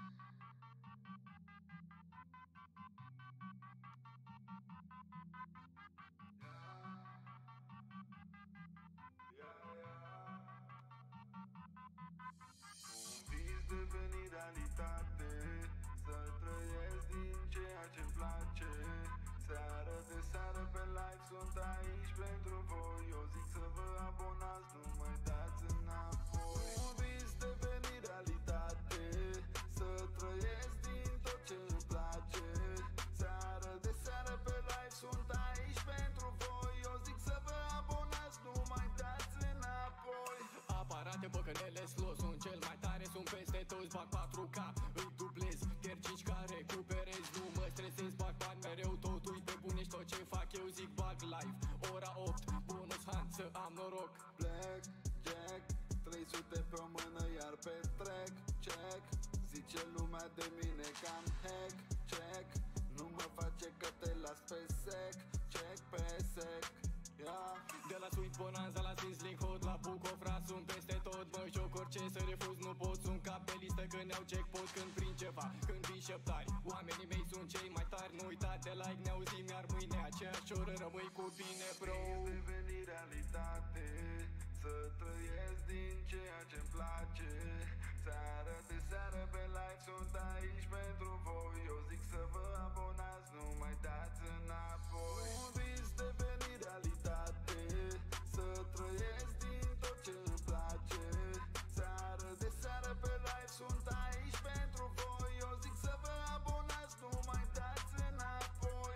Deveni realitate, să trăiesc din ceea ce-mi place. Seară de seară pe live sunt aici pentru voi. Eu zic să vă abonați, nu mai dați înapoi. Un vis deveni realitate, să trăiesc din tot ce-mi place. Seară de seară pe live sunt aici pentru voi. Eu zic să vă abonați, nu mai dați înapoi. Aparate, băcănele, slow, sunt cel mai tare, sunt peste toți, bag 4K, îi dublez, pierd 5 ca recuperez, nu mă stresez, bag bani mereu, totul-i pe bune și tot ce fac eu zic bag live, ora 8, bonus hunt, să am noroc. Black Jack, 300 pe o mână iar pe track, check, zice lumea de mine cam hack, check, nu mă face că te las pe sec, check pe sec. De la Sweet Bonanza la Swiss Link Hot la Bucovra sunt peste tot, mă joc orice să refuz, nu pot, sunt cap pe listă când iau jackpot, când prind ceva, când vin șeptari, oamenii mei sunt cei mai tari, nu uita de like, ne auzim iar mâine aceeași oră, rămâi cu bine, bro. Deveni realitate, să trăiesc din ceea ce-mi place. Seară de seară pe live sunt aici pentru voi. Eu zic să vă abonați, nu mai dați înapoi. Un vis deveni realitate, să trăiesc din tot ce-mi place. Seară de seară pe live sunt aici pentru voi. Eu zic să vă abonați, nu mai dați înapoi.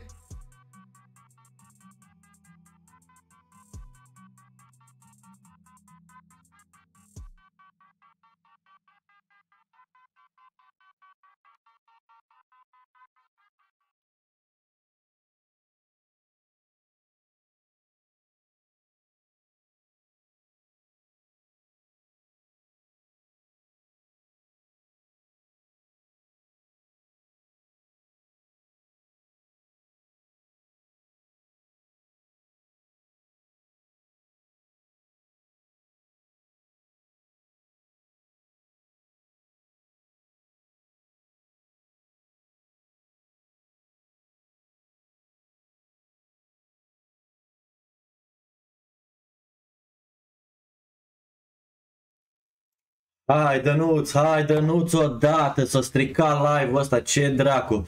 Hai Dănuț odată, s-a stricat live-ul ăsta, ce dracu.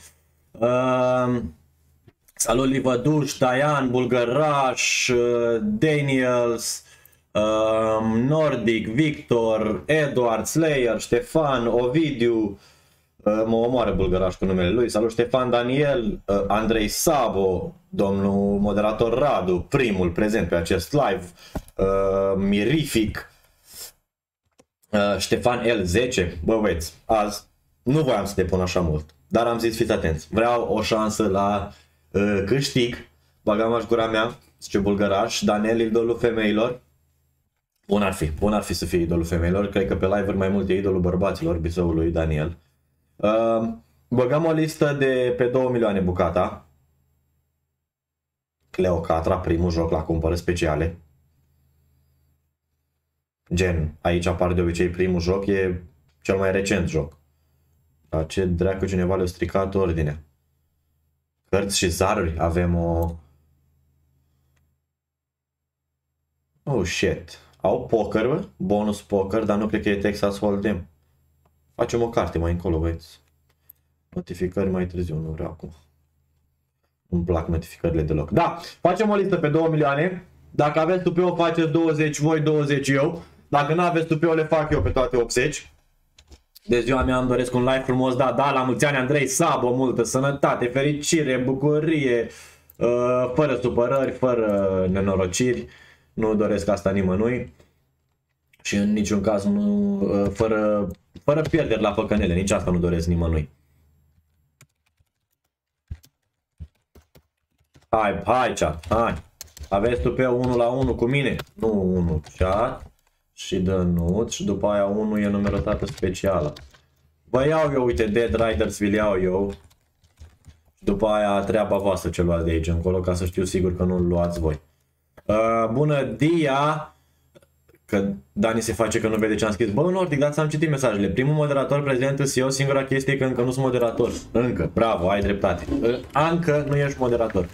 Salut Livăduș, Daian, Bulgăraș, Daniels, Nordic, Victor, Eduard, Slayer, Ștefan, Ovidiu, mă omoară Bulgăraș cu numele lui, salut Ștefan, Daniel, Andrei Sabo, domnul moderator Radu, primul prezent pe acest live, Mirific, Ștefan L10, bă băieți, azi nu voiam să te pun așa mult, dar am zis fiți atenți, vreau o șansă la câștig, bagamaș gura mea, zice Bulgăraș, Daniel, idolul femeilor, bun ar fi să fie idolul femeilor, cred că pe live-uri mai mult e idolul bărbaților, bisoului Daniel. Băgăm o listă de pe 2 milioane bucata, Cleocatra, primul joc la cumpără speciale. Gen, aici apare de obicei primul joc, e cel mai recent joc. Dar ce dracu, cineva le-a stricat ordinea. Cărți și zaruri, avem o... Oh shit. Au poker, bă? Bonus poker, dar nu cred că e Texas Hold'em. Facem o carte mai încolo, băieți. Notificări mai târziu, nu vreau acum. Nu-mi plac notificările deloc. Da, facem o listă pe 2 milioane. Dacă aveți tupeu, faceți 20 voi, 20 eu. Dacă nu aveți tupeu, le fac eu pe toate 80. De ziua mea îmi doresc un like frumos, da, la mulți ani Andrei Sabo, multă sănătate, fericire, bucurie, fără supărări, fără nenorociri. Nu doresc asta nimănui. Și în niciun caz nu, fără pierderi la păcănele, nici asta nu doresc nimănui. Hai chat, hai. Aveți tupeu 1 la 1 cu mine? Nu 1 chat și Dănuț și după aia 1 e numerotată specială. Vă iau eu, uite, Dead Riders vi-l iau eu. După aia treaba voastră ce luați de aici încolo, ca să știu sigur că nu-l luați voi. Bună dia! Că Dani se face că nu vede ce am scris. Bă, Nordic, dați am citit mesajele. Primul moderator prezent îs eu, singura chestie e că încă nu sunt moderator. Încă, bravo, ai dreptate. Încă nu ești moderator.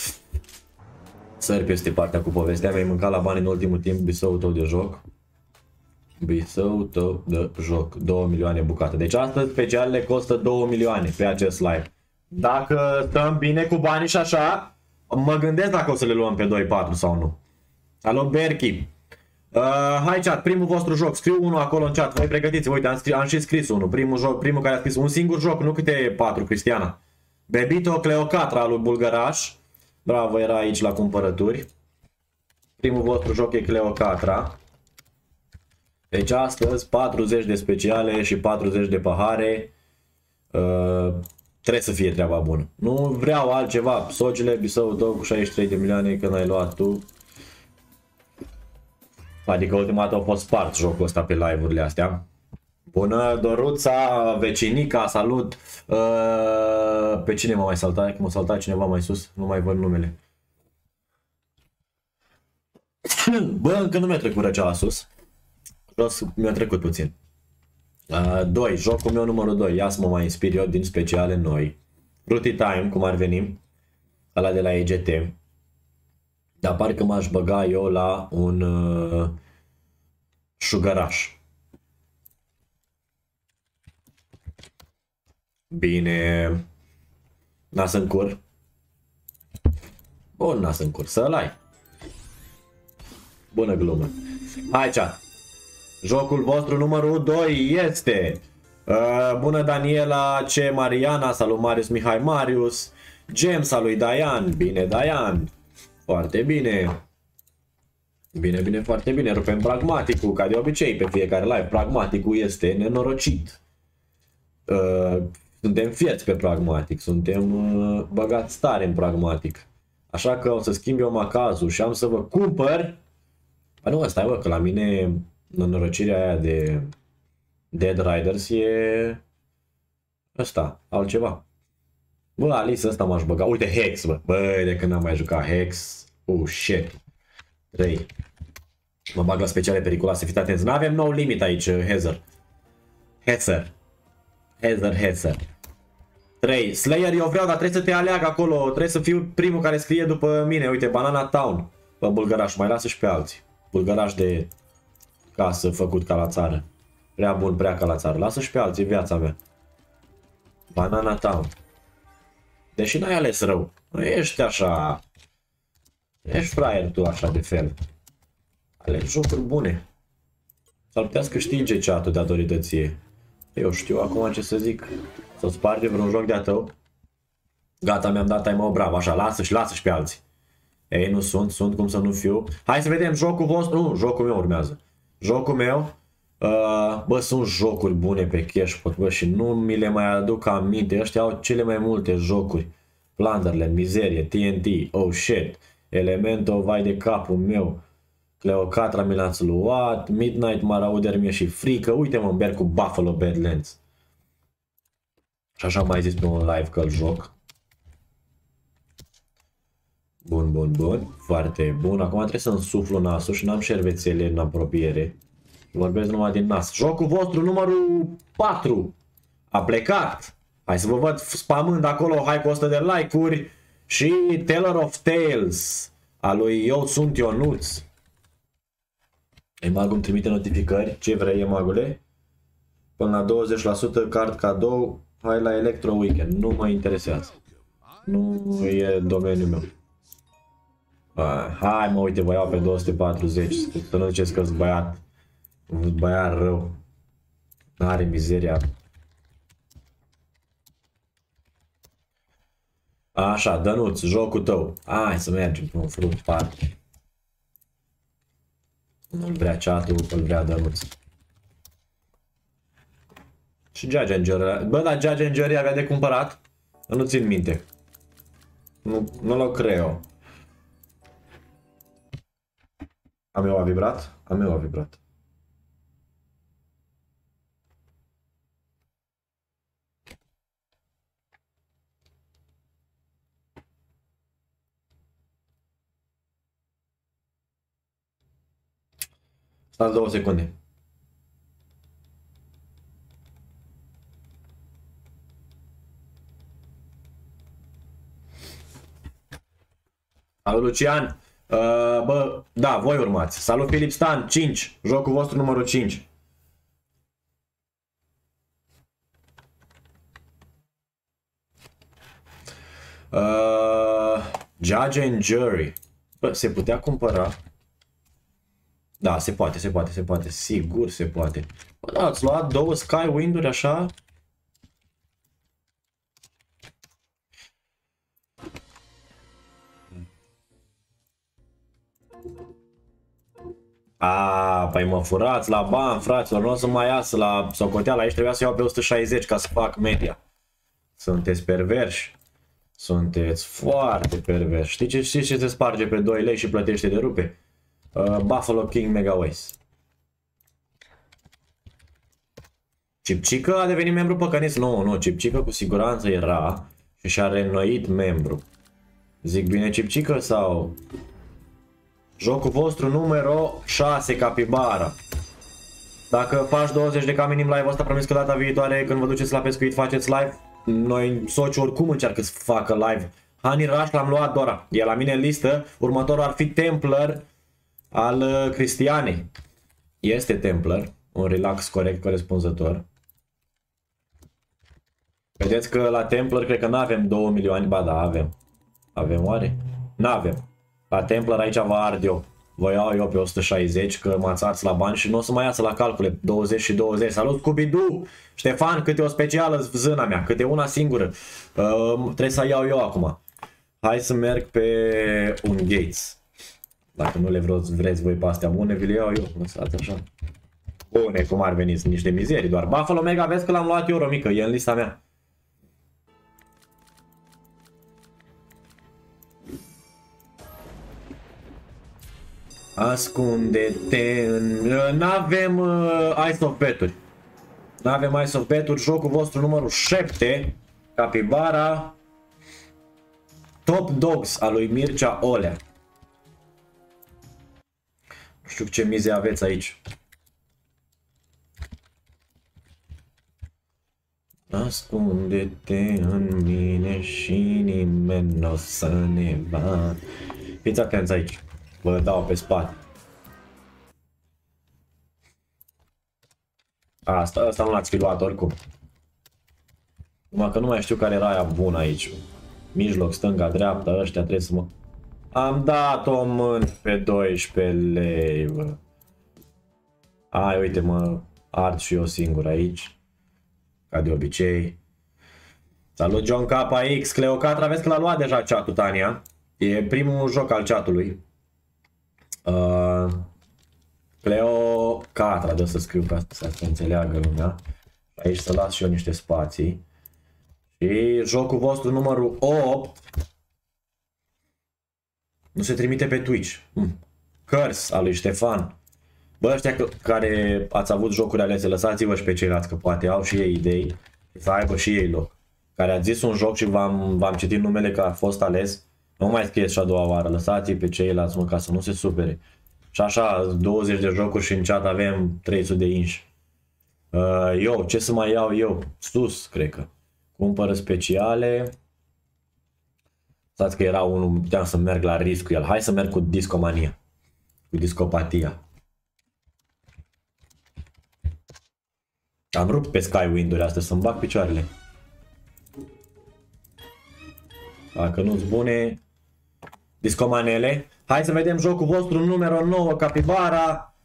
Sări peste partea cu povestea. Mi-ai mâncat la bani în ultimul timp bisoul tău de joc. Bisoul tău de joc. 2 milioane bucate. Deci astăzi specialele costă 2 milioane pe acest live. Dacă stăm bine cu banii și așa, mă gândesc dacă o să le luăm pe 2-4 sau nu. Alo, Berchi. Hai chat, primul vostru joc, scriu unul acolo în chat, voi pregătiți, uite, am și scris unul, primul joc, primul care a scris un singur joc, nu câte 4, Cristiana. Bebito Cleocatra lui Bulgăraș, bravo, era aici la cumpărături. Primul vostru joc e Cleocatra. Deci astăzi 40 de speciale și 40 de pahare, trebuie să fie treaba bună. Nu vreau altceva, Sogile, bisoul tău cu 63 de milioane când ai luat tu. Adică ultima dată a fost spart jocul ăsta pe live-urile astea. Bună, Doruța, vecinica, salut. Pe cine m-a mai saltat? Că m-a saltat cineva mai sus, nu mai văd numele. Bă, încă nu mi-a trecut răceala sus. Jos mi-a trecut puțin. 2, jocul meu numărul 2. Ia să mă mai inspir eu din speciale noi. Fruity Time, cum ar veni. Ăla de la EGT. Dar parcă m-aș băga eu la un șugăraș. Bine. Nas în cur. Bun, nas în cur. Să-l ai. Bună glumă. Hai, chat. Jocul vostru numărul 2 este... bună Daniela, C. Mariana, salut Marius Mihai Marius. James, salut Daian. Bine, Daian. Foarte bine. Bine, bine, foarte bine. Rupem pragmaticul, ca de obicei pe fiecare live. Pragmaticul este nenorocit. Suntem fieți pe pragmatic. Suntem băgați tare în pragmatic. Așa că o să schimb eu macazul și am să vă cumpăr. Păi nu, stai bă, că la mine nenorocirea aia de Dead Riders e ăsta, altceva. Bă, Alice, ăsta m-aș băga. Uite, Hex, bă. Bă, de când n-am mai jucat Hex. Shit. 3. Mă bag la speciale periculoase, fiți atenți. N-avem nou limit aici, Heather. 3. Slayer, eu vreau, dar trebuie să te aleagă acolo. Trebuie să fiu primul care scrie după mine. Uite, Banana Town. Bă, Bulgăraș, mai lasă și pe alții. Bulgăraș de casă făcut ca la țară. Prea bun, prea ca la țară. Lasă și pe alții, viața mea. Banana Town. Deși n-ai ales rău. Nu ești așa... Ești fraier tu așa de fel. Alegi jocuri bune. S-ar putea să câștige chat-ul datorită ție. Eu știu acum ce să zic. Să sparge vreun joc de-a tău. Gata, mi-am dat time-out, bravo, așa, lasă și pe alții. Ei, nu sunt cum să nu fiu. Hai să vedem jocul vostru. Nu, jocul meu urmează. Jocul meu. Bă, sunt jocuri bune pe Cashpot, bă, și nu mi le mai aduc aminte. Ăștia au cele mai multe jocuri. Plunderland, Mizerie, TNT, oh shit, Elemento, vai de capul meu. Cleocatra mi l-ați luat, Midnight Marauder mi-e și frică. Uite mă, merg cu Buffalo Badlands. Și așa am mai zis pe un live că-l joc. Bun, foarte bun. Acum trebuie să însuflu nasul și n-am șervețele în apropiere. Vorbesc numai din nas. Jocul vostru numărul 4 a plecat. Hai să vă văd spamând acolo, hai cu 100 de like-uri. Și Teller of Tales a lui Eu Sunt Ionuț. Emagul îmi trimite notificări. Ce vrei, Emagule? Până la 20% card cadou. Hai la Electro Weekend. Nu mă interesează. Nu e domeniul meu. Hai mă, uite, vă iau pe 240. Să nu ziceți că-s băiat. Băiat rău. N-are mizeria. Așa, Dănuț, jocul tău. Hai să mergem pe un fruit party. Nu-l vrea chat-ul, îl vrea Dănuț. Și Judge and Jury. Bă, dar Judge and Jury avea de cumpărat? Nu țin minte. Nu lo creo. A meu a vibrat? A meu a vibrat. Stați 2 secunde. Salut Lucian. Bă, da, voi urmați. Salut Filip Stan, 5. Jocul vostru numărul 5. Judge and Jury. Bă, se putea cumpăra. Da, se poate. Sigur se poate. Bă, da, ați luat 2 Skywind-uri așa? Păi mă furați la bani, fraților, nu o să mai iasă la socoteală, aici trebuia să iau pe 160 ca să fac media. Sunteți perverși. Sunteți foarte perverși. Știți ce se sparge pe 2 lei și plătește de rupe? Buffalo King Mega Waste. Cipcică a devenit membru păcănit? Nu, Cipcică cu siguranță era și și-a reînnoit membru. Zic bine Cipcică sau... Jocul vostru numărul 6, Capibara. Dacă faci 20 de caminim live ăsta, promis că data viitoare când vă duceți la pescuit faceți live. Noi soci oricum încearcă să facă live. Honey Rush l-am luat Dora. E la mine în listă. Următorul ar fi Templar al Cristianei. Este Templar. Un relax corect, corespunzător. Vedeți că la Templar cred că nu avem 2 milioane. Ba da, avem. Avem oare? N-avem. La Templar aici vă ard eu. Vă iau eu pe 160 că mă ațați la bani și nu o să mai iasă la calcule 20 și 20. Salut Scooby-Doo! Ștefan, câte o specială zâna mea, câte una singură. Trebuie să iau eu acum. Hai să merg pe un Gates. Dacă nu le vreți voi pe astea bune, vi le iau eu. Lăsați așa. Bune, cum ar veni, sunt niște mizerii doar. Buffalo Mega, vezi că l-am luat eu, Romică, e în lista mea. Ascunde-te în... N-avem Ice of Bet-uri. N-avem Ice of Bet-uri. Jocul vostru numărul 7. Capibara. Top Dogs al lui Mircea Olea. Nu știu ce mize aveți aici. Ascunde-te în mine și nimeni n-o să ne vadă. Fiți atenți aici. Vă dau pe spate. Asta nu l-ați fi luat oricum. Numai că nu mai știu care era aia bună aici. Mijloc, stânga, dreapta, ăștia trebuie să mă... Am dat-o mânt pe 12 lei, bă. Ai, uite mă, ard și eu singur aici. Ca de obicei. Salut John KX, Cleocatra, vezi că l-a luat deja chat-ul, Tania. E primul joc al chat-ului. Cleocatra, de să scriu ca să se înțeleagă lumea. Aici să las și eu niște spații. Și jocul vostru numărul 8 nu se trimite pe Twitch. Curse al lui Ștefan. Bă, ăștia care ați avut jocuri alese, lăsați-vă și pe ceilalți că poate au și ei idei să aibă și ei loc. Care ați zis un joc și v-am citit numele că a fost ales. Nu mai scrieți și a doua oară, lăsați-i pe ceilalți mă, ca să nu se supere. Și așa, 20 de jocuri și în chat avem 300 de inși. Eu, ce să mai iau eu? Sus, cred că. Cumpără speciale. Stați că era unul, puteam să merg la risc cu el. Hai să merg cu Discomania. Cu Discopatia. Am rupt pe Skywind-uri astea să-mi bag picioarele. Dacă nu-ți bune, Discomanele. Hai să vedem jocul vostru numărul 9, Capibara.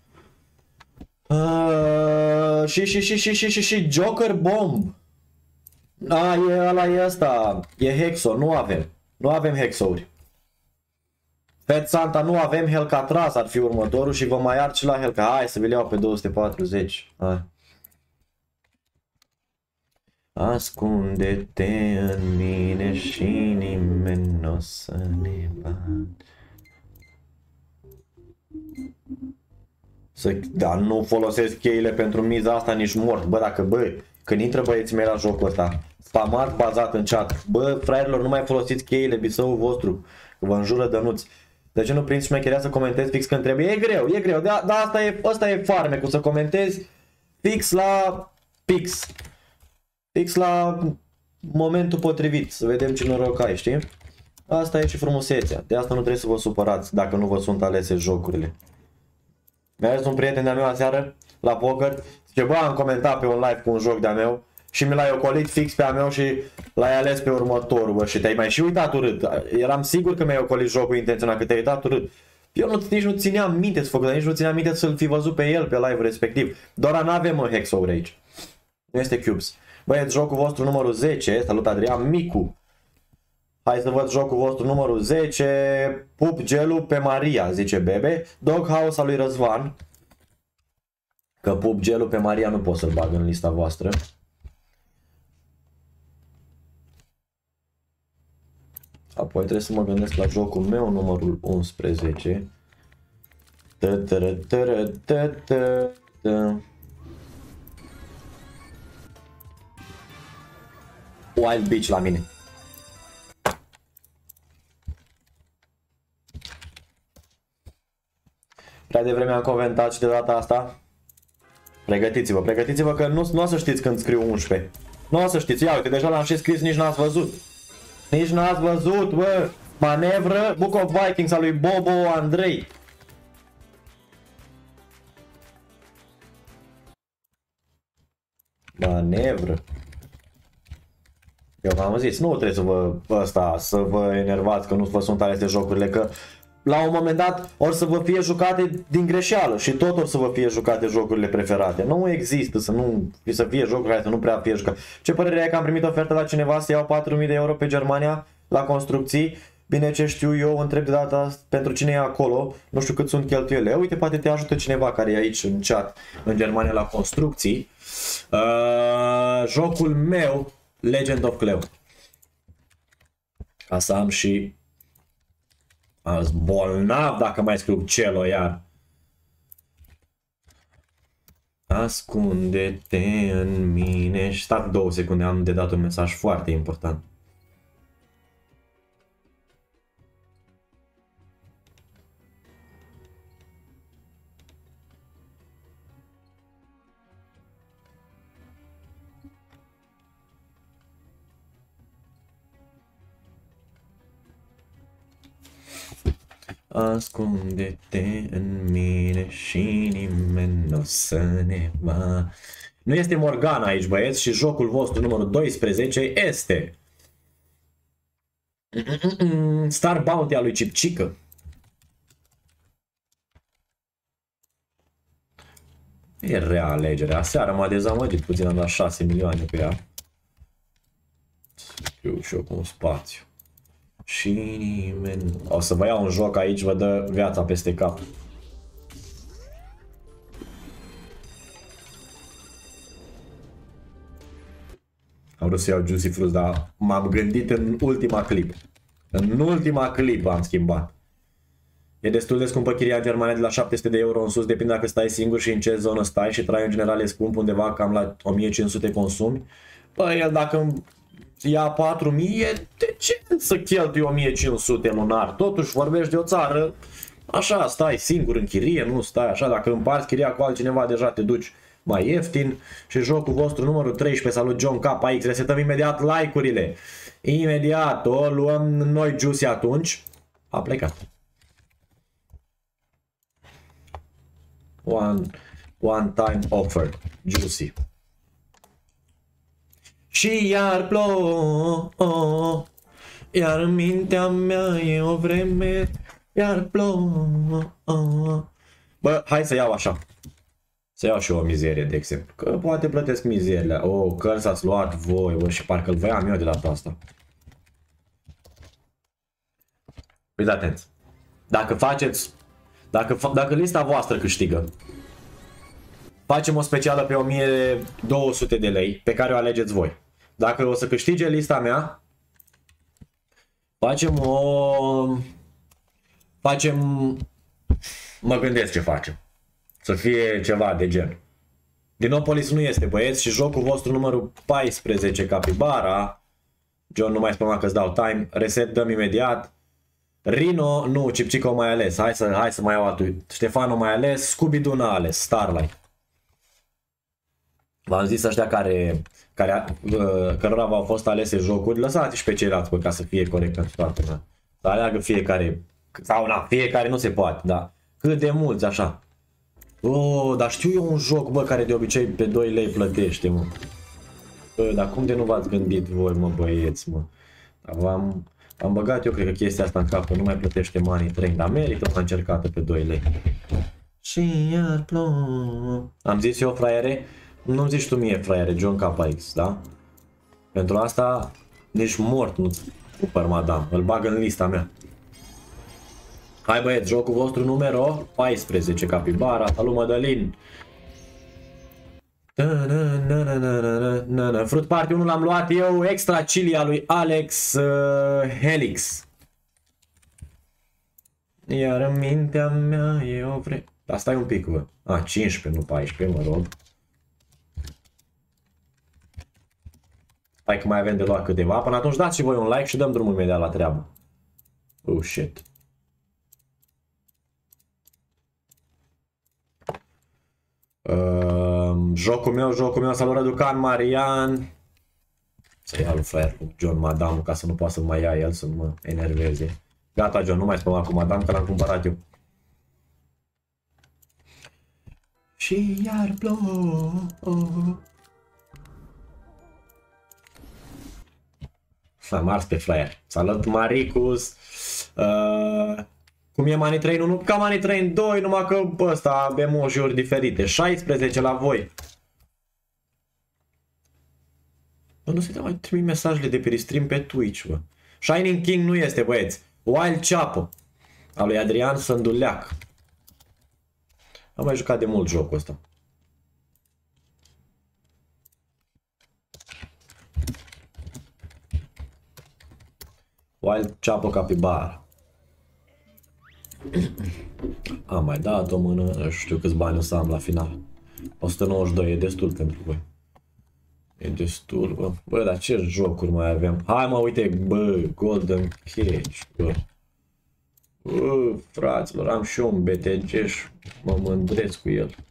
Și Joker Bomb. Ăla e ăsta. E Hexo, nu avem. Nu avem Hexo-uri. Fed Santa nu avem, Helcatraz ar fi următorul și vă mai ard și la Helca. Hai să vi le iau pe 240. Hai. Ascunde-te în mine și nimeni n-o să ne vadă. Da, nu folosesc cheile pentru miza asta nici mort. Bă, dacă, bă, când intră băieții mei la jocul ăsta, spamat bazat în chat. Bă, fraierilor, nu mai folosiți cheile, bisăul vostru, că vă înjură dănuți. De ce nu prinzi șmecheria să comentezi fix când trebuie? E greu, dar asta e farmecul, să comentezi fix la momentul potrivit, să vedem ce noroc ai, știi? Asta e și frumusețea, de asta nu trebuie să vă supărați dacă nu vă sunt alese jocurile. Mi-a zis un prieten de-a meu aseară la poker, zice, bă, am comentat pe un live cu un joc de-a meu și mi l-ai ocolit fix pe a meu și l-ai ales pe următorul, bă, și te-ai mai și uitat urât. Eram sigur că mi-ai ocolit jocul intenționat, că te-ai uitat urât. Eu nici nu țineam minte să făcut, nici nu țineam minte să-l fi văzut pe el pe live respectiv. Doar n-avem în Hexour aici. Nu este Cubes. Băieți, jocul vostru numărul 10, salut Adrian Micu. Hai să văd jocul vostru numărul 10, Pup Gelu pe Maria, zice Bebe. Doghouse al lui Răzvan. Că Pup Gelu pe Maria nu pot să-l bag în lista voastră. Apoi trebuie să mă gândesc la jocul meu numărul 11. Wild Beach la mine. Prea devreme am comentat și de data asta. Pregătiți-vă că nu o să știți când scriu 11. Nu o să știți, ia uite, deja l-am și scris, nici n-ați văzut. Nici n-ați văzut, bă. Manevră, Book of Vikings al lui Bobo Andrei. Manevră. Eu v-am zis, nu trebuie să vă enervați că nu vă sunt alese jocurile, că la un moment dat or să vă fie jucate din greșeală și tot or să vă fie jucate jocurile preferate. Nu există să fie jocuri care să nu prea fie jucate. Ce părere ai că am primit ofertă la cineva să iau 4.000 de euro pe Germania la construcții? Bine, ce știu eu, întreb de data asta pentru cine e acolo, nu știu cât sunt cheltuielile. Uite, poate te ajută cineva care e aici în chat în Germania la construcții. Jocul meu, Legend of Cleo. Ca să am și azi bolnav dacă mai scriu Celo iar. Ascunde-te în mine. Și stați 2 secunde, am de dat un mesaj foarte important. Ascunde-te în mine și nimeni nu o să ne va... Nu este Morgana aici, băieți, și jocul vostru numărul 12 este Star Bounty a lui Cipcică. E rea alegere. Aseară m-a dezamăgit puțin, am dat 6 milioane pe ea. Scriu și eu cu un spațiu. Și nimeni... O să vă iau un joc aici, vă dă viața peste cap. Am vrut să iau Juicy Fruits, dar m-am gândit în ultima clip. În ultima clip am schimbat. E destul de scumpă chiria în Germania, de la 700 de euro în sus, depinde dacă stai singur și în ce zonă stai, și trai în general e scump, undeva cam la 1500 consumi. Păi el dacă ia 4000, de ce să cheltui 1500 lunar? Totuși vorbești de o țară, așa, stai singur în chirie, nu stai așa, dacă împarți chiria cu altcineva deja te duci mai ieftin. Și jocul vostru numărul 13, salut John KX, resetăm imediat like-urile. Imediat o luăm noi Juicy atunci. A plecat. One time offer, Juicy. Și iar plouă, iar în mintea mea e o vreme, iar plouă. Bă, hai să iau așa. Să iau și eu o mizerie, de exemplu. Că poate plătesc mizerile. O, cărți ați luat voi, bă, și parcă îl voiam eu de data asta. Fiți atenți. Dacă faceți, dacă lista voastră câștigă, facem o specială pe 1200 de lei pe care o alegeți voi. Dacă o să câștige lista mea, mă gândesc ce facem. Să fie ceva de gen. Dinopolis nu este, băieți, și jocul vostru numărul 14, Capybara. John, nu mai spune că îți dau time. Reset dăm imediat. Rino, nu, Cipcico mai ales. Hai să mai iau altul. Ștefano mai ales, Scooby-Doo n-a ales, Starlight. V-am zis ăștia cărora v-au fost alese jocuri, lăsați și pe ceilalți, ca să fie corect pentru toată lumea. Să aleagă fiecare, sau na, fiecare nu se poate, da. Cât de mulți, așa. Oh, dar știu eu un joc, bă, care de obicei pe 2 lei plătește, mă. Bă, dar cum de nu v-ați gândit voi, mă, băieți, mă? Am băgat eu, cred că chestia asta în cap, că nu mai plătește Money Train, dar merită una încercată pe 2 lei. Și iar plouă. Am zis eu, fraiere? Nu-mi zici tu mie, fraiere, John KX, da? Pentru asta, nici mort nu-ți cumpăr, madame. Îl bag în lista mea. Hai băieți, jocul vostru numero 14, Capibara, salut Mădălin. Fruit Party 1 l-am luat eu, extra chili a lui Alex Helix. Iar în mintea mea eu vrei... Dar stai un pic, bă. 15, nu 14, mă rog. Hai că mai avem de luat câteva. Până atunci dați și voi un like și dăm drumul imediat la treabă. Oh, shit. Jocul meu, salut Răducan, Marian. Să ia lui fraier cu John Madame ca să nu poată să mai ia el, să nu mă enerveze. Gata, John, nu mai spune cu Madame că l-am cumpărat eu. Și iar plouă. S-a mars pe flyer. Salut Maricus. Cum e Money Train 1? Ca Money Train 2, numai că ăsta emoji-uri diferite. 16 la voi. Bă, nu se te mai trimit mesajele de pe stream pe Twitch, bă. Shining King nu este, băieți. Wild Chapo. A lui Adrian Sânduleac. Am mai jucat de mult jocul ăsta. Wild Chapo Capibara. Am mai dat o mână, nu știu câți bani o să am la final. 192, e destul pentru voi. E destul, bă. Bă, dar ce jocuri mai avem? Hai mă, uite, bă, Golden Cage, bă. Bă, fraților, am și eu un BTG și mă mândresc cu el.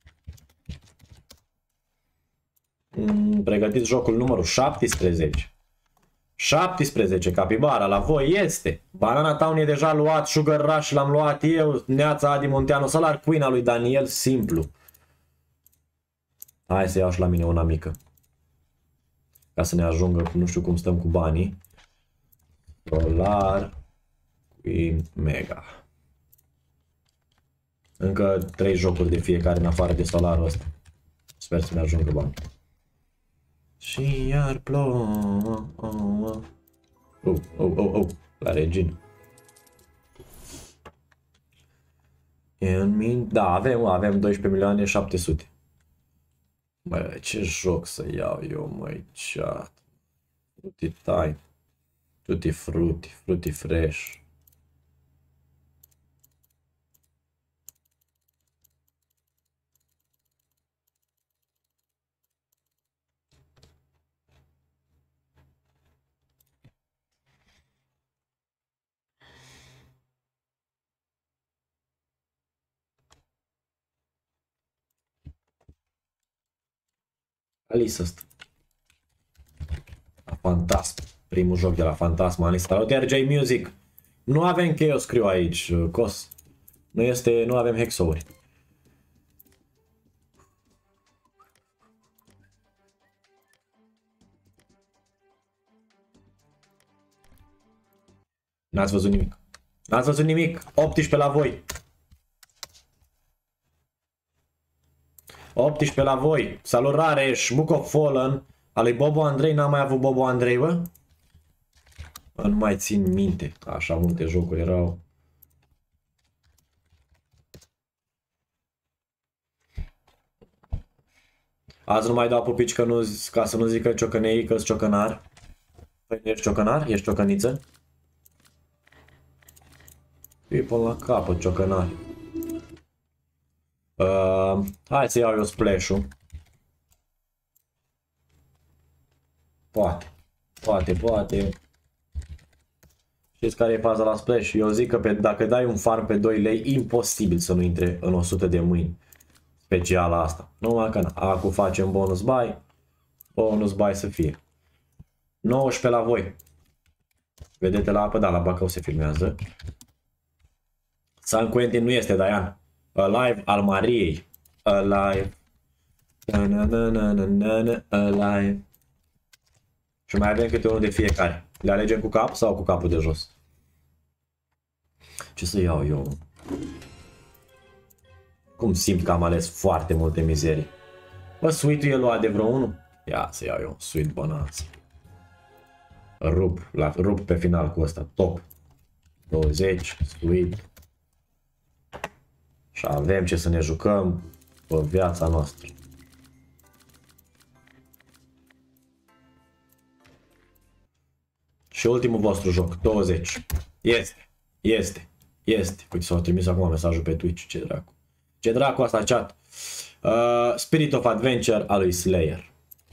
Pregătiți jocul numărul 17. 17, Capibara, la voi este. Banana Town e deja luat, Sugar Rush l-am luat eu, Neața Adi Monteanu, Solar Queen a lui Daniel, simplu. Hai să iau și la mine una mică. Ca să ne ajungă, nu știu cum stăm cu banii. Solar Queen Mega. Încă 3 jocuri de fiecare în afară de solarul ăsta. Sper să ne ajungă bani. Și iar plouă. La regină. Da, avem 12.700.000. Bă, ce joc să iau eu, măi, chat. Fruity Time. Tutti Frutti, Fruity Fresh. Alice ăsta. La Fantasm. Primul joc de la Fantasm. Alice. Salut RJ Music. Nu avem Chaos Crew aici, Cos. Nu avem hexouri. N-ați văzut nimic. N-ați văzut nimic. 18 la voi. 18 la voi. Salut Rareș, Book of Fallen. A lui Bobo Andrei, n-am mai avut Bobo Andrei, bă? Nu mai țin minte. Așa multe jocuri erau. Azi nu mai dau pupici ca să nu zică ciocănei că-s ciocănar. Păi ești ciocănar? Ești ciocăniță? E până la capăt ciocănar. Hai să iau eu splash-ul. Poate. Știți care e faza la splash? Eu zic că dacă dai un farm pe 2 lei, imposibil să nu intre în 100 de mâini. Speciala asta. Numai că acum facem bonus buy. Bonus buy să fie. 19 la voi. Vedete la apă? Da, la Bacău se filmează. San Quentin nu este, Diana. Alive al Mariei. Alive. Alive. Și mai avem câte unul de fiecare. Le alegem cu cap sau cu capul de jos? Ce să iau eu? Cum simt că am ales foarte multe mizerii. Bă, sweet-ul e luat de vreo unul? Ia să iau eu. Sweet bonanza. Rup pe final cu ăsta. Top. 20. Sweet. Și avem ce să ne jucăm pe viața noastră. Și ultimul vostru joc, 20. Este. Uite, s-au trimis acum mesajul pe Twitch, ce dracu. Ce dracu asta, chat? Spirit of Adventure al lui Slayer.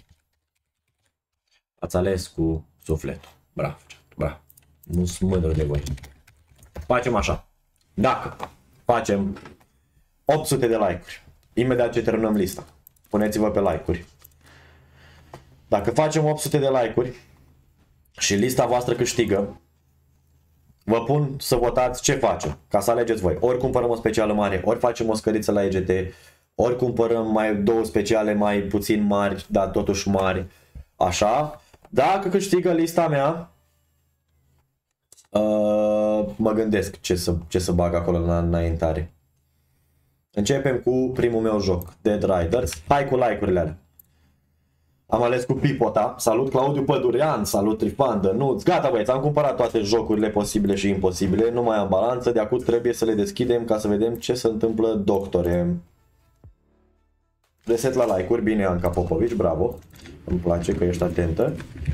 Ați ales cu sufletul. Bravo, chat, bravo. Nu sunt mândru de voi. Facem așa. Dacă facem 800 de like-uri, imediat ce terminăm lista, puneți-vă pe like-uri. Dacă facem 800 de like-uri și lista voastră câștigă, vă pun să votați ce facem, ca să alegeți voi. Ori cumpărăm o specială mare, ori facem o scăriță la EGT, ori cumpărăm mai două speciale mai puțin mari, dar totuși mari. Așa. Dacă câștigă lista mea, mă gândesc ce să bag acolo la înaintare. Începem cu primul meu joc, Dead Riders. Hai cu like-urile alea. Am ales cu Pipota. Salut Claudiu Pădurean, salut Trifandă, Nuț. Gata băieți, am cumpărat toate jocurile posibile și imposibile. Nu mai am balanță, de acum trebuie să le deschidem ca să vedem ce se întâmplă, doctore. Reset la like-uri, bine Anca Popovici, bravo. Îmi place că ești atentă.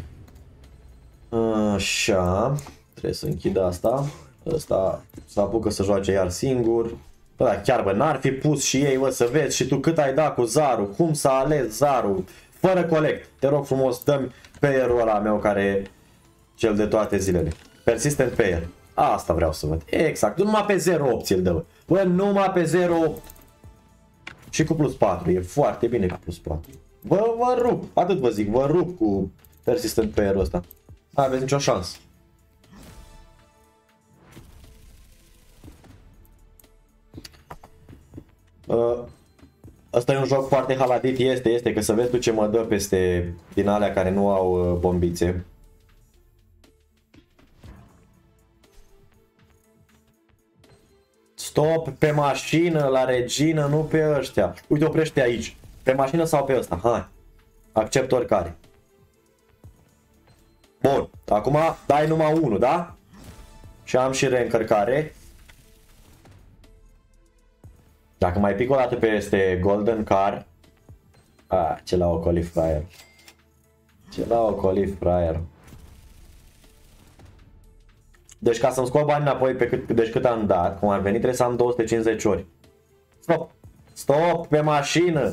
Așa, trebuie să închid asta. Ăsta să apucă să joace iar singur. Bă, chiar bă, n-ar fi pus și ei, bă, să vezi și tu cât ai dat cu Zaru, cum s-a ales Zaru, fără colect. Te rog frumos, dă-mi payer-ul ăla meu care e cel de toate zilele. Persistent payer. Asta vreau să văd. Exact, numai pe 0 opții îl dă, bă. Bă, numai pe 0 și cu plus 4, e foarte bine cu plus 4. Bă, vă rup, atât vă zic, vă rup cu persistent payer-ul ăsta. Nu aveți nicio șansă. Asta e un joc foarte haladit, este, că să vezi tu ce mă dă peste din alea care nu au bombițe. Stop pe mașină, la regină, nu pe ăștia. Uite, oprește aici. Pe mașină sau pe ăsta, hai. Accept oricare. Bun, acum dai numai unul, da? Și am și reîncărcare. Dacă mai pic o dată peste Golden Car. Ce la ocoli fraier. Ce la ocoli fraier. Deci ca să-mi scot bani înapoi deci cât am dat, cum ar veni, trebuie să am 250 ori. Stop! Stop pe mașină!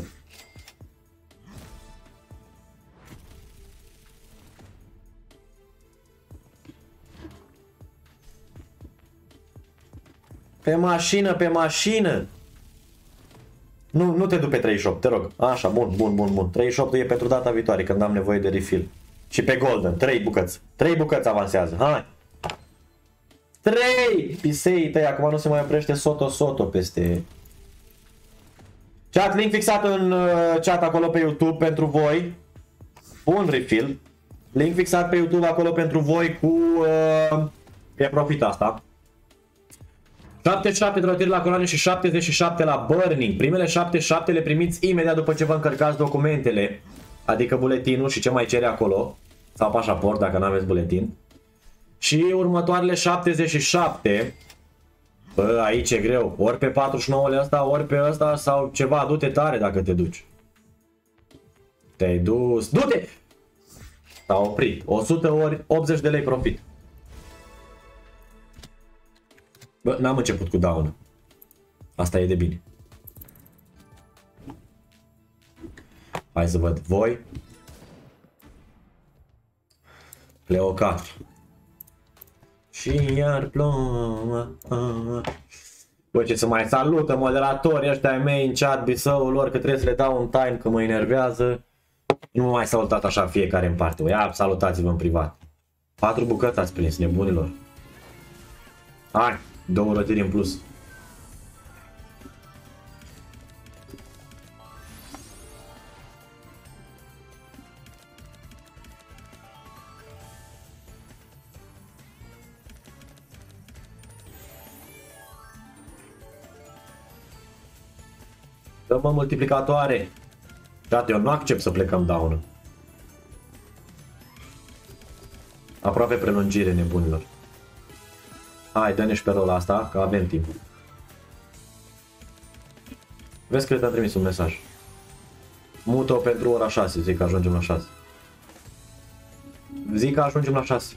Pe mașină, pe mașină! Nu te du pe 38, te rog. Așa, bun. 38 e pentru data viitoare, când am nevoie de refill. Și pe Golden, 3 bucăți. 3 bucăți avansează, hai! 3! Pisei tăi, acum nu se mai oprește Soto peste... Chat, link fixat în chat acolo pe YouTube pentru voi. Bun refill. Link fixat pe YouTube acolo pentru voi cu... e profit asta. 77 de rotiri la coloane și 77 la burning. Primele 77 le primiți imediat după ce vă încărcați documentele. Adică buletinul și ce mai cere acolo. Sau pașaport dacă nu aveți buletin. Și următoarele 77. Bă, aici e greu. Ori pe 49-le ăsta, ori pe ăsta sau ceva. Du-te tare dacă te duci. Te-ai dus. Du-te! S-a oprit. 100 ori 80 de lei profit. Bă, n-am început cu daună. Asta e de bine. Hai să văd voi. Cleocatra. Și iar plouă. Bă, ce să mai salută moderatorii ăștia ai mei în chat bisoul lor, că trebuie să le dau un time, că mă enervează. Nu mai salutat așa fiecare în parte. Ia, salutați-vă în privat. 4 bucăți ați prins, nebunilor. Hai, 2 rătiri în plus. Dă-mă multiplicatoare. Gata, eu nu accept să plecăm down. Aproape prelungire, nebunilor. Hai, dă-ne și pe rola asta, că avem timp. Vezi că te-am trimis un mesaj. Mută-o pentru ora 6, zic că ajungem la 6. Zic că ajungem la 6.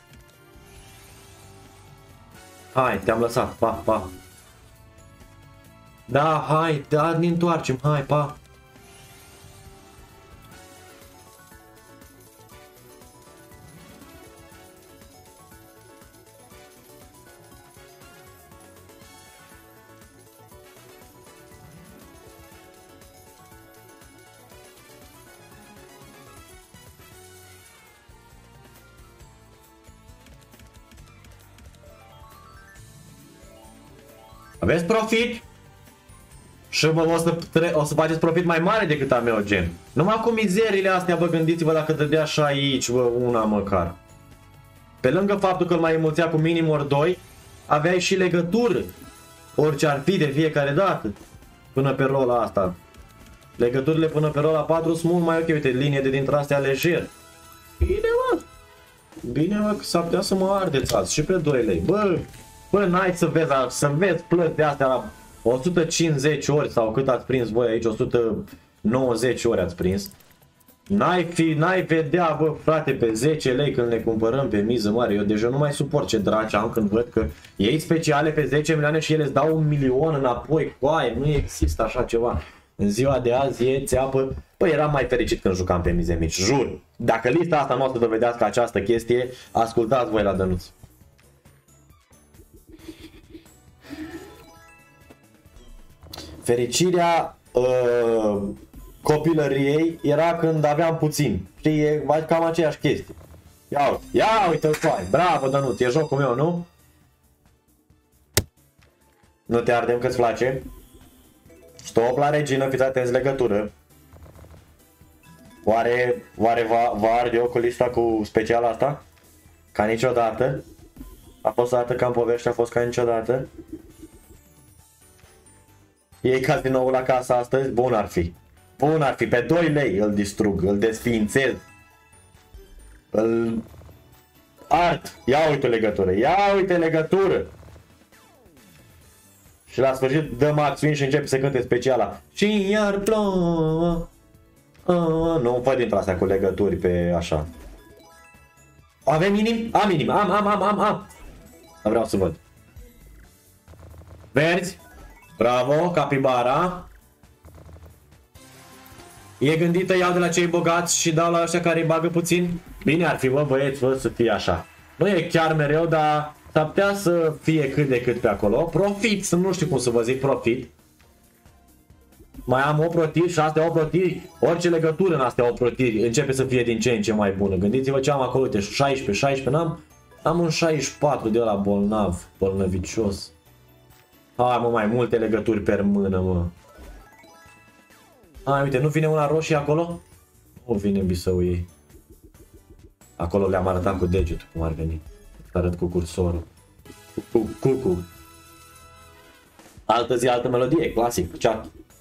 Hai, te-am lăsat, pa, pa. Da, hai, da, ne întoarcem, hai, pa. Aveți profit? Și bă, o să faceți profit mai mare decât a meu, gen. Numai cu mizerile astea, bă, gândiți-vă dacă dădea și aici, bă, una măcar. Pe lângă faptul că îl mai înmulțea cu minim ori 2, aveai și legătură. Orice ar fi de fiecare dată. Până pe rola asta. Legăturile până pe rola 4 sunt mult mai ok. Uite, linie de dintre astea lejer. Bine, mă. Bine, mă, că s-ar putea să mă ardeți azi și pe 2 lei. Bă, n-ai să vezi plăți de astea la 150 ori sau cât ați prins voi aici, 190 ori ați prins. N-ai vedea, bă, frate, pe 10 lei când ne cumpărăm pe miză mare. Eu deja nu mai suport ce draci am când văd că ei speciale pe 10 milioane și ele îți dau 1 milion înapoi. Coaie, nu există așa ceva. În ziua de azi e țeapă. Păi eram mai fericit când jucam pe mize mici, jur. Dacă lista asta nu o să dovedească această chestie, ascultați voi la Dănuț. Fericirea copilăriei era când aveam puțin. Știi, e cam aceeași chestie. Ia uite-l foai. Bravo, Dănuț, e jocul meu, nu? Nu te ardem că-ți place? Stop la regină, fiți atenți legătură. Oare vă arde eu cu lista cu speciala asta? Ca niciodată? A fost o dată ca în povești, a fost ca niciodată? Iei casinoul la casa astăzi? Bun ar fi. Bun ar fi. Pe 2 lei îl distrug, îl desființez. Îl ard. Ia uite legătură. Ia uite legătură. Și la sfârșit dă max win și începe să cânte speciala. Și iar plouă. Nu fă dintre astea cu legături pe așa. Avem minim? Am minim. Am. Vreau să văd. Verzi. Bravo, capibara. E gândită, iau de la cei bogați și dau la ăștia care îi bagă puțin? Bine ar fi, bă, băieți, bă, să fie așa. Nu e chiar mereu, dar s-ar putea să fie cât de cât pe acolo. Profit, nu știu cum să vă zic, profit. Mai am 8 rotiri și astea 8 rotiri. Orice legătură în astea 8 rotiri începe să fie din ce în ce mai bună. Gândiți-vă ce am acolo, uite, 16, am un 64 de ăla bolnăvicios. Hai, mă, mai multe legături pe mână, mă. Hai, uite, nu vine una roșie acolo? Nu vine bisăul ei. Acolo le-am arătat cu degetul, cum ar veni. Arăt cu cursorul. Cu. Altă zi, altă melodie, clasic, chat.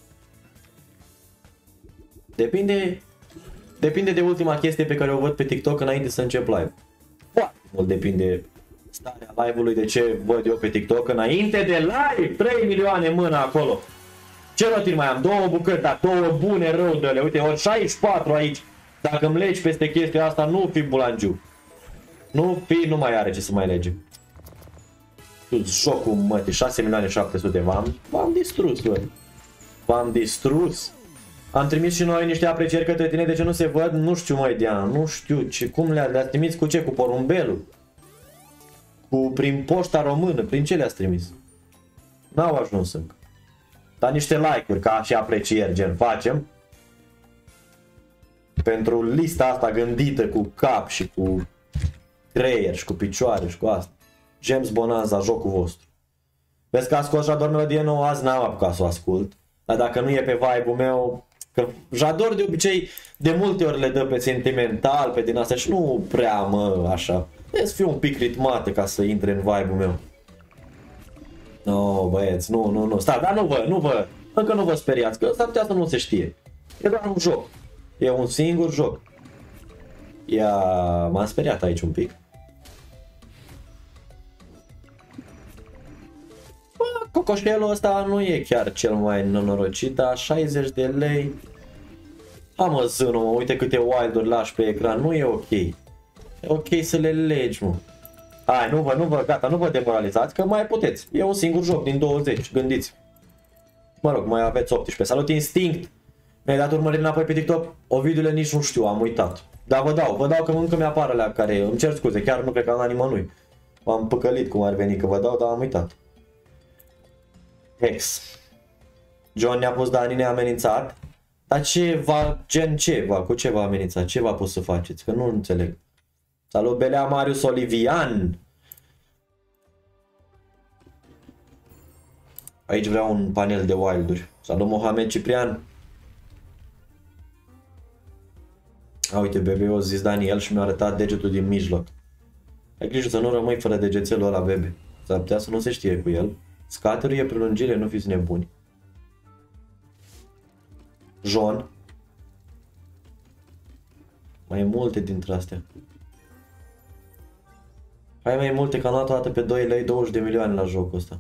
Depinde de ultima chestie pe care o văd pe TikTok înainte să încep live. Foarte mult depinde starea live-ului, de ce văd eu pe TikTok înainte de live. 3 milioane mână acolo. Ce rotiri mai am? 2 bucăți, dar 2 bune rău de ele. Uite, ori 64 aici. Dacă îmi legi peste chestia asta, nu fi bulangiu. Nu mai are ce să mai lege. Șocul mătii, 6 milioane 700 v-am distrus, bă. V-am distrus. Am trimis și noi niște aprecieri către tine, de ce nu se văd? Nu știu, măi, Diana, nu știu cum le-ați trimis, cu ce? Cu porumbelul? prin poșta română, prin ce le-ați trimis? N-au ajuns încă. Dar niște like-uri ca și aprecieri, gen facem. Pentru lista asta gândită cu cap și cu creier și cu picioare și cu asta. James Bonanza, jocul vostru. Vezi că a scos Jador melodie nouă, azi n-am apucat să o ascult. Dar dacă nu e pe vibe-ul meu, că Jador de obicei de multe ori le dă pe sentimental, pe din astea și nu prea așa. Trebuie să fiu un pic ritmate ca să intre în vibe-ul meu. No, băieți, nu. Stai, dar încă nu vă speriați, că s-ar putea să nu se știe. E doar un joc. E un singur joc. M-am speriat aici un pic. Cocoșelul ăsta nu e chiar cel mai nenorocit, dar 60 de lei. Mă zână, mă, uite câte wild-uri lași pe ecran, nu e ok. E ok să le legi, mă. Hai, gata, nu vă demoralizați, că mai puteți. E un singur joc din 20, gândiți. Mă rog, mai aveți 18. Salut, Instinct! Mi-ai dat urmărire înapoi pe TikTok? Ovidiule nici nu știu, am uitat. Dar vă dau că încă mi-apară alea care... Îmi cer scuze, chiar nu cred că am la nimănui. M-am păcălit cum ar veni că vă dau, dar am uitat. Hex. John ne-a pus Dani, ne-a amenințat. Dar cu ce v-a amenințat? Ce v-a pus să faceți? Că nu înțeleg. Salut, Belea Marius Olivian. Aici vreau un panel de wild-uri. Salut, Mohamed Ciprian. Uite, bebe, o zis Daniel și mi-a arătat degetul din mijloc. Ai grijă să nu rămâi fără degețelul ăla, bebe. S-ar putea să nu se știe cu el. Scaterul e prelungire, nu fiți nebuni. John. Mai multe dintre astea. Hai mai multe, că am luat o dată pe 2 lei 20 de milioane la jocul ăsta.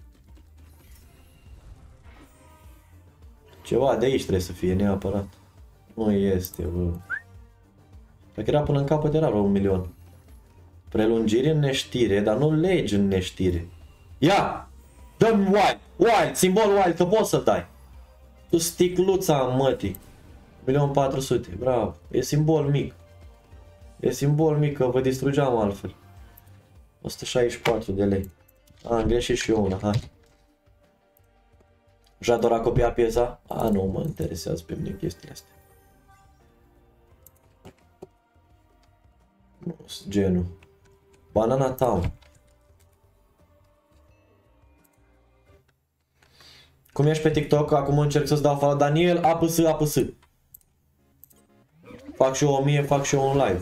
Ceva de aici trebuie să fie neapărat. Nu este, bă. Dacă era până în capăt era vreo 1 milion. Prelungire în neștire, dar nu legi în neștire. Ia! Dă-mi wild, simbol wild, că poți să dai. Tu sticluța mătii. 1.400.000, bravo. E simbol mic. E simbol mic, că vă distrugeam altfel. 164 de lei. Am greșit și eu una, hai. Jador a copiat piesa? Nu mă interesează pe mine chestiile astea. Nu sunt genul. Banana Town. Cum ești pe TikTok? Acum încerc să-ți dau follow. Daniel, apăs. Fac și eu 1000, fac și eu un live.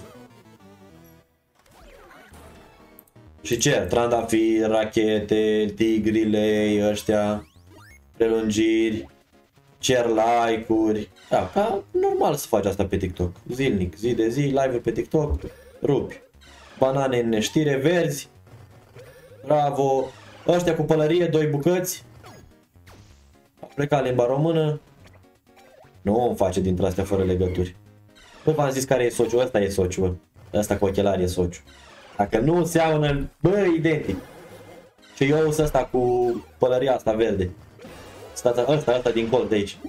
Și ce? Trandafiri, rachete, tigrile, ăștia, prelungiri, cer like-uri. Da, ca normal să faci asta pe TikTok. Zilnic, zi de zi, live-uri pe TikTok, rupi. Banane în neștire, verzi. Bravo. Ăștia cu pălărie, 2 bucăți. A plecat limba română. Nu îmi face dintre astea fără legături. Bă, v-am zis care e sociu, ăsta e sociu, bă. Ăsta cu ochelari e sociu. Dacă nu seamănă, bă, identic. Și eu sunt ăsta cu pălăria asta verde. Ăsta din colț de aici.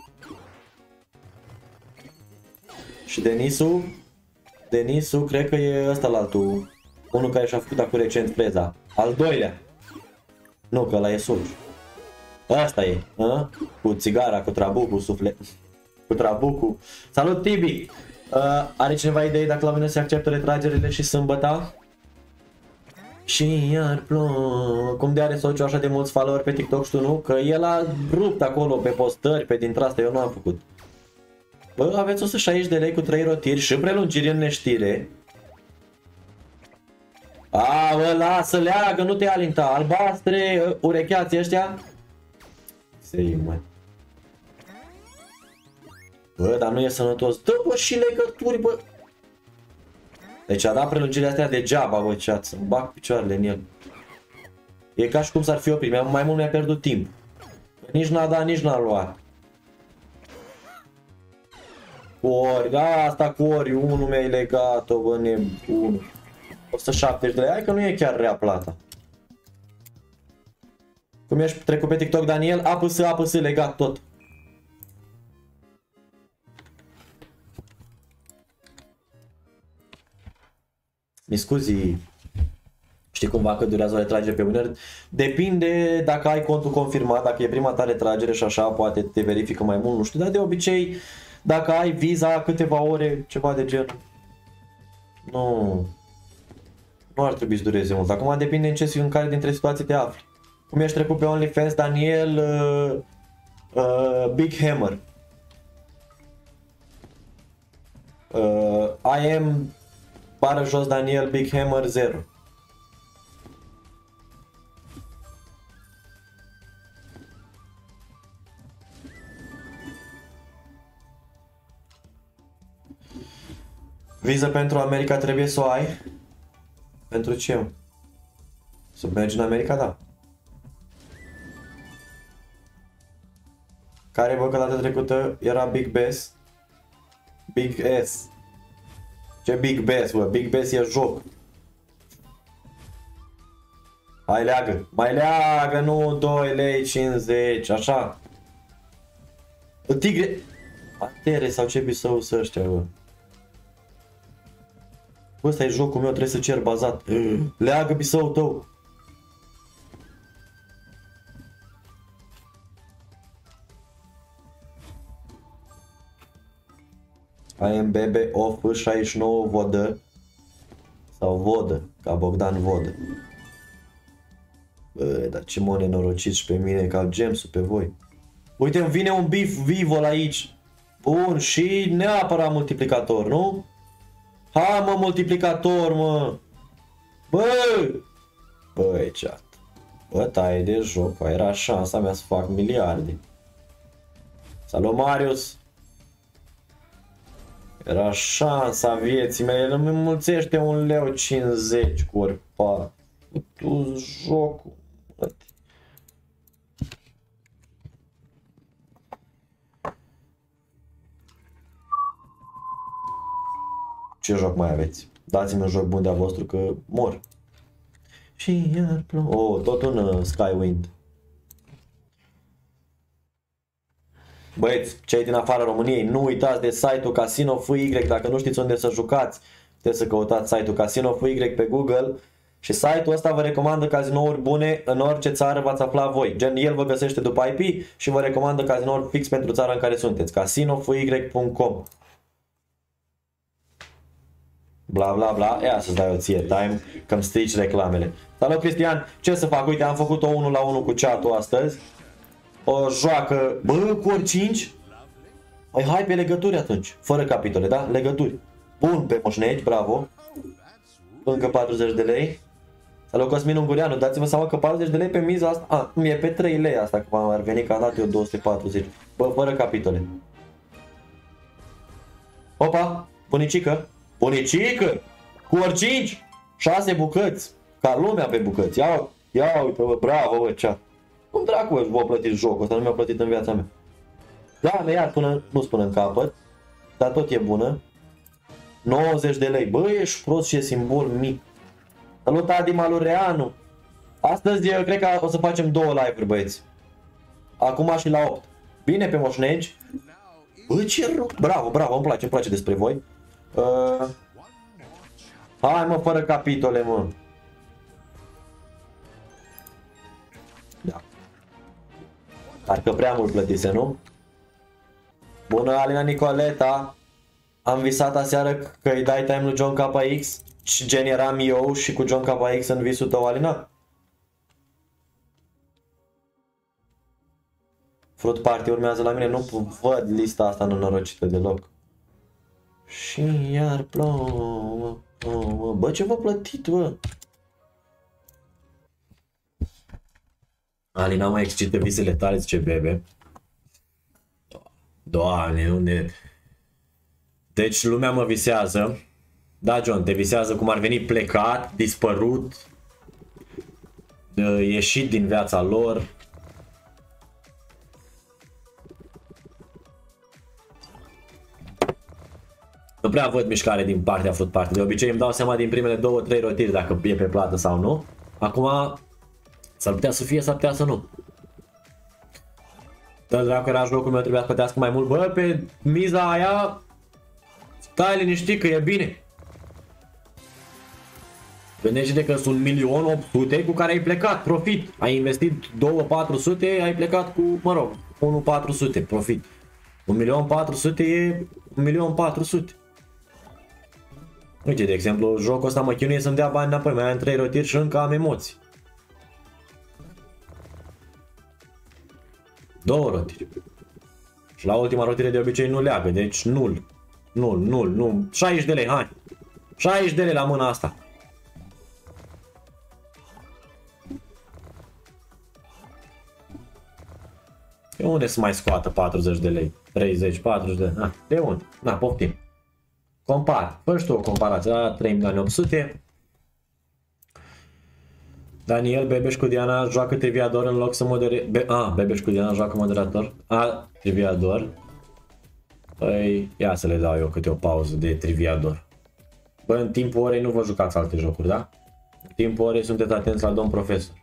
Și Denisul, cred că e ăsta la altul. Unul care și-a făcut acum recent preza. Al doilea. Nu, că ăla e sociu. Ăsta e, a? Cu țigara, cu trabucul, suflet. Cu trabucul. Salut, Tibi! Are cineva idei dacă la mine se acceptă retragerile și sâmbăta? Și iar plouă. Cum de are sociu așa de mulți follower pe TikTok și tu nu? Că el a rupt acolo pe postări, pe dintre astea, eu nu am făcut. Bă, aveți 160 de lei cu 3 rotiri și prelungiri în neștire. Bă, lasă, leagă, nu te alinta. Albastre, urecheați ăștia. Sei, mă. Bă, dar nu e sănătos. Dă, bă, și legături, bă. Deci a dat prelungirea astea degeaba, bă, chat, să-mi bag picioarele în el. E ca și cum s-ar fi oprit, mai mult mi-a pierdut timp. Nici n-a dat, nici n-a luat. Cu ori, da, asta cu ori, unul mi-ai legat-o, bă, nebun. 170 de lei, hai că nu e chiar rea plata. Cum ești trecut pe TikTok, Daniel? Apăs, legat tot. Mi scuzi. Știi Știi cumva că durează o retragere pe winner? Depinde dacă ai contul confirmat, dacă e prima ta retragere și așa, poate te verifică mai mult, nu știu, dar de obicei, dacă ai viza câteva ore, ceva de genul, nu ar trebui să dureze mult. Acum depinde în care dintre situații te afli. Cum ești trecut pe OnlyFans, Daniel Big Hammer. I am bară jos Daniel Big Hammer 0. Viză pentru America trebuie să o ai? Pentru ce? Să mergi în America, da. Care bă că data trecută era Big Bass? Big S. Ce Big Bass, bă? Big Bass e joc. Hai leagă. Mai leagă, nu 2 lei 50, așa. Tigre. Atere sau ce bisău să ăștia, bă. Bă, ăsta e jocul meu, trebuie să cer bazat. Leagă bisăul tău. AMBB of 69 vodă. Sau vodă, ca Bogdan Vodă. Bă, dar ce mă nenorociți și pe mine, ca gemsul pe voi. Uite, îmi vine un bif Vivol aici. Bun, și neapărat multiplicator, nu? Hai mă, multiplicator, mă! Bă! Băi, chat. Bă, taie de joc, era șansa mea să fac miliarde. Salut, Marius! Era șansa vieții mele, îmi înmulțește 1,50 lei cu orpa. Tu jocul. Ce joc mai aveți? Dați-mi un joc bun de-a vostru că mor. Și iar plouă. Oh, tot un Skywind. Băieți, cei din afara României, nu uitați de site-ul Casino FY. Dacă nu știți unde să jucați, puteți să căutați site-ul Casino FY pe Google. Și site-ul ăsta vă recomandă cazinouri bune în orice țară v-ați afla voi. Gen, el vă găsește după IP și vă recomandă cazinouri fix pentru țara în care sunteți. casinofy.com. Bla bla bla, ia să-ți dai o ție time, că-mi strici reclamele. Salut Cristian, ce să fac? Uite, am făcut o 1 la 1 cu chat-ul astăzi. O joacă, bă, cu ori 5. Hai pe legături atunci, fără capitole, da? Legături. Bun, pe moșnegi, bravo. Încă 40 de lei. Salut Cosmin Ungureanu, dați-vă seama că 40 de lei pe miza asta. E pe 3 lei asta, că m-ar veni că am dat eu 240. Bă, fără capitole. Opa, bunicică. Bunicică! Cu ori 5! 6 bucăți! Ca lumea pe bucăți! Ia uite, bă, bravo, bă, cea! Cum dracu v-a plătit jocul ăsta? Nu mi-a plătit în viața mea. Da, mi-a până, nu spun în capăt, dar tot e bună. 90 de lei. Bă, ești prost și e simbol mic. Salut, Adi Malureanu! Astăzi eu cred că o să facem 2 live-uri, băieți. Acum și la 8. Bine pe moșnegi. Bă, ce rău! Bravo, bravo, îmi place despre voi. Hai mă, fără capitole, mă. Da. Parcă prea mult plătise, nu? Bună, Alina Nicoleta. Am visat aseară că îi dai time lui John KX și gen eram eu și cu John KX în visul tău, Alina? Fruit Party urmează la mine, nu văd lista asta nenorocită deloc. Și iar plouă. Bă, ce v-a plătit, bă? Alina mă excită visele tale, zice bebe. Doamne, unde... Deci lumea mă visează. Da, John, te visează cum ar veni plecat, dispărut, ieșit din viața lor. Nu prea văd mișcare din partea Fruit Party. De obicei îmi dau seama din primele 2-3 rotiri dacă e pe plată sau nu. Acum s-ar putea să fie, s-ar putea să nu. Dă dracu, era jocul meu, trebuia să plătească mai mult. Bă, pe miza aia stai liniștit că e bine. Gândește-te că sunt 1.800.000 cu care ai plecat, profit. Ai investit 2.400, ai plecat cu, mă rog, 1.400, profit. 1.400.000 e 1.400.000. Uite, de exemplu, jocul ăsta mă chinuie să-mi dea bani înapoi, mai am 3 rotiri și încă am emoții. 2 rotiri. Și la ultima rotire de obicei nu leagă, deci nul. Nu. 60 de lei, hai. 60 de lei la mâna asta. De unde să mai scoată 40 de lei? 30, 40 de lei? De unde? Na, poftim. Compar. Fă și tu o comparație. La 3.800.000. Daniel, Bebeș cu Diana joacă triviador în loc să modereze. Bebeș cu Diana joacă moderator. Triviador. Păi, ia să le dau eu câte o pauză de triviador. Bă, în timpul orei nu vă jucați alte jocuri, da? În timpul orei sunteți atenți la domn profesor.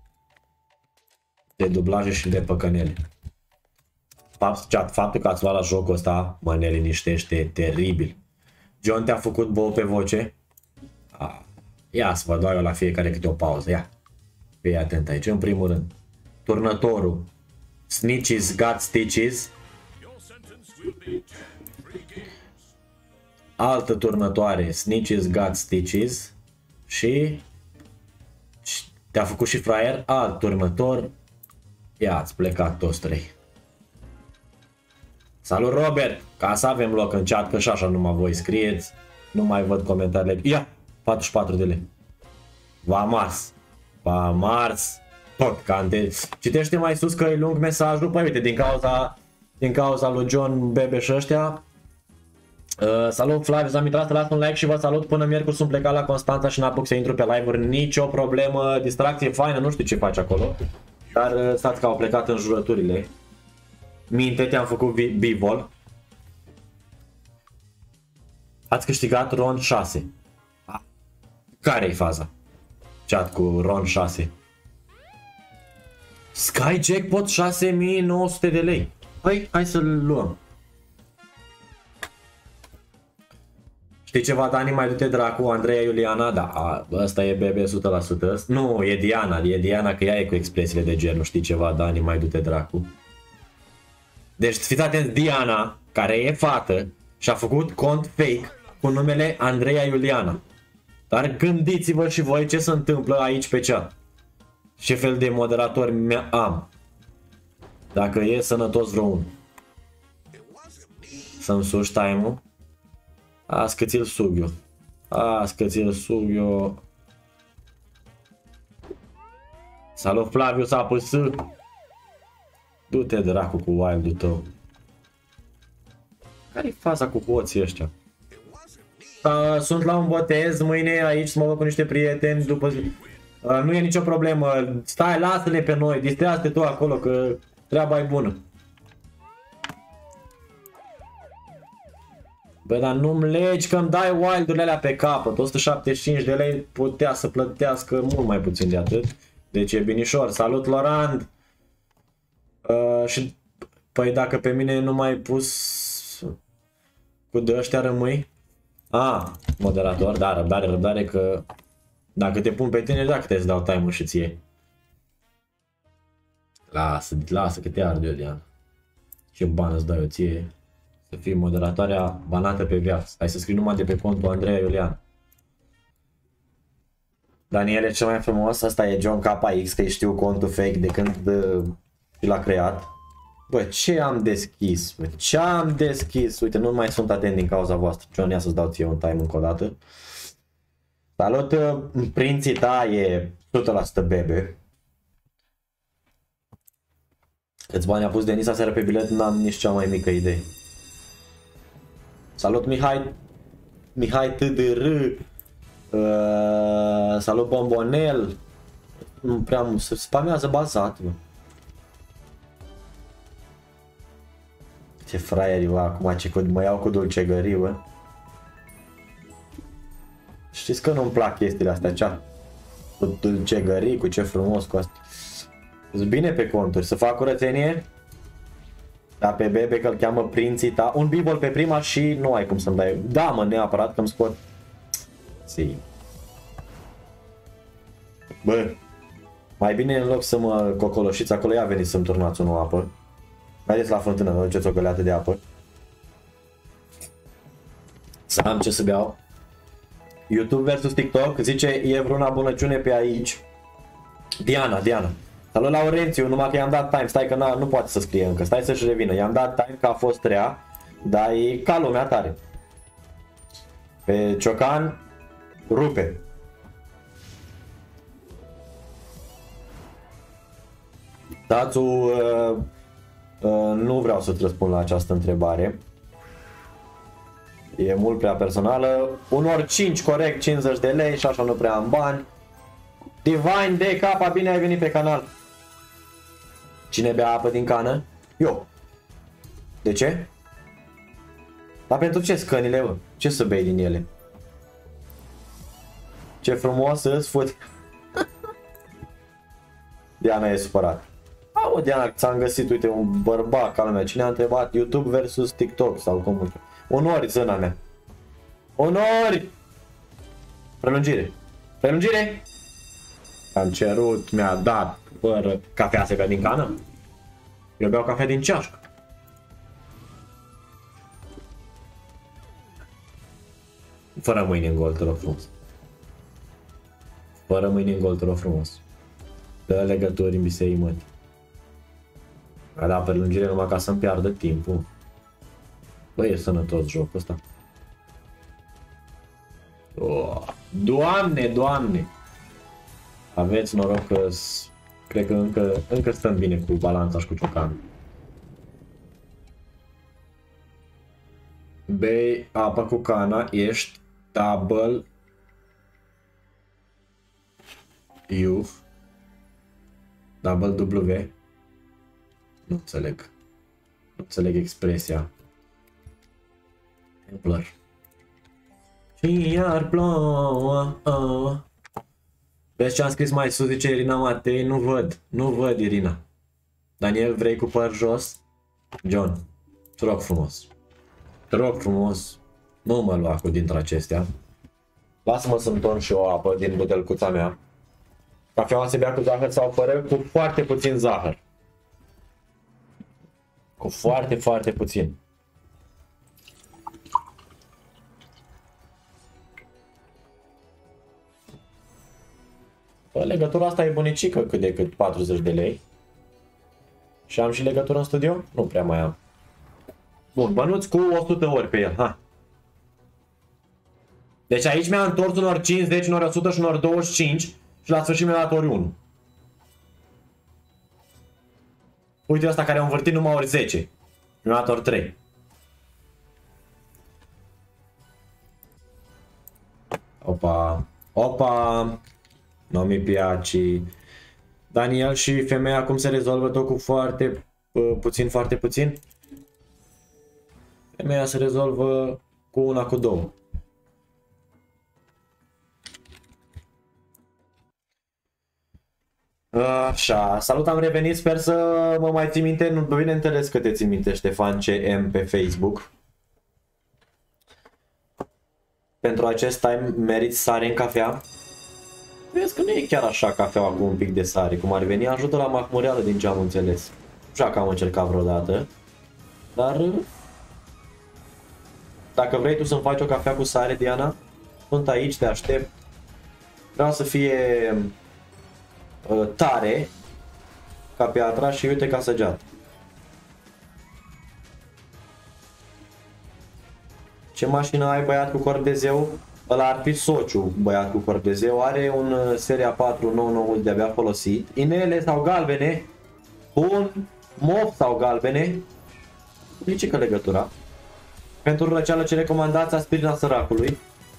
De dublaje și de păcănele. Faptul că ați luat la jocul ăsta mă neliniștește teribil. John te-a făcut bou pe voce? Ia să vă dau eu la fiecare câte o pauză, ia. Fii atent aici, în primul rând. Turnătorul. Snitches got stitches. Altă turnătoare. Snitches got stitches. Și te-a făcut și fraier. Alt turnător. Ia, ați plecat toți 3. Salut Robert! Ca să avem loc în chat, că și așa numai voi scrieți. Nu mai văd comentariile. Ia! 44 de lei. Va mars. Tot cante. Citește mai sus că e lung mesajul. Păi uite, din cauza lui John Bebe și ăștia. Salut Flavius, am intrat să las un like și vă salut. Până miercuri sunt plecat la Constanța și n-apuc să intru pe live-uri. Nicio problemă, distracție faină, nu știu ce faci acolo. Dar stați că au plecat în jurăturile. Minte, te-am făcut b-ball. Ați câștigat Ron 6. Care-i faza? Chat cu Ron 6. Sky Jackpot 6.900 de lei. Păi, hai să-l luăm. Știi ceva, Dani? Mai du-te dracu, Andreea Iuliana. Da, ăsta e bebe 100%. Nu, e Diana, că ea e cu expresiile de genul. Știi ceva, Dani? Mai du-te dracu. Deci fiți atenți, Diana, care e fată și a făcut cont fake cu numele Andreea Iuliana. Dar gândiți-vă și voi ce se întâmplă aici pe chat. Ce fel de moderator am. Dacă e sănătos vreunul. Să-mi suși time-ul. Azi că ți-l sug eu. Salut Flavius, APS. Du-te dracu cu wild-ul tău. Care-i faza cu hoții ăștia? Sunt la un botez mâine aici să mă văd cu niște prieteni după zi. Nu e nicio problemă. Stai, lasă-ne pe noi. Distrează-te tu acolo că treaba e bună. Bă, dar nu-mi legi că îmi dai wild-urile alea pe capăt. 175 de lei putea să plătească mult mai puțin de atât. Deci e binișor. Salut, Laurent! Și păi dacă pe mine nu m-ai pus cu de ăștia rămâi? Moderator, da, răbdare că dacă te pun pe tine, dacă te-ți dau time-ul și ție. Lasă că te ard eu, Diana. Ce bani îți dau eu ție? Să fii moderatoarea banată pe viață. Hai să scrii numai de pe contul Andreea Iulian. Daniel e cel mai frumos, asta e John KX, că știu contul fake de când l-a creat. Bă, ce am deschis? Uite, nu mai sunt atent din cauza voastră. John, ia să-ți dau ție un time încă o dată. Salut, prinții ta e 100% bebe. Câți bani a pus Denisa seara pe bilet? N-am nici cea mai mică idee. Salut, Mihai TDR. Salut, Bombonel. Nu prea se spamează bazat, mă. Ce fraieri, bă, acum ce mă iau cu dulcegării, bă. Știți că nu-mi plac chestiile astea, cea? Cu dulcegării, cu ce frumos cu asta. Sunt bine pe conturi, să fac curățenie. Da, pe bebe, că-l cheamă prinții ta. Un bibol pe prima și nu ai cum să-mi dai. Da, mă, neapărat că-mi scot. Si. Bă, mai bine în loc să mă cocoloșiți acolo, ia veniți să-mi turnați o apă. Mergeți la fântână, vă duceți o găleată de apă. Să am ce să beau. YouTube versus TikTok, zice, e vreuna bunăciune pe aici. Diana. Salut Laurențiu, numai că i-am dat time, stai că nu poate să scrie încă, stai să-și revină. I-am dat time că a fost rea, dar e ca lumea tare. Pe Ciocan, rupe. Dațu, nu vreau să-ți răspund la această întrebare. E mult prea personală. Unor 5 corect, 50 de lei și așa nu prea am bani. Divine de capa, bine ai venit pe canal. Cine bea apă din cană? Eu. De ce? Dar pentru ce scănile, bă? Ce să bei din ele? Ce frumos îți fut. Diana e supărat. Au, Diana, ți-am găsit, uite, un bărbat ca lumea. Cine a întrebat? YouTube versus TikTok sau cum? Onori, zâna mea. Onori! Prelungire. Prelungire! Am cerut, mi-a dat, fără cafea se bea din cană. Eu beau cafea din ceașcă. Fără mâini în gol, te rog frumos. Fără mâini în gol, te rog frumos. Dă legături în bisei mătii. A dat prelungire numai ca să-mi piardă timpul. Băi, e sănătos jocul ăsta. Oh, Doamne, Doamne! Aveți noroc că cred că încă stăm bine cu balanța și cu Ciocanul. Bei apă cu cana, ești double U double W. Nu înțeleg. Nu înțeleg expresia. Templar. Și iar plouă. Vezi ce am scris mai sus, zice Irina Matei, nu văd Irina. Daniel, vrei cu păr jos? John, te rog frumos, nu mă lua cu dintre acestea. Lasă-mă să-mi torn și o apă din butelcuța mea. Cafeaua se bea cu zahăr sau fără? Cu foarte puțin zahăr. Cu foarte puțin. Bă, legătura asta e bunicică cât de cât 40 de lei. Și am și legătură în studio? Nu prea mai am. Bun, bănuți cu 100 ori pe el, ha. Deci aici mi-a întors unor 50, unor 100 și unor 25 și la sfârșit mi-a dat ori 1. Uite ăsta care a învârtit numai ori 10. Mi-a dat ori 3. Opa. Nu mi piace. Daniel, și femeia cum se rezolvă tot cu foarte puțin? Femeia se rezolvă cu una, cu două. Așa, salut, am revenit, sper să mă mai ții minte, nu bineînțeles că te ții minte, Ștefan CM pe Facebook. Pentru acest time meriți sare în cafea. Vezi că nu e chiar așa cafeaua cu un pic de sare, cum ar veni, ajută la mahmureală din ce am înțeles. Nu știu dacă am încercat vreodată, dar dacă vrei tu să-mi faci o cafea cu sare, Diana, sunt aici, te aștept. Vreau să fie tare ca piatra și uite ca săgeată. Ce mașină ai, băiat cu cordezeu? Ăla ar fi sociu, băiat cu cordezeu. Are un seria 4 nou de-abia folosit. Inele sau galbene? Bun. Mov sau galbene? Nici că legătura. Pentru răceală ce recomandați? Aspirina săracului.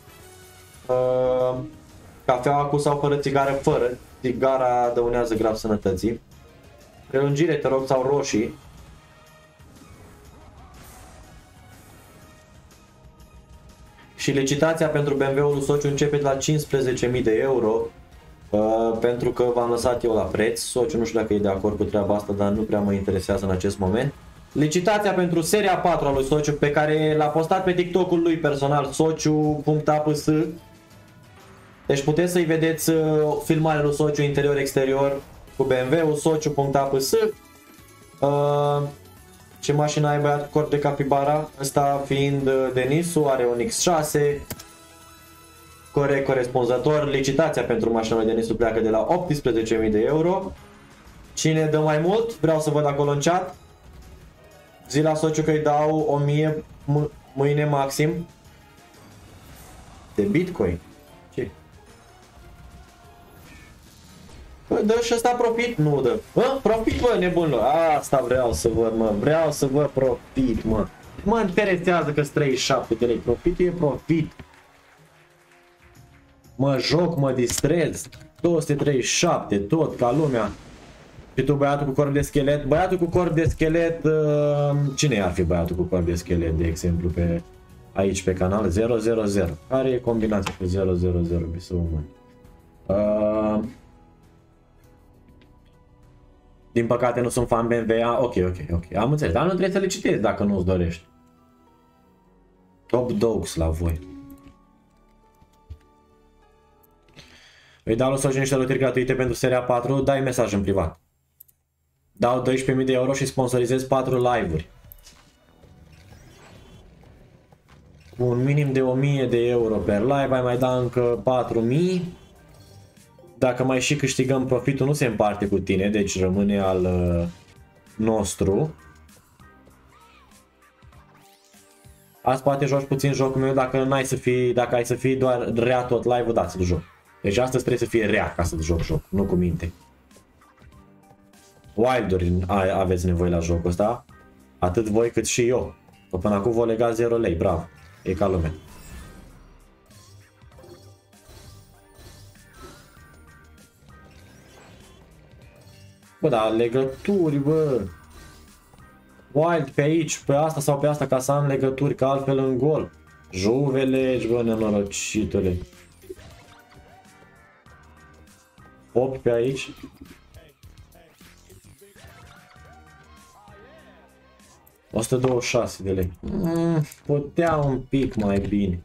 Cafeaua cu sau fără țigară? Fără. Țigara dăunează grav sănătății. Prelungire, te rog, sau roșii? Și licitația pentru BMW-ul Sociu începe de la 15.000 de euro. Pentru că v-am lăsat eu la preț. Sociu nu știu dacă e de acord cu treaba asta, dar nu prea mă interesează în acest moment. Licitația pentru seria 4 a lui Sociu, pe care l-a postat pe TikTok-ul lui personal, sociu.aps. Deci puteți să-i vedeți filmarea lui Sociu interior-exterior cu BMW-ul Sociu.aps. Ce mașină ai, băiat, cu corp de capibara? Ăsta fiind Denisul, are un X6. Corect, corespunzător. Licitația pentru mașina lui Denisul pleacă de la 18.000 de euro. Cine dă mai mult? Vreau să văd acolo în chat. Zi la Sociu că îi dau 1000 mâine maxim. De Bitcoin. Ce? Bă, dă și ăsta profit? Nu dă. Bă, profit, bă, nebunilor. Asta vreau să văd, mă. Vreau să văd profit, mă. Mă interesează că-s 37 de lei. Profitul e profit. Mă joc, mă distrez. 237, tot ca lumea. Și tu, băiatul cu corp de schelet? Băiatul cu corp de schelet... Cine ar fi băiatul cu corp de schelet, de exemplu, pe aici pe canal? 000. Care e combinația cu 000? Din păcate nu sunt fan BMW. Ok. Am înțeles. Dar nu trebuie să le citezi dacă nu-ți dorești. Top dogs la voi. Îi dau lui Soci niște lotiri gratuite pentru seria 4. Dai mesaj în privat. Dau 12.000 de euro și sponsorizez 4 live-uri. Cu un minim de 1000 de euro per live ai mai da încă 4.000. Dacă mai și câștigăm profitul, nu se împarte cu tine, deci rămâne al nostru. Azi poate joci puțin jocul meu dacă ai să fii doar rea tot live-ul, da, să-l joc. Deci astăzi trebuie să fie rea ca să joc joc, nu cu minte. Wilduri aveți nevoie la jocul ăsta. Atât voi cât și eu. Până acum vă lega 0 lei, bravo. E ca lumea. Bă, da, legături, bă. Wild pe aici, pe asta sau pe asta, ca să am legături, că altfel în gol. Juvelegi, bă, nenorocitule. 8 pe aici. $126 de lei. Putea un pic mai bine.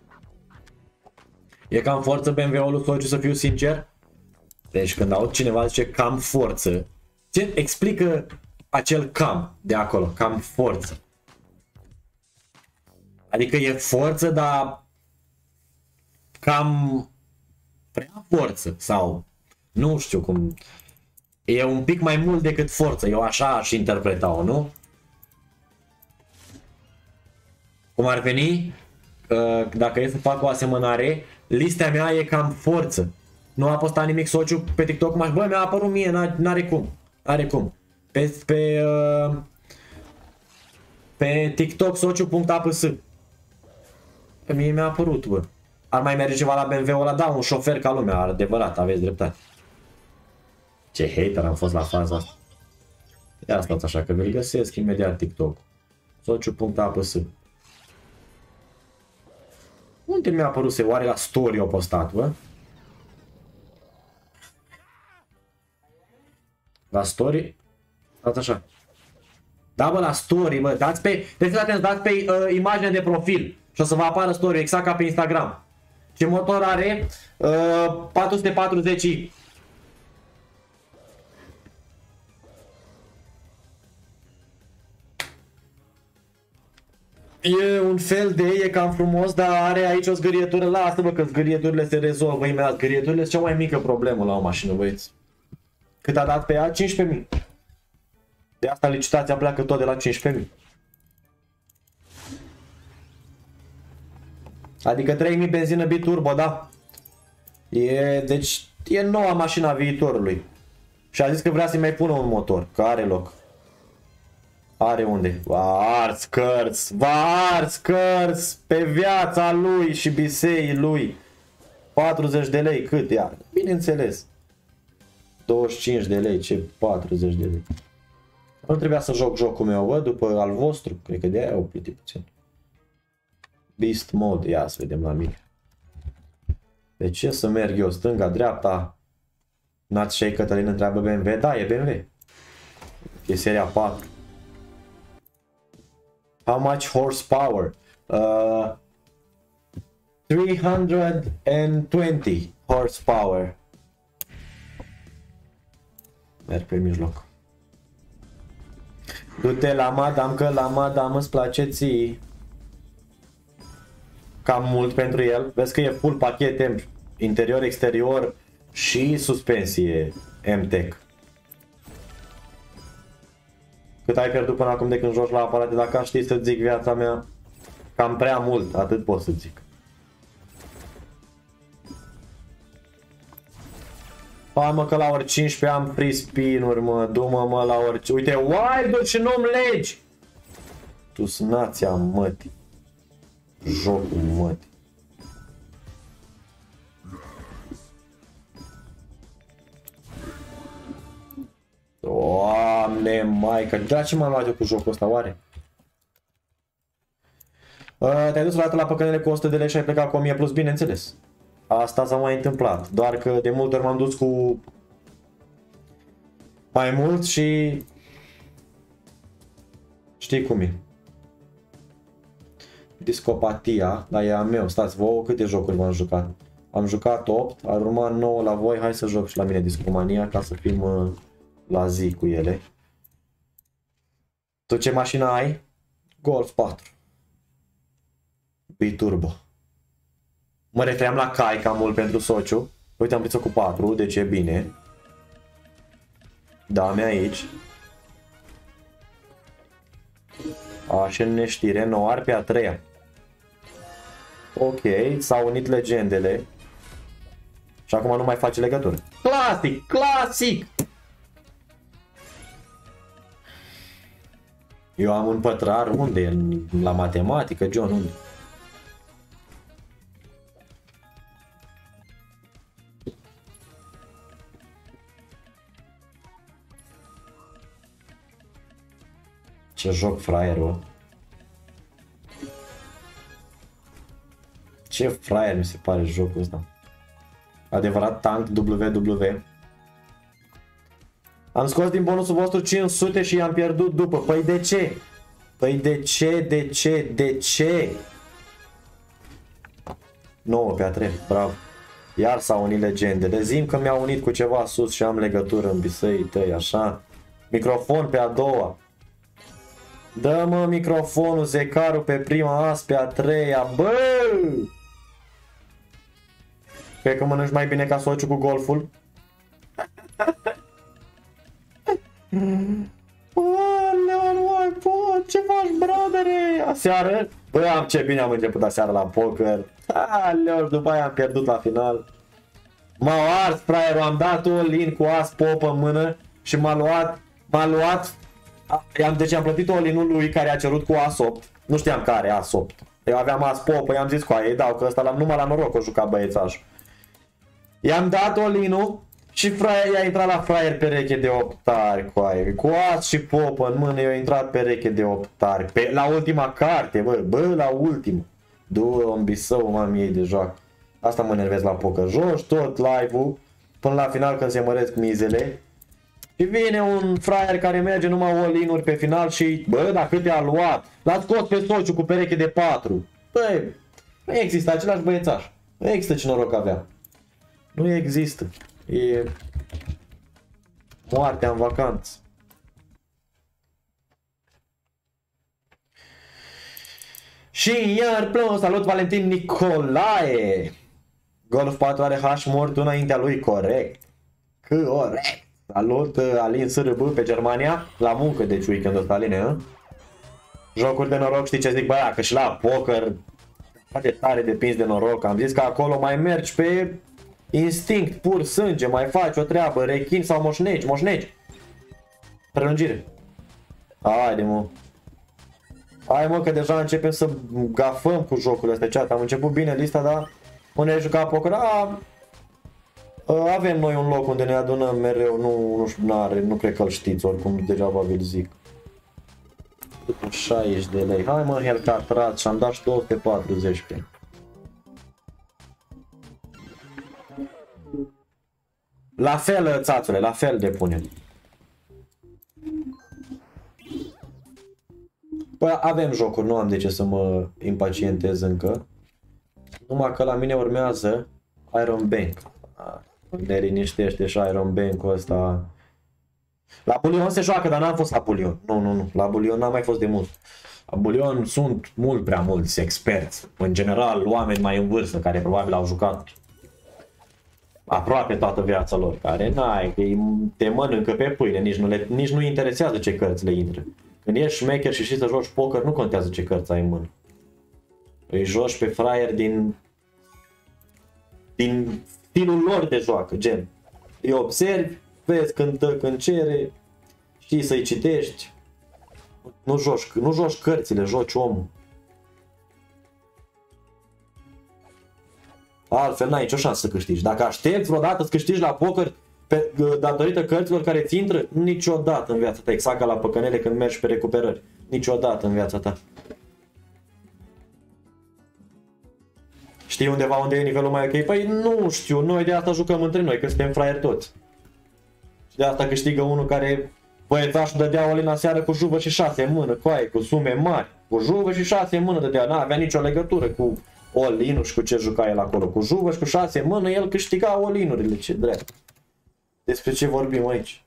E cam forță BMW-ul lui Sociu, să fiu sincer. Deci când aud cineva zice cam forță, ce explică acel cam de acolo, cam forță. Adică e forță, dar cam prea forță sau nu știu cum. E un pic mai mult decât forță, eu așa aș interpreta-o, nu? Cum ar veni, dacă e să fac o asemănare, lista mea e cam forță. Nu a postat nimic Sociu pe TikTok, bă, mi-a apărut mie, n-are cum. Are cum. Pe TikTok Sociu.aps. Mie mi-a apărut, bă. Ar mai merge ceva la BMW-ul ăla? Da, un șofer ca lumea, adevărat, aveți dreptate. Ce hater am fost la faza asta. Ia stați așa, că vi-l găsesc imediat TikTok. Sociu.aps. Unde mi-a apărut? Oare la story o postat, bă? La story? Dați așa. Da, bă, la story, bă, dați pe... Deci, dați pe imaginea de profil și o să vă apară story, exact ca pe Instagram. Ce motor are? 440i. E un fel de, e cam frumos, dar are aici o zgârietură. Lasă-mă că zgârieturile se rezolvă imediat. Zgârieturile sunt cea mai mică problemă la o mașină, băieți. Cât a dat pe ea? 15.000. De asta licitația pleacă tot de la 15.000. Adică 3.000 benzină biturbo, da? Deci e noua mașina viitorului. Și a zis că vrea să-i mai pună un motor, că are loc. Are unde? Va ars cărți pe viața lui și biseii lui. 40 de lei, cât ia? Bineînțeles. 25 de lei, ce 40 de lei. Nu trebuia să joc jocul meu, bă, după al vostru. Cred că de aia au plătit puțin. Beast mode, ia să vedem la mine. De ce să merg eu stânga, dreapta? Nați și Cătălin întreabă BMW. Da, e BMW. E seria 4. How much horsepower? 320 horsepower. Merg pe mijloc. Du-te la madam, că la madam îți place ție. Cam mult pentru el. Vezi că e full pachete interior, exterior și suspensie M-Tech. Cât ai pierdut până acum de când joci la aparate? Dacă aș ști să zic viața mea, cam prea mult, atât pot să zic. Hai mă că la ori 15 am free spin-uri, mă, du-mă la orice. Uite, wild-uri și nu-mi legi! Tu-s nația mătii. Jocul mătii. Doamne, maică, de ce m-am luat eu cu jocul ăsta, oare? Te-ai dus la păcănele cu 100 de lei și ai plecat cu 1000 plus, bineînțeles. Asta s-a mai întâmplat, doar că de multe ori m-am dus cu mai mult și știi cum e. Discopatia, dar e a meu, stați vouă câte jocuri v-am jucat? Am jucat 8, ar urma 9 la voi, hai să joc și la mine Discomania ca să fim la zi cu ele. Tu ce mașină ai? Golf 4 Biturbo. Mă refeream la cai cam mult pentru sociu. Uite, am prins-o cu 4, deci e bine. Da-mi aici. Așa în neștire, nouă ar pe a 3-a. Ok, s-au unit legendele. Și acum nu mai face legătură. Clasic, clasic! Eu am un pătrar, unde? La matematică, John, unde? Ce joc fraierul. Ce fraier mi se pare jocul ăsta. Adevărat tank WW. Am scos din bonusul vostru 500 și i-am pierdut după. Păi de ce? Păi de ce? 9 pe a 3, bravo. Iar s-au unit legendele. Zim că mi-au unit cu ceva sus și am legătură în bisei tăi, așa. Microfon pe a doua. Dă-mă microfonul, zecarul pe prima, as pe a treia, bă! Cred că mănânci mai bine ca sociu cu golful. Bă, nu mai pot, ce faci, brodere? Aseară? Bă, ce bine am început aseară la poker. Aleu, după aia am pierdut la final. M-au ars, fraierul, am dat all-in cu as popă în mână și m-a luat. Deci am plătit all-in-ul lui care a cerut cu as 8. Nu știam care as 8. Eu aveam as popă, i-am zis cu aia, îi dau că ăsta numai la noroc o juca băiețașul. I-am dat all-in-ul și fraier, i-a intrat la fraier pereche de 8 tari cu aia. Cu as și popă în mână, i-a intrat pereche de 8 tari. La ultima carte, bă, la ultima. Du-o în Bisău, mami, ei de joacă. Asta mă nervez la poker. Joci tot live-ul până la final când se măresc mizele. Și vine un fraier care merge numai all-in-uri pe final și, bă, dar câte a luat? L-a scos pe sociu cu pereche de 4. Băi, nu există același băiețaș. Nu există ce noroc avea. Nu există. E moartea în vacanță. Și iar plău, salut Valentin Nicolae. Golf 4 are H mort înaintea lui, corect. Corect. Salut Alin SRB pe Germania. La muncă deci weekendul ăsta, Aline, jocuri de noroc, știi ce zic, băia, că și la poker de tare depinzi de noroc. Am zis că acolo mai mergi pe instinct, pur sânge, mai faci o treabă, rechin sau moșnegi. Prelungire. Haide, mă. Hai, mă, că deja începem să gafăm cu jocurile astea, chat. Am început bine lista, dar unde ai jucat poker? Avem noi un loc unde ne adunăm mereu, nu cred că îl știți, oricum degeaba vi-l zic. 60 de lei. Hai, mă, Hellcat și am dat și 240 pe. La fel, țațule, la fel de pune. Păi avem jocuri, nu am de ce să mă impacientez încă. Numai că la mine urmează Iron Bank. Ne liniștește și Iron Bank-ul ăsta. La Bulion se joacă, dar n-am fost la Bulion. Nu. La Bulion n-am mai fost de mult. La Bulion sunt mult prea mulți experți. În general, oameni mai în vârstă, care probabil au jucat aproape toată viața lor. Care n-ai, că te mănâncă pe pâine, nici nu interesează ce cărți le intră. Când ești șmecher și știi să joci poker, nu contează ce cărți ai în mână. Îi joci pe fraier din stilul lor de joacă, gen. Îi observi, vezi când dă, când cere, știi să-i citești. Nu joci cărțile, joci omul. Altfel n-ai nicio șansă să câștigi. Dacă aștepți vreodată să câștigi la poker datorită cărților care ți intră, niciodată în viața ta, exact ca la păcănele când mergi pe recuperări. Niciodată în viața ta. Știi undeva unde e nivelul mai ok? Păi nu știu, noi de asta jucăm între noi, că suntem fraieri toți. Și de asta câștigă unul care băiețașul dădea all-in aseară cu juvă și 6 în mână, cu sume mari. Cu juvă și 6 în mână dădea, n-avea nicio legătură cu all-in-ul și cu ce juca el acolo. Cu juvă și cu 6 în mână el câștiga all-in-urile, ce drept. Despre ce vorbim aici?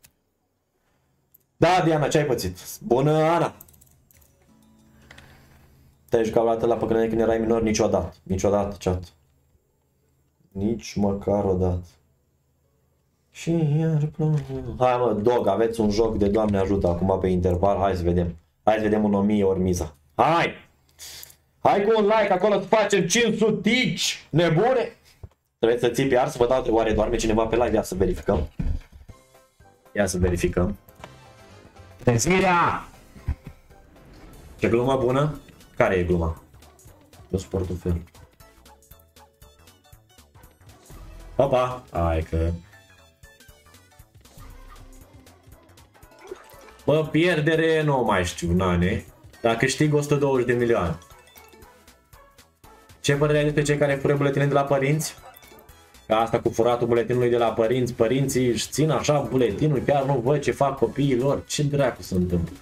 Da, Diana, ce ai pățit? Bună, Ana! Te-ai jucat vreodată la păcănele când erai minor? Niciodată. Niciodată, chat. Nici măcar o dată. Și iar hai mă, Dog, aveți un joc de Doamne ajută acum pe interval. Hai să vedem. Hai să vedem un 1000 ori miza. Hai! Hai cu un like acolo să facem 500 tici! Nebune! Trebuie să țipi iar să vă dau. Oare doarme cineva pe live? Ia să verificăm. Ia să verificăm. Trezirea! Ce glumă bună? Care e gluma? Eu sunt portofel. Opa! Hai că... Bă, pierdere nu mai știu, nane. Dar câștig 120 de milioane. Ce părere ai despre cei care fură buletine de la părinți? Ca asta cu furatul buletinului de la părinți. Părinții își țin așa buletinul, chiar nu văd ce fac copiii lor. Ce dracu se întâmplă?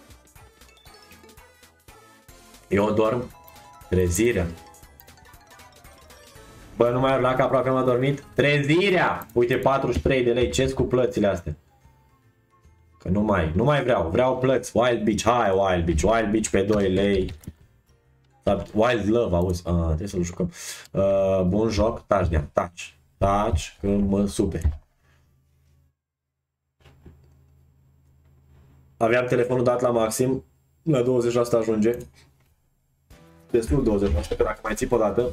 Eu dorm. Trezirea. Bă, nu mai urla că aproape m-a dormit. Trezirea! Uite, 43 de lei. Ce-s cu plățile astea? Că nu mai vreau. Vreau plăți. Wild Beach. Hai, Wild Beach. Wild Beach pe 2 lei. Wild Love, auzi. Trebuie să-l jucăm. Bun joc. Taci, Dean. Taci, că mă super. Aveam telefonul dat la maxim. La 20% ajunge. Destul 20%, că dacă mai țip o dată.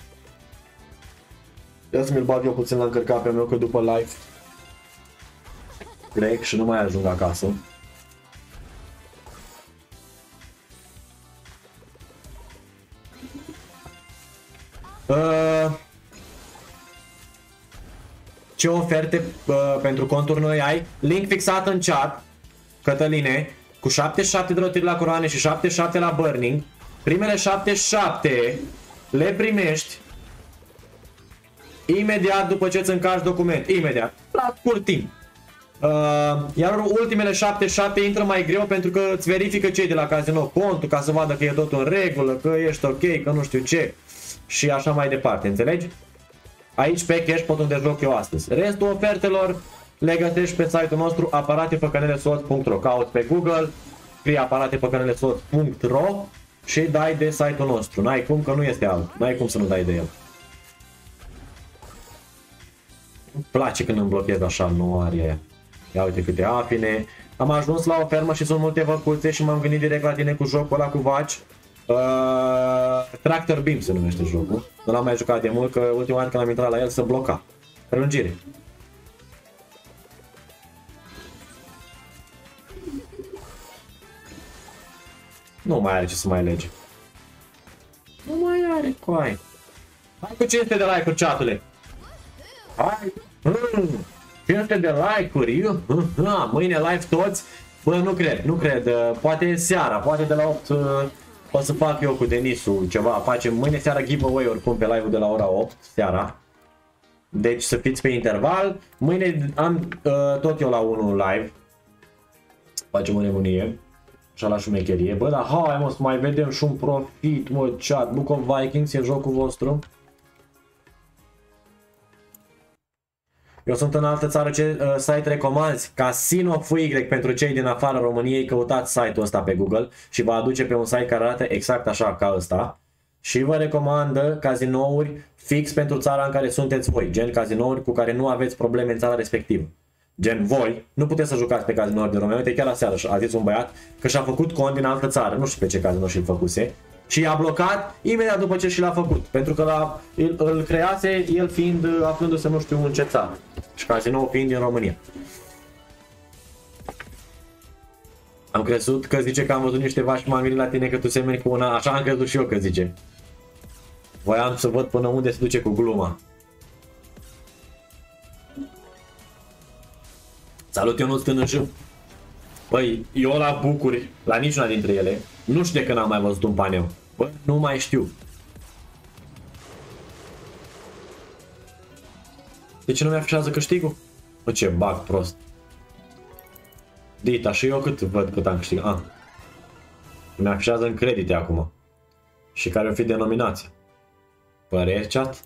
Ia să mi-l bag eu puțin la încărcat pe meu, că după live plec și nu mai ajung acasă. Ce oferte pentru conturi noi ai? Link fixat în chat, Cătăline, cu 77 de rotiri la coroane și 77 la burning. Primele 77 le primești imediat după ce îți încarci document. Imediat, la scurt timp. Iar ultimele 77 intră mai greu pentru că îți verifică cei de la casino contul ca să vadă că e totul în regulă, că ești ok, că nu știu ce și așa mai departe, înțelegi? Aici pe cash pot unde joc eu astăzi. Restul ofertelor le găsești pe site-ul nostru aparatepăcănelesoț.ro. Cauți pe Google, scrie aparatepăcănelesoț.ro și dai de site-ul nostru. N-ai cum, că nu este alt. N-ai cum să nu dai de el. Îmi place când îmi blochez așa, nu are aia. Ia uite câte afine. Am ajuns la o fermă și sunt multe văcuțe și m-am venit direct la tine cu jocul ăla cu vaci. Tractor Beam se numește jocul. Nu l-am mai jucat de mult, că ultima dată când am intrat la el se bloca. Prelungire. Nu mai are ce să mai lege. Nu mai are, coai. Hai cu 500 de like-uri, chatule. Hai. 500 de like-uri. Mâine live toți. Bă, nu cred. Poate seara, poate de la 8 o să fac eu cu Denisul ceva. Facem mâine seara giveaway oricum pe live-ul de la ora 8 seara. Deci să fiți pe interval. Mâine am tot eu la 1 live. Facem o nebunie. Așa la șumecherie. Bă, dar hai mă să mai vedem și un profit, mă, chat. Book of Vikings e jocul vostru. Eu sunt în altă țară, ce site recomanzi? Casino FY pentru cei din afara României, căutați site-ul ăsta pe Google și vă aduce pe un site care arată exact așa ca ăsta. Și vă recomandă cazinouri fix pentru țara în care sunteți voi, gen cazinouri cu care nu aveți probleme în țara respectivă. Gen voi, nu puteți să jucați pe cazinouri din România. Uite, chiar aseară a zis un băiat că și-a făcut cont din altă țară, nu știu pe ce casino și-l făcuse, și i-a blocat imediat după ce și l-a făcut, pentru că îl crease el fiind, aflându-se nu știu în ce țară, și cazinoul fiind din România. Am crezut că zice că am văzut niște vaci, m-am gândit la tine că tu semeni cu una, așa am crezut și eu că zice. Voiam să văd până unde se duce cu gluma. Salut, Ionuț Tânășu. Băi, eu la Bucuri, la niciuna dintre ele, nu știu de când am mai văzut un paneu. Bă, nu mai știu. De ce nu mi-afișează câștigul? Bă, ce bag prost. Dita, și eu cât am câștigat? Mi-afișează în credite acum. Și care o fi denominația? Păreri, chat?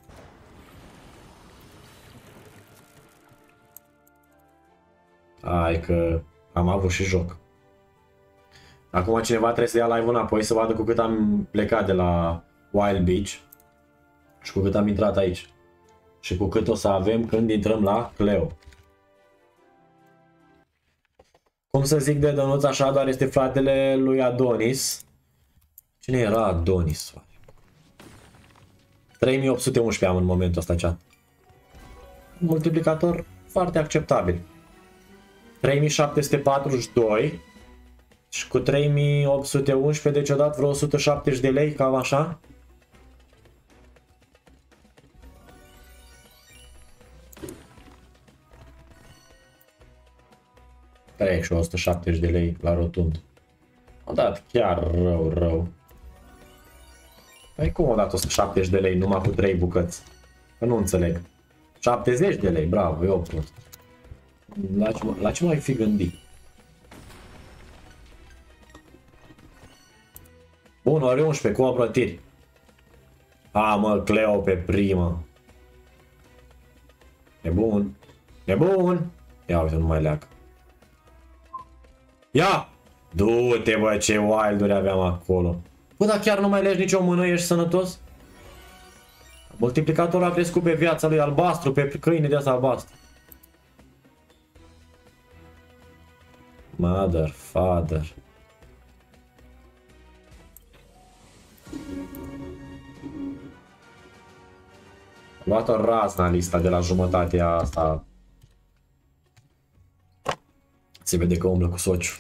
Hai că am avut și joc. Acum cineva trebuie să ia live-ul înapoi să vadă cu cât am plecat de la Wild Beach și cu cât am intrat aici. Și cu cât o să avem când intrăm la Cleo. Cum să zic de Dănuț așa, doar este fratele lui Adonis. Cine era Adonis? 3811 am în momentul ăsta, chat. Multiplicator foarte acceptabil. 3742 și cu 3811, deci o dat vreo 170 de lei, cam așa. Și 170 de lei la rotund. Am dat chiar rău. Păi cum o dat 170 de lei numai cu 3 bucăți? Că nu înțeleg. 70 de lei, bravo, eu prost. La ce mai fi gândit? Bun, ori 11 cu oprătiri. A, mă, Cleo pe prima. E bun. E bun. Ia uite, nu mai leacă. Ia! Du-te, bă, ce wild-uri aveam acolo. Bă, dar chiar nu mai legi nicio mână, ești sănătos? Multiplicatorul a crescut pe viața lui albastru, pe câine de asta albastru. Mother, father. Am luat-o razna lista de la jumătatea asta. Se vede că umblă cu sociu.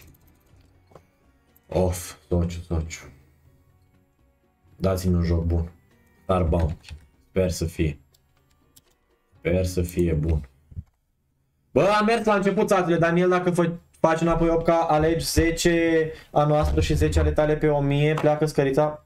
Of, sociu. Dați-mi un joc bun. Star Bounty. Sper să fie bun. Bă, am mers la început, satele. Daniel, dacă faci înapoi 8K, alegi 10 a noastră și 10 ale tale pe 1000, pleacă scărița.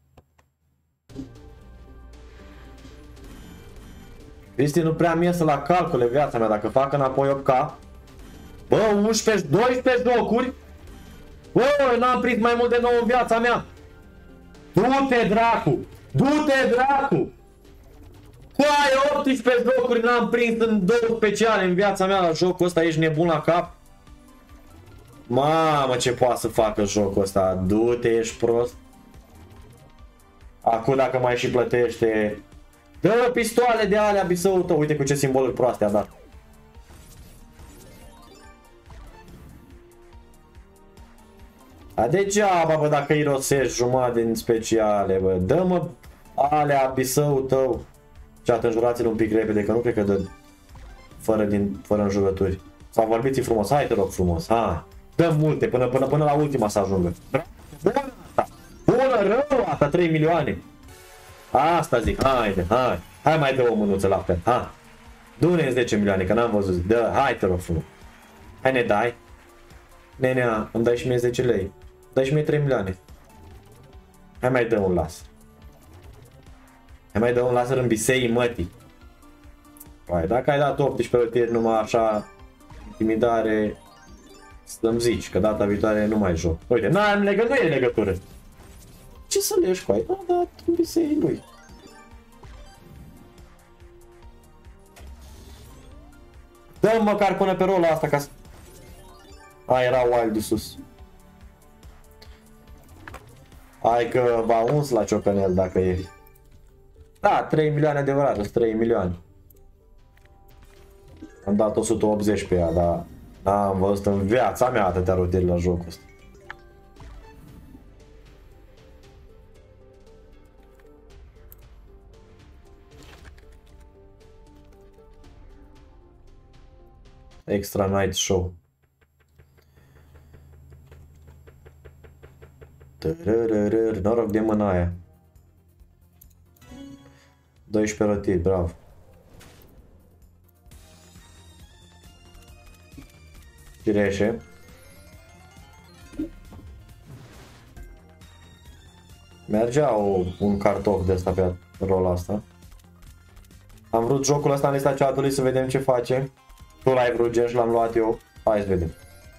Cristi, nu prea mie să la calcule viața mea dacă fac înapoi 8K. Bă, 11, 12 jocuri? Bă, n-am prins mai mult de 9 în viața mea. Du-te, dracu! Du-te, dracu! Coai, 18 jocuri n-am prins în 2 speciale în viața mea la jocul ăsta, ești nebun la cap? Mamă, ce poate să facă jocul ăsta? Du-te, ești prost. Acum dacă mai și plătește... Dă pistoale de alea, bisăul tău, uite cu ce simboluri proaste a dat. A degeaba, bă, dacă irosești jumătate din speciale, bă. Dă-mă alea, bisăul tău. Chat, înjurați-l un pic repede, că nu cred că dă fără înjurături. Sau vorbiți frumos, hai te rog frumos, hai. Dă multe, până la ultima să ajungă. Bună asta, bună rău asta, 3 milioane. Asta zic, haide, hai. Hai mai dă o mânuță la fel, hai. Du-ne 10 milioane, că n-am văzut, dă, hai te rog frumos. Hai ne dai. Nenea, îmi dai și mie 10 lei. Dai și mie 3 milioane. Hai mai dă un laser. Hai mai dă un laser în bisei mătii. Păi, dacă ai dat 18 tiri numai așa intimidare, să-mi zici că data viitoare nu mai joc. Uite, nu e legătură. Ce să legi cu aia? Am dat în bisei lui. Dă-mi măcar până pe rola asta ca să... A, era wild de sus. Hai că v-a uns la ciocanel dacă e. Da, 3 milioane adevărat, sunt 3 milioane. Am dat 180 pe ea, dar n-am văzut în viața mea atâtea rotări la jocul ăsta. Extra Night Show. Noroc de mâna aia. 12 rotiri, bravo. Cireșe. Mergea un cartof de ăsta pe rola asta. Am vrut jocul ăsta în lista chatului să vedem ce face. Tu l-ai vrut, Gen, și l-am luat eu. Hai să vedem.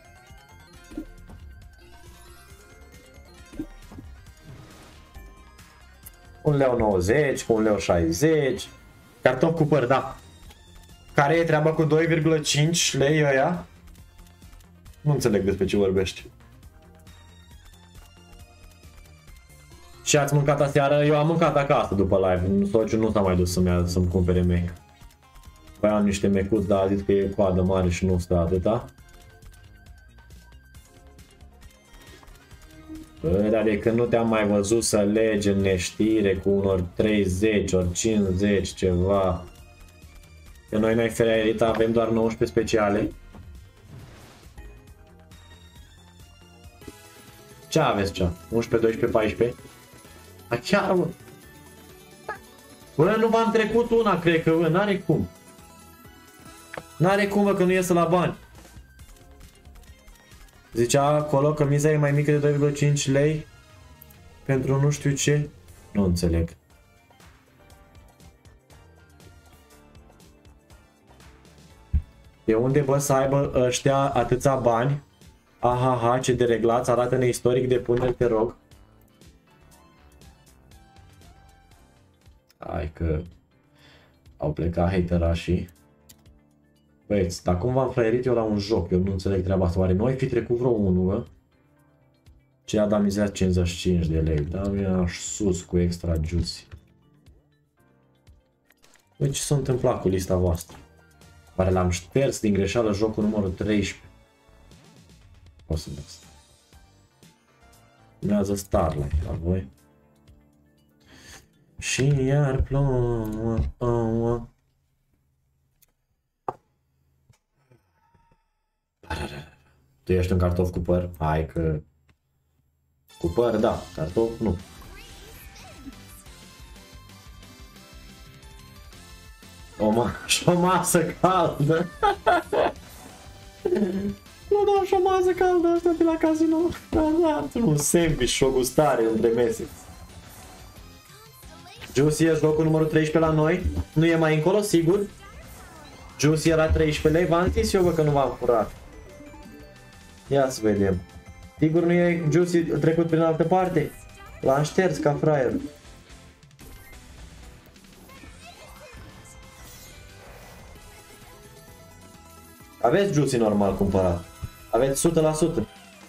Un leu 90, cu un leu 60. Cartof cu păr, da. Care e treaba cu 2,5 lei ăia? Nu înțeleg despre ce vorbești. Și ați mâncat aseară? Eu am mâncat acasă după live. Sociul nu s-a mai dus să-mi cumpere mec. Păi am niște mecuți, dar a zis că e coadă mare și nu stă atâta. Bă, dar de când nu te-am mai văzut să legi în neștire cu unor 30 ori 50 ceva. Că noi în Ferierita avem doar 19 speciale. Ce aveți, cea? 11, 12, 14? A, chiar, bă? Bă, nu v-am trecut una, cred că, bă, n-are cum. N-are cum, bă, că nu iese la bani. Zicea acolo că miza e mai mică de 2,5 lei pentru nu știu ce. Nu înțeleg. De unde, bă, să aibă ăștia atâția bani? Ahaha, ce dereglați, arată-ne istoric de puneri, te rog. Hai că au plecat haterașii. Băieți, dar cum v-am fraierit eu la un joc? Eu nu înțeleg treaba asta. Oare noi fi trecut vreo 1, bă? Ce a damizat 55 de lei. Da, mi-a sus cu extra juicy. Băi, ce s-a întâmplat cu lista voastră? Oare l-am șters din greșeală jocul numărul 13? O să vezi. Urmează Starlight la voi. Și iar plouă. Tu ești un cartof cu păr? Hai că... Cu păr, da. Cartof, nu. O masă caldă. Nu dau și o masă caldă asta de la casino. Un sandwich și o gustare între mese. Juicy e jocul numărul 13 la noi. Nu e mai încolo, sigur. Juicy era 13 lei. V-am zis eu, bă, că nu v-am furat. Ia să vedem. Sigur nu e Juicy trecut prin altă parte? L-am șters ca fraier. Aveți Juicy normal cumpărat. Aveți 100%.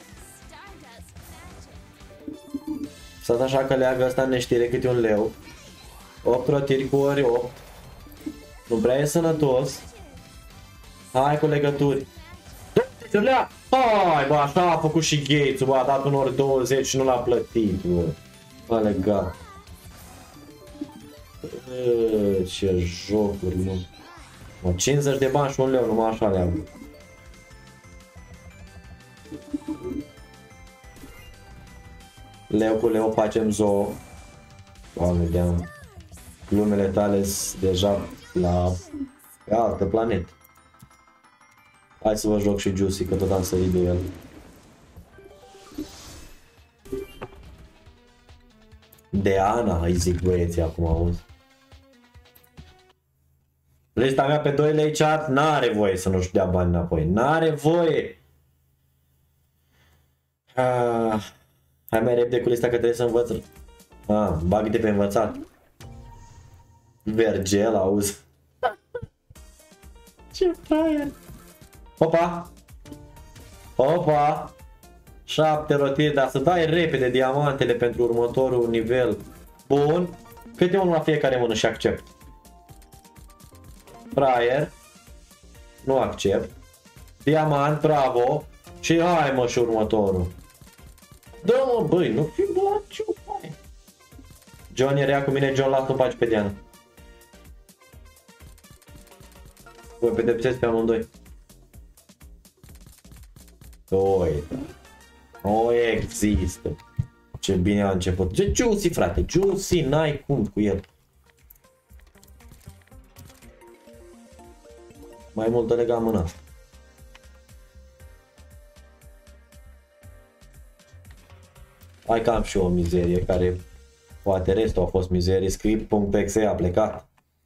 Stați așa că leagă ăsta în neștire câte un leu. 8 rotiri cu ori 8. Nu prea e sănătos. Hai cu legături. 20 lei! Hai, bă, așa a făcut și Gates, bă, a dat un ori 20 și nu l-a plătit, bă. Bă, legat. Ce jocuri, mă. 50 de bani și un leu, numai așa leagă. Leu cu leu facem zoo. Doamne, de-am. Glumele tale sunt deja pe altă planetă. Hai să vă joc și Juicy, că tot am sărit de el. De Ana, îi zic băieții acum, auzi. Lista mea pe 2 lei chat, n-are voie să nu-și dea bani înapoi. N-are voie! Hai mai repede cu lista că trebuie să învăț. Bag de pe învățat. Vergel, auzi. Ce fraier! Opa! Opa! 7 rotiri, dar să dai repede diamantele pentru următorul nivel. Bun. Câte unul la fiecare mână și accept. Fraier. Nu accept. Diamant, bravo. Și hai mă și următorul. Dă-mă, băi, nu fi blaciu, băi. John era cu mine, John, lasă-o pace pe Diana. Voi pedepsesc pe amândoi. Uite. O există. Ce bine a început. Ce Juicy, frate, Juicy, n-ai cum cu el. Mai multă lega mâna asta. Hai că am și o mizerie care poate restul a fost mizerie. Script.exe a plecat.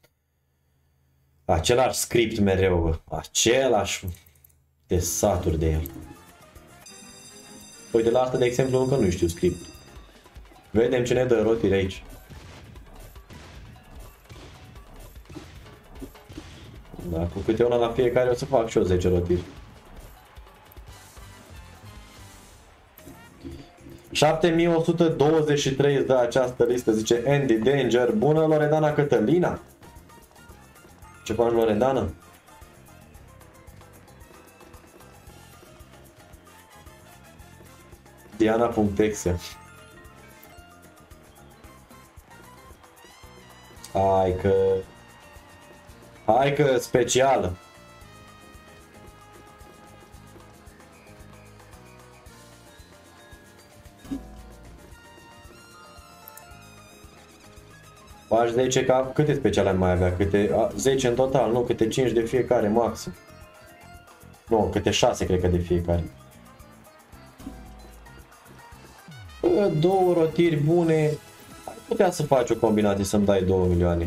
Același script mereu, bă. Același. Te saturi de el. Uite la asta de exemplu încă nu știu script. Vedem ce ne dă rotire aici. Da, cu câte una la fiecare o să fac și eu 10 rotiri. 7123 de această listă, zice Andy Danger. Bună, Loredana Cătălina. Ce faci, Loredana? Diana.exe. Hai că specială. Faci 10 ca câte speciale mai avea? Câte 10 în total, nu? Câte 5 de fiecare maxim. Nu, câte 6 cred că de fiecare. Două rotiri bune. Ai putea să faci o combinație să-mi dai 2 milioane.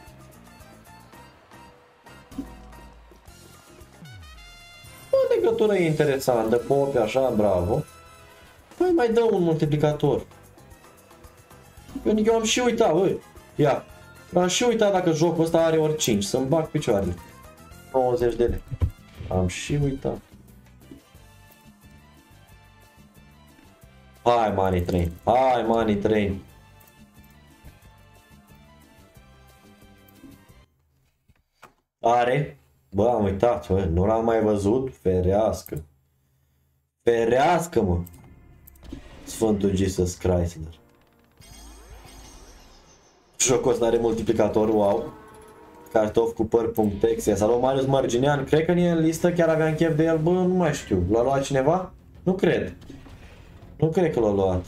O legătură interesantă, popi, așa, bravo. Păi mai dă un multiplicator. Eu am și uitat, băi. Ia. Am și uitat dacă jocul ăsta are ori 5, să-mi bag picioarele. 90 de lei. Am și uitat. Hai, Money Train. Hai, Money Train. Are? Bă, am uitat, bă. Nu l-am mai văzut. Ferească. Ferească, mă. Sfântul Jesus Chrysler. Jocul ăsta are multiplicator, wow. Cartof cu păr.exe. S-a luat Marius Marginean. Cred că e în listă, chiar aveam chef de el. Bă, nu mai știu. L-a luat cineva? Nu cred. Nu cred că l-a luat.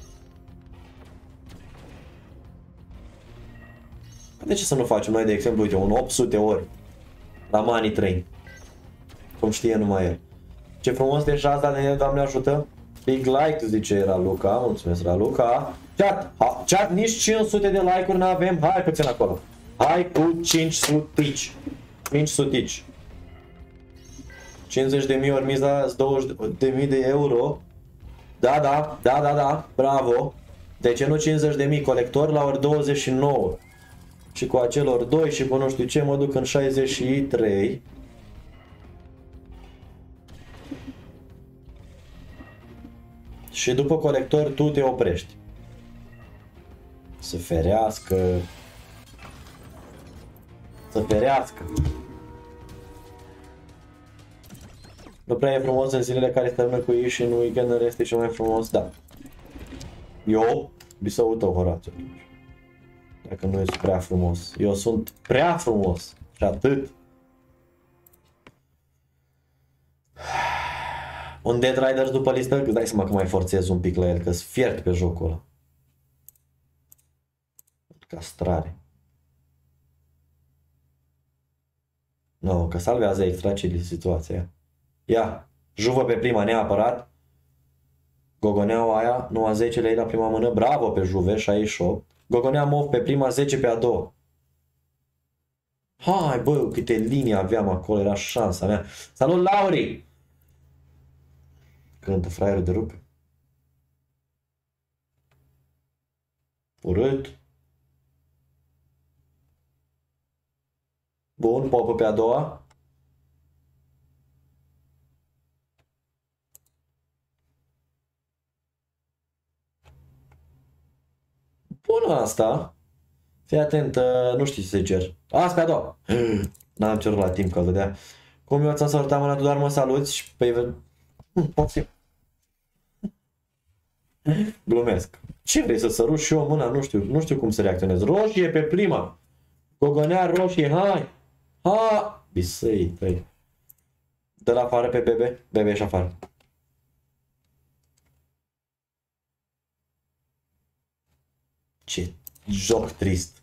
De ce să nu facem noi, de exemplu, uite, un 800 ori la Money Train? Cum știe numai el. Ce frumos de șansa de el, Doamne ajută. Big like, zice Raluca. Mulțumesc, Raluca. Chat, nici 500 de like-uri n-avem. Hai puțin acolo. Hai cu 500. 500. 50.000 ori miza, 20.000 de euro. Da, bravo. De ce nu 50.000? Colector la ori 29. Și cu acelor 2 și cu nu știu ce mă duc în 63. Și după colector tu te oprești. Să ferească. Să ferească. Nu prea e frumos în zilele care termină cu ei și în weekend în rest e cel mai frumos, da. Eu, bisăul tău, Horațiu. Dacă nu ești prea frumos. Eu sunt prea frumos. Și atât. Un Dead Riders după listă, îți dai seama că mai forțez un pic la el, că-s fiert pe jocul ăla. Castrare. Nu, că salvează extra ce situația. Ia, juvă pe prima neapărat. Gogoneaua aia, nu a 10 lei la prima mână. Bravo pe juve, 68. Gogonea mov pe prima, 10 pe a doua. Hai, bă, câte linii aveam acolo, era șansa mea. Salut, Lauri! Cântă fraierul de rupe. Urât. Bun, popă pe a doua. asta. Fii atent, nu știu ce să cer. Asta pe a doua. N-am cerut la timp că vedea. Cum eu ți-am salutat mâna, tu doar mă saluți și pe... Poftim. Glumesc. Ce vrei să săruși și eu mâna? Nu știu cum să reacționez. Roșie pe prima. Gogonea roșie, hai. Ha! Bisei tăi. Dă-l afară pe bebe. Bebe ești afară. Ce joc trist.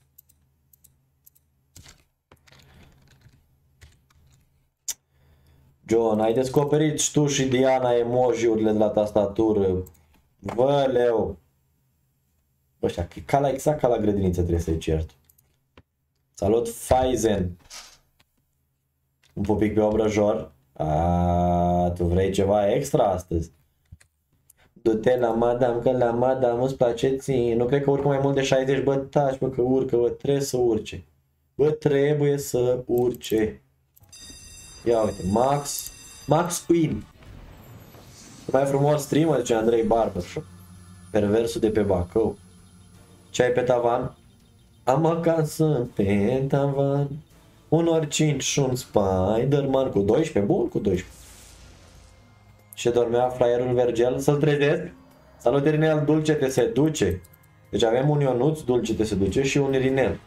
John, ai descoperit și tu și Diana emoji-urile de la tastatură. Văleu. Ăștia, exact ca la grădiniță trebuie să-i cert. Salut, Faizen. Un pupic pe obrăjor. Tu vrei ceva extra astăzi? Du-te la madame, că la madame îți place ție. Nu cred că urcă mai mult de 60, bă, taci, bă, că urcă, bă, trebuie să urce. Bă, trebuie să urce. Ia uite, Max Queen. Mai frumos streamer, zice Andrei Barbershop. Perversul de pe Bacău. Ce ai pe tavan? Am acasă pe tavan un orcinci și un Spider-Man cu 12, bun, cu 12. Și dormea fraierul Vergel, să-l trezesc. Salut, Irinel, Dulce te se duce. Deci avem un Ionuț, Dulce te se duce și un Irinel.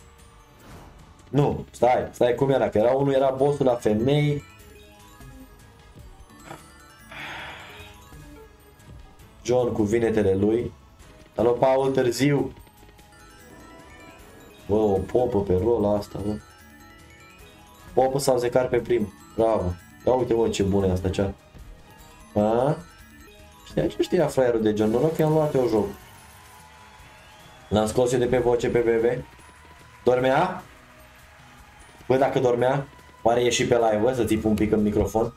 Nu, stai, cum era? Că unul era bossul la femei. John cu vinetele lui. Salut, Paul, târziu. Bă, o popă pe rola asta, bă. Popă sau zecar pe prim. Bravo. Ia uite, mă, ce bună e asta cea. A? Știa ce știa fraierul de John? Noroc că i-am luat eu joc. L-am scos eu de pe voce pe BB. Dormea? Bă, dacă dormea, oare ieși pe live, bă, să țip un pic în microfon?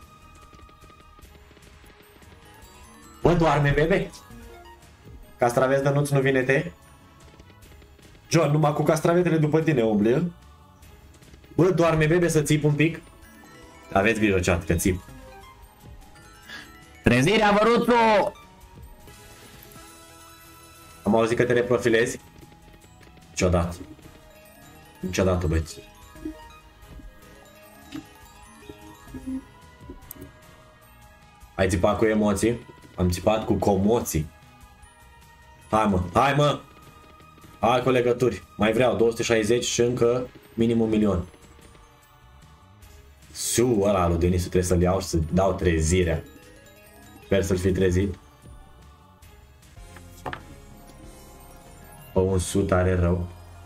Bă, doarme, bebe? Castraveți de nuț nu vine te? John, numai cu castravetele după tine umblă. Bă, doarme, bebe, să țip un pic? Aveți grijă, chat, că țip. Trezirea, văruțu! Am auzit că te reprofilezi? Niciodată. Niciodată, băieți. Ai țipat cu emoții? Am țipat cu comoții. Hai, mă, hai, mă! Hai cu legături. Mai vreau 260 și încă minim 1 milion. Su, ăla lui Denisu trebuie să-l iau și să dau trezirea. Sper să-l fi trezit. Bă, un su tare rău.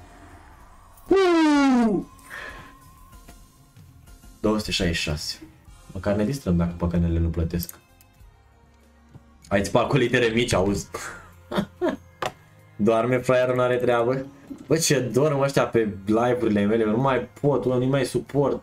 266. Măcar ne distrăm dacă păcănele nu plătesc. Ai țipat cu litere mici, auzi? Doarme, fraierul, n-are treabă. Bă, ce dorm ăștia pe live-urile mele, nu mai pot, nu mai suport.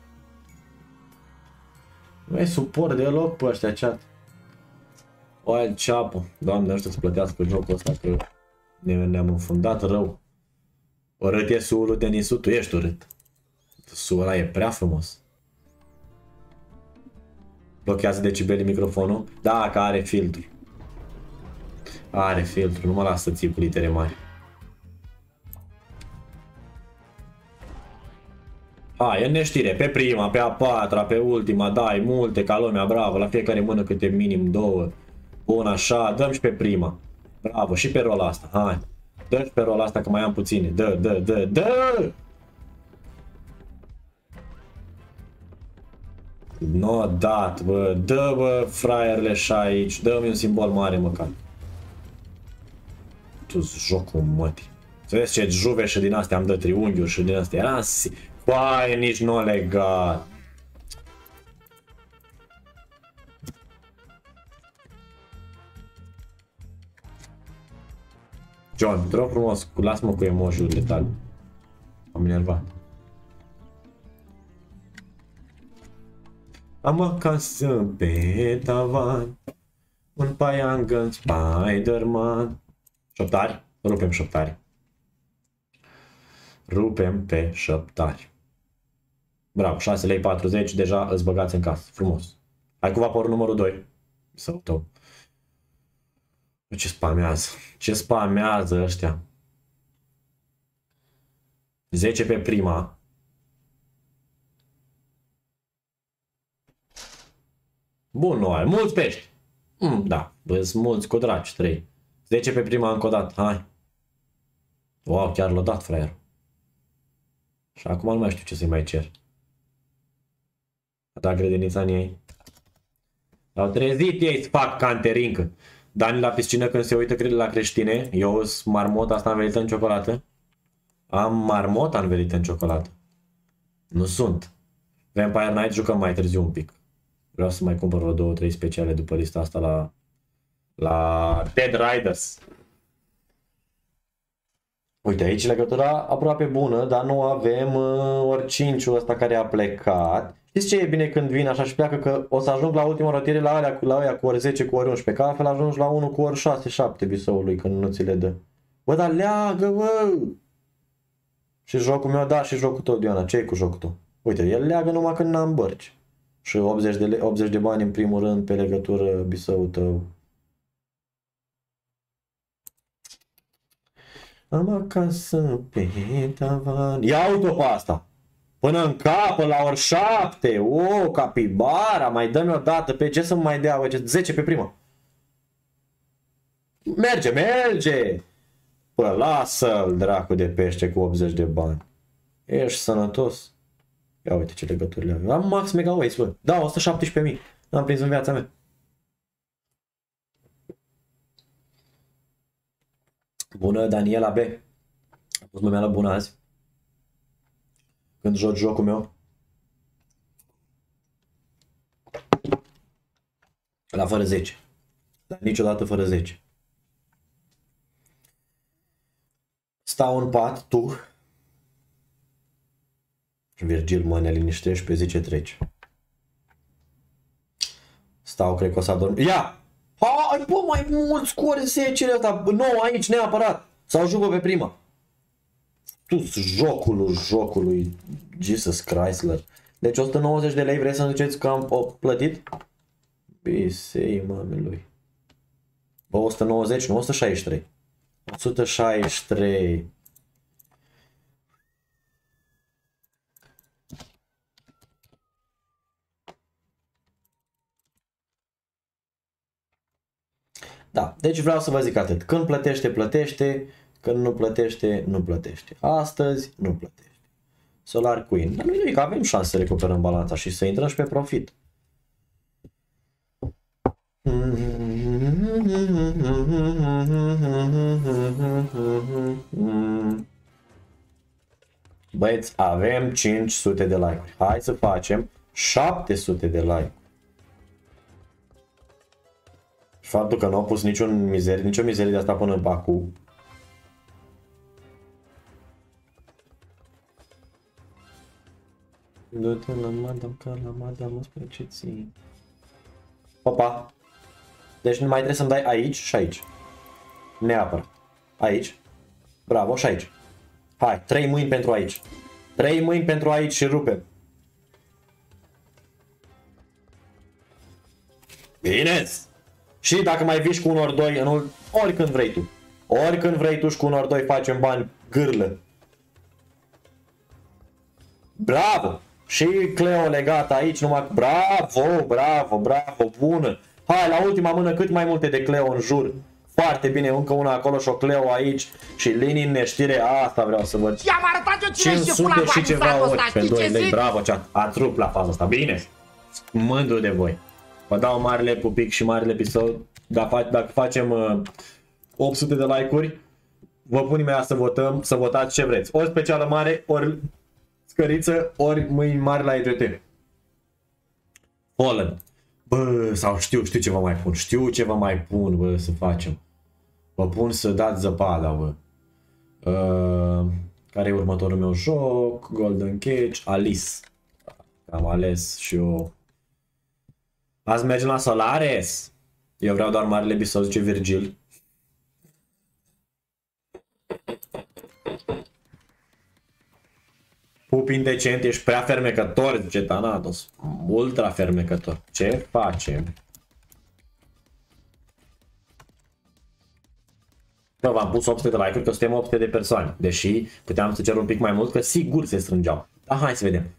Nu mai suport deloc pe ăștia, chat. Oaie ceapă. Doamne, nu știu să plătească jocul ăsta, că ne-am înfundat rău. Urât e suul lui Denisu, tu ești urât. Suul ăla e prea frumos. Blochează decibelii microfonul? Da, că are filtru. Are filtru, nu mă las să ții cu litere mari. Hai, în neștire, pe prima, pe a patra, pe ultima, dai multe ca lumea, bravo, la fiecare mână câte minim 2. Bun, așa, dăm și pe prima. Bravo, și pe rola asta, hai. Dă și pe rola asta că mai am puține, dă! No, dat, bă, dă, bă, fraierle și aici, dă-mi un simbol mare măcar. Tu-ți jocul mătii. Să vezi ce juve și din astea, am dă triunghiuri și din astea, era Păi, nici nu legat. John, te rog frumos, lasă-mă cu emoji-urile tale. Am enervat. Am acasă pe tavan un paiangăn Spider-Man. Șoptari? Rupem șoptari. Rupem pe șoptari. Bravo, 6 lei 40, deja îți băgați în casă. Frumos. Hai cu vaporul numărul 2. Sau tău. Ce spamează. Ce spamează ăștia. 10 pe prima. Bun, nu ai. Mulți pești. Da, sunt mulți cu dragi, 3. 10 pe prima încă o dată, hai. Wow, chiar l-a dat, fraier. Și acum nu mai știu ce să-i mai cer. A dat grădinița în ei. Au trezit ei să fac canterincă. Dani la piscină când se uită la creștine. Eu sunt marmota asta învelită în ciocolată. Am marmota învelită în ciocolată. Nu sunt. Vampire Night jucăm mai târziu un pic. Vreau să mai cumpăr vreo 2-3 speciale după lista asta la Dead Riders. Uite, aici legătura aproape bună, dar nu avem ori 5-ul ăsta care a plecat. Știți ce e bine când vin așa și pleacă? Că o să ajung la ultima rotire la aia cu ori 10, cu ori 11, că altfel ajungi la 1 cu ori 6-7 bisoului când nu ți le dă. Bă, dar leagă, bă! Și jocul meu, da, și jocul tău, Diana. Ce e cu jocul tău? Uite, el leagă numai când n-am bărci. Și 80 de bani în primul rând pe legătură bisoul tău. Am acasă pe tavan. Ia-o pe asta! Până în capă, la ori 7. O, capibara, mai dă-mi o dată. Pe ce să mai dea? 10 pe prima. Merge, merge! Pă, lasă-l, dracu de pește cu 80 de bani. Ești sănătos? Ia uite ce legăturile avem. Am max megaways, bă. Da, 117.000. N-am prins în viața mea. Bună, Daniela B. A pus numele bună azi. Când joc jocul meu. La fără 10. Dar niciodată fără 10. Stau în pat, tu. Virgil, mă, ne liniștești, pe zi ce treci. Stau, cred că o să adorm. Ia! Hai, bă, mai mult scori 10-le ăsta. 9 aici, neapărat. Sau jucă pe prima. Tu, jocului. Jesus Chrysler. Deci 190 de lei, vrei să-mi ziceți că am plătit? Bisei mamelui. Bă, 190, nu 163. 163. Da, deci vreau să vă zic atât. Când plătește, plătește. Când nu plătește, nu plătește. Astăzi, nu plătește. Solar Queen. Dar nu nimic, avem șanse să recuperăm balanța și să intrăm și pe profit. Băieți, avem 500 de like-uri. Hai să facem 700 de like. Faptul că nu au pus nicio mizerie de asta până în Baku. Du-te la madam, că la madam spre ce ții. Opa. Deci nu mai trebuie să-mi dai aici și aici. Neapărat. Aici. Bravo, și aici. Hai, 3 mâini pentru aici. 3 mâini pentru aici și rupe. Bine! Și dacă mai vii cu un ori 2, oricând vrei tu. Oricând vrei tu și cu un ori 2 facem bani gârlă. Bravo! Și Cleo legat aici, numai bravo, bravo, bravo, bună. Hai, la ultima mână cât mai multe de Cleo în jur. Foarte bine, încă una acolo și o Cleo aici. Și linii în neștire, asta vreau să văd. 500 și ceva ori pe 2 lei, bravo, ați rupt la faza asta, bine. Mândru de voi. Vă dau marele pupic și marele episod. Dacă facem 800 de like-uri, vă pun imediat să votăm, să votați ce vreți. Ori specială mare, ori scăriță, ori mâini mari la EGT. Fallen. Bă, sau știu ce vă mai pun. Știu ce vă mai pun, bă, să facem. Vă pun să dați zăpada, bă. Care e următorul meu joc? Golden Cage, Alice. Am ales și eu. Azi mergem la Solaris. Eu vreau doar marele bisou, zice Virgil. Pup indecent, ești prea fermecător, zice Thanatos. Ultra fermecător. Ce facem? Bă, v-am pus 800 de like-uri că suntem 800 de persoane. Deși puteam să cer un pic mai mult, că sigur se strângeau. Dar hai să vedem.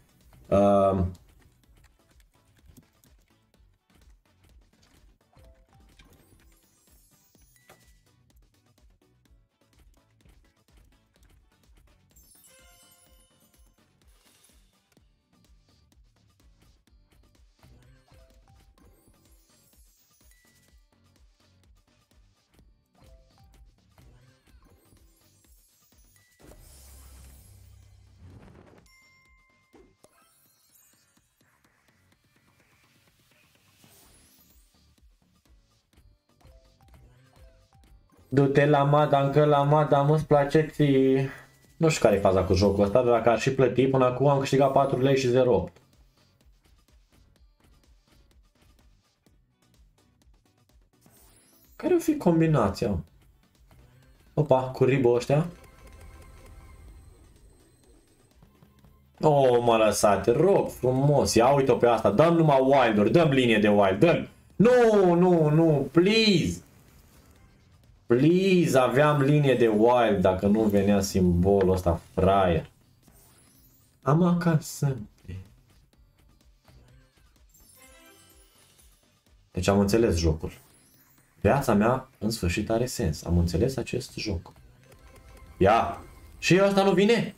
Du-te la Madam, că la Madam îți place ție. Nu știu care e faza cu jocul ăsta, dar dacă ar și plăti, până acum am câștigat 4 lei și 0,8. Care o fi combinația? Opa, cu ribă ăștia. Oh, mă lăsat, rog frumos, ia uite-o pe asta, dăm numai wild-uri, dăm linie de wild, dăm. Nu, nu, nu, please. Please, aveam linie de wild dacă nu venea simbolul ăsta, fraier. Am acasă. Deci am înțeles jocul. Viața mea, în sfârșit, are sens. Am înțeles acest joc. Ia! Și ăsta nu vine?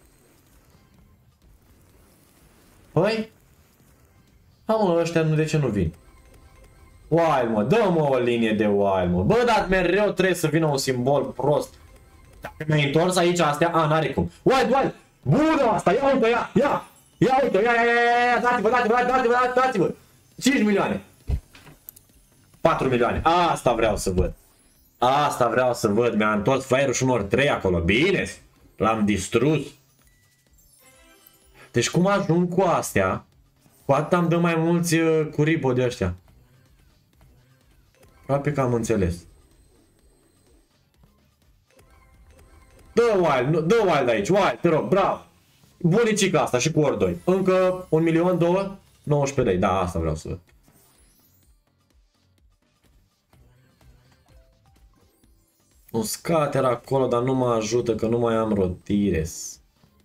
Păi? Mă, ăștia de ce nu vin? Wild, mă, dă-mă o linie de wild, mă. Bă, dar mereu trebuie să vină un simbol prost. Dacă mi-ai întors aici astea, n-are cum. Wild, wild! Bună asta, ia uite, ia uite, ia, dați-vă. 5 milioane. 4 milioane. Asta vreau să văd. Asta vreau să văd. Mi-a întors fraierul și unor 3 acolo. Bine, l-am distrus. Deci cum ajung cu astea, cu atât am dă mai mulți cu ribo de ăștia. Aproape că am înțeles. Dă wild aici, wild, te rog, bravo. Bunicica asta și cu ori 2. Încă 1 milion, 2, 19 lei. Da, asta vreau să văd. Un scater acolo, dar nu mă ajută că nu mai am rotires.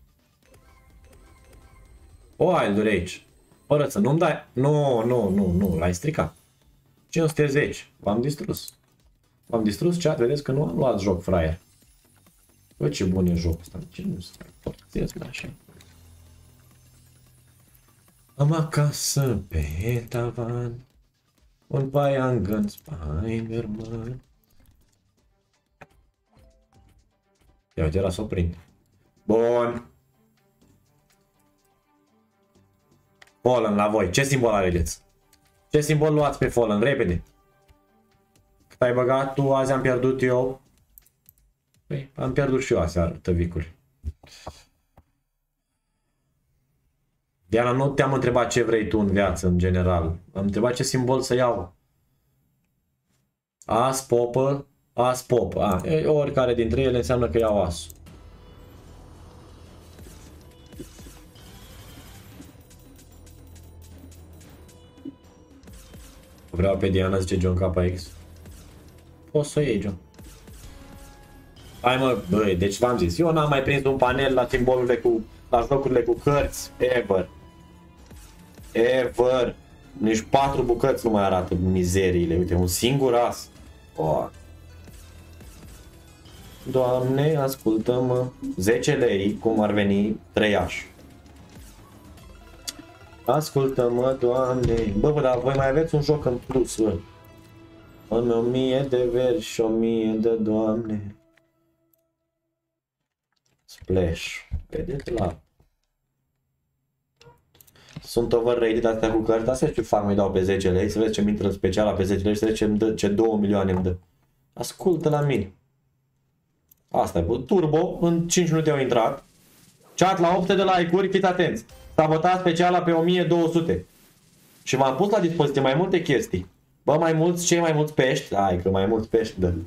Wild-uri aici. Fără să nu-mi dai. Nu, l-ai stricat. 510. V-am distrus. V-am distrus chat, vedeți că nu am luat joc, fraier. Bă, ce bun e jocul ăsta. Ce nu stai? Portez așa. Am acasă pe tavan un paiangan Spider-Man. Ia uite, era să o prind. Bun. Fallen la voi. Ce simbol alegeți? Ce simbol luați pe Fallen? Repede. Cât ai băgat tu, azi am pierdut eu. Păi, am pierdut și eu aseară, tăvicuri. Diana, nu te-am întrebat ce vrei tu în viață, în general. Am întrebat ce simbol să iau. As, popă, as, popă. Oricare dintre ele înseamnă că iau asul. Vreau pe Diana, zice John KX. Poți să o iei, John. Hai mă, băi, deci v-am zis, eu n-am mai prins un panel la simbolurile cu, la jocurile cu cărți, ever. Ever. Nici 4 bucăți nu mai arată mizeriile, uite, un singur as. Oh. Doamne, ascultă-mă, 10 lei, cum ar veni 3 ași. Ascultă-mă, Doamne. Bă, dar voi mai aveți un joc în plus, bă. 1000 de verzi și 1000 de Doamne. Splash. Vedeți la... Sunt overrated astea cu cărți, dar să ce fac, mai dau pe 10 lei, să vezi ce-mi intră speciala pe 10 lei și să vezi ce 2 milioane îmi dă. Ascultă la mine. Asta e, bă. Turbo, în 5 minute au intrat. Chat la 800 de like-uri, fiți atenți. S-a votat speciala pe 1200. Și v-am pus la dispoziție mai multe chestii. Bă, mai mulți, cei mai mulți pești. Hai că mai mulți pești dă.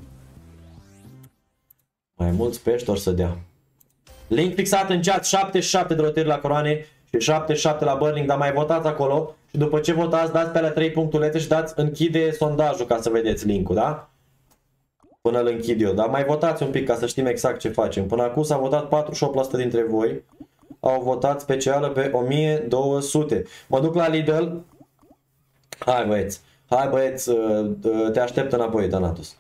Mai mulți pești or să dea. Link fixat în chat, 77 de rotări la coroane și 77 la burning, dar mai votați acolo. Și după ce votați, dați pe alea 3 punctulețe și dați închide sondajul ca să vedeți linkul, da? Până îl închid eu. Dar mai votați un pic ca să știm exact ce facem. Până acum s-a votat 48% dintre voi. Au votat specială pe 1200. Mă duc la Lidl. Hai băieți. Hai băieți. Te aștept înapoi, Thanatos.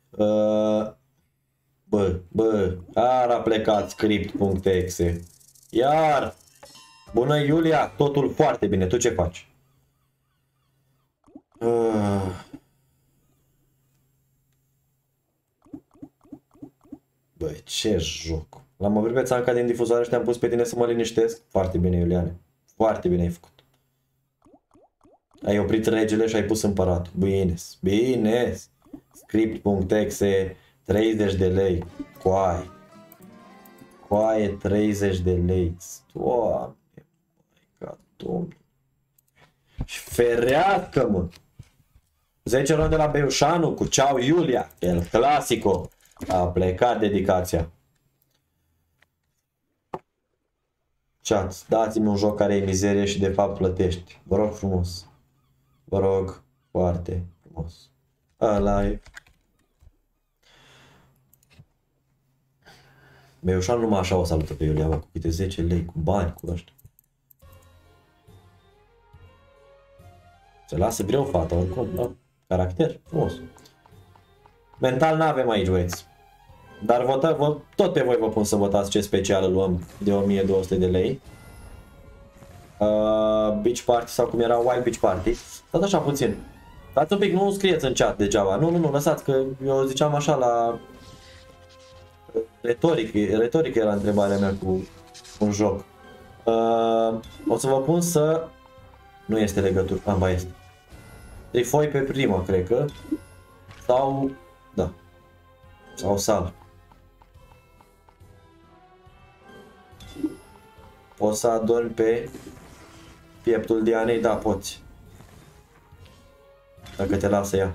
Iar a plecat script.exe. Iar. Bună Iulia. Totul foarte bine. Tu ce faci? Băi, ce joc. L-am oprit pe Țanca din difuzoare și te-am pus pe tine să mă liniștesc. Foarte bine, Iuliane. Foarte bine ai făcut. Ai oprit regele și ai pus împăratul. Bine. Bine. Script.exe 30 de lei. Coaie 30 de lei. Doamne. Domnule. Și ferească-mă. 10 ronde la Beușanu cu Ceau Iulia. El clasico. A plecat dedicația. Chat, dați-mi un joc care e mizerie și de fapt plătești. Vă rog frumos. Vă rog foarte frumos. Alive. Beușan numai așa o salută pe Iulia, cu câte 10 lei, cu bani, cu ăștia. Se lasă greu fata, oricum, da? Caracter, frumos. Mental n-avem aici, băieți. Dar tot pe voi vă pun să votați ce specială luăm de 1200 de lei. Beach Party sau cum era, Wild Beach Party. Stați așa puțin. Stați un pic, nu scrieți în chat degeaba. Nu, lăsați că eu ziceam așa la... Retoric era întrebarea mea cu un joc. O să vă pun să... Nu este legătură, ba este. Deci foi pe prima, cred că. Sau... Da. Sau sal. Poți să adormi pe pieptul Dianei? Da, poți. Dacă te lasă ea.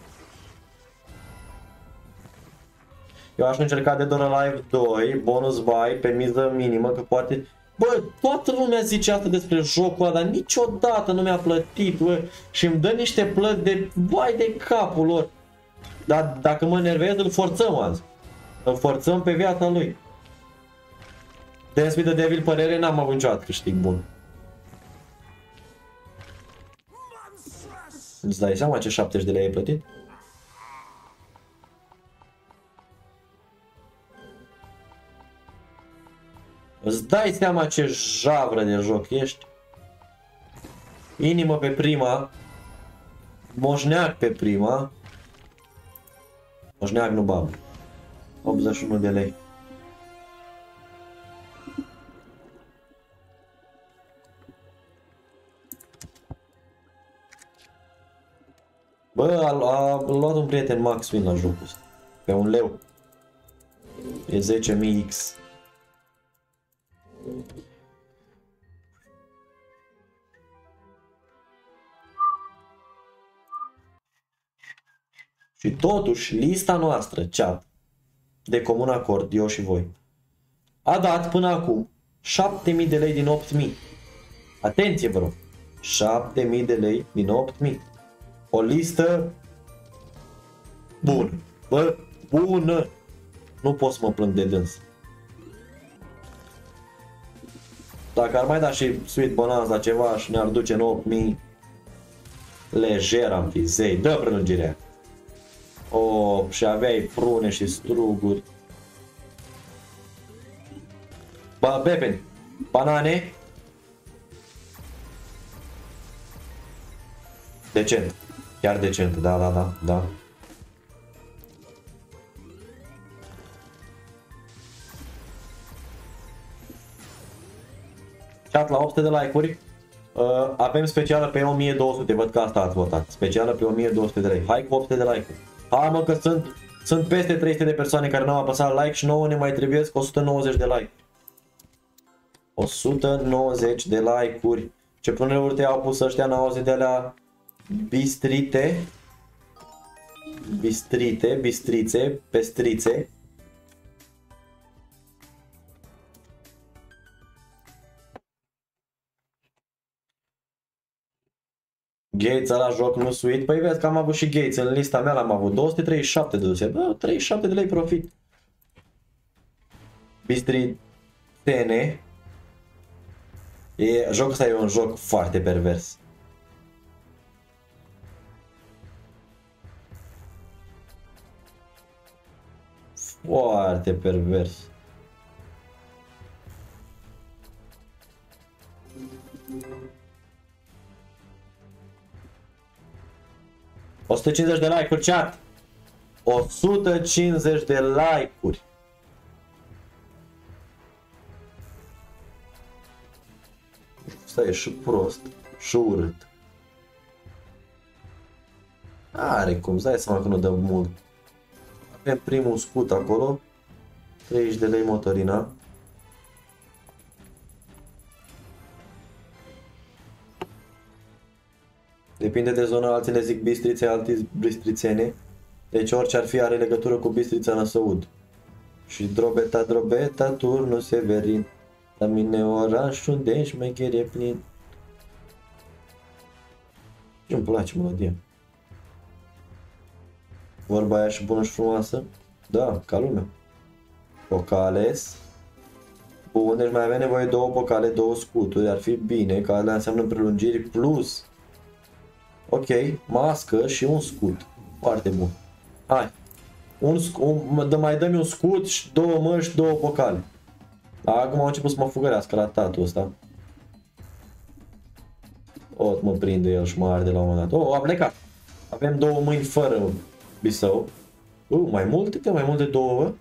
Eu aș încerca de Dora Live 2, bonus buy, pe miză minimă, că poate... Bă, toată lumea zice asta despre jocul ăla, dar niciodată nu mi-a plătit, bă. Și îmi dă niște plăți de... Vai de capul lor. Dar dacă mă enervez, îl forțăm azi. Îl forțăm pe viața lui. Dance with the Devil, părere, n-am avut niciodată câștig bun. Îți dai seama ce 70 de lei ai plătit? Îți dai seama ce javră de joc ești? Inimă pe prima. Moșneac pe prima. Moșneac nu bab. 81 de lei. Bă, a luat un prieten Max Win la jocul ăsta. Pe un leu. E 10.000 X. Și totuși, lista noastră, chat, de comun acord, eu și voi, a dat până acum 7.000 de lei din 8.000. Atenție, vă rog. 7.000 de lei din 8.000. O listă bună. Bă, bună. Nu pot să mă plâng de dâns. Dacă ar mai da și Sweet Bonanza ceva și ne-ar duce în 8.000, lejer am fi, zei, dă prelungirea. Oh, și aveai prune și struguri. Ba, bepeni, banane. Decent. Chiar decent, da. Chat la 800 de like-uri. Avem specială pe 1200, văd că asta ați votat. Specială pe 1200 de lei. Hai cu 800 de like-uri. Hai mă că sunt peste 300 de persoane care n-au apăsat like și nouă ne mai trebuie 190 de like. 190 de like-uri. Ce până te au pus ăștia, n-au auzit de alea bistrițe, pestrițe. Gates la joc, nu Sweet. Păi vezi că am avut și Gates în lista mea, l-am avut 237 de duse. Bă, 37 de lei profit. Bistri TN. Jocul ăsta e un joc foarte pervers. Foarte pervers. ...150 de like-uri, chat! 150 de like-uri! Ăsta e și prost, și urât. Are cum, îți dai seama că nu dă mult. Avem primul scut acolo. 30 de lei motorina. Depinde de zona, alții le zic bistrițe, alții bistrițene. Deci orice ar fi are legătură cu Bistrița Năsăud. Și drobeta, turnul Severin. La mine oraș unde șmecher e plin. Și îmi place melodia. Vorba aia și bună și frumoasă. Da, ca lumea. Pocales. Bun, deci mai avem nevoie de 2 pocale, 2 scuturi. Ar fi bine, că alea înseamnă prelungiri plus. Ok, mască și un scut. Foarte bun. Hai. Mai dă-mi un scut și 2 măști, 2 pocale. Acum am început să mă fugărească la tatul ăsta. Ot mă prinde el și mă arde la un moment dat. Oh, a plecat. Avem 2 mâini fără bisău. Mai multe? Mai mult de 2?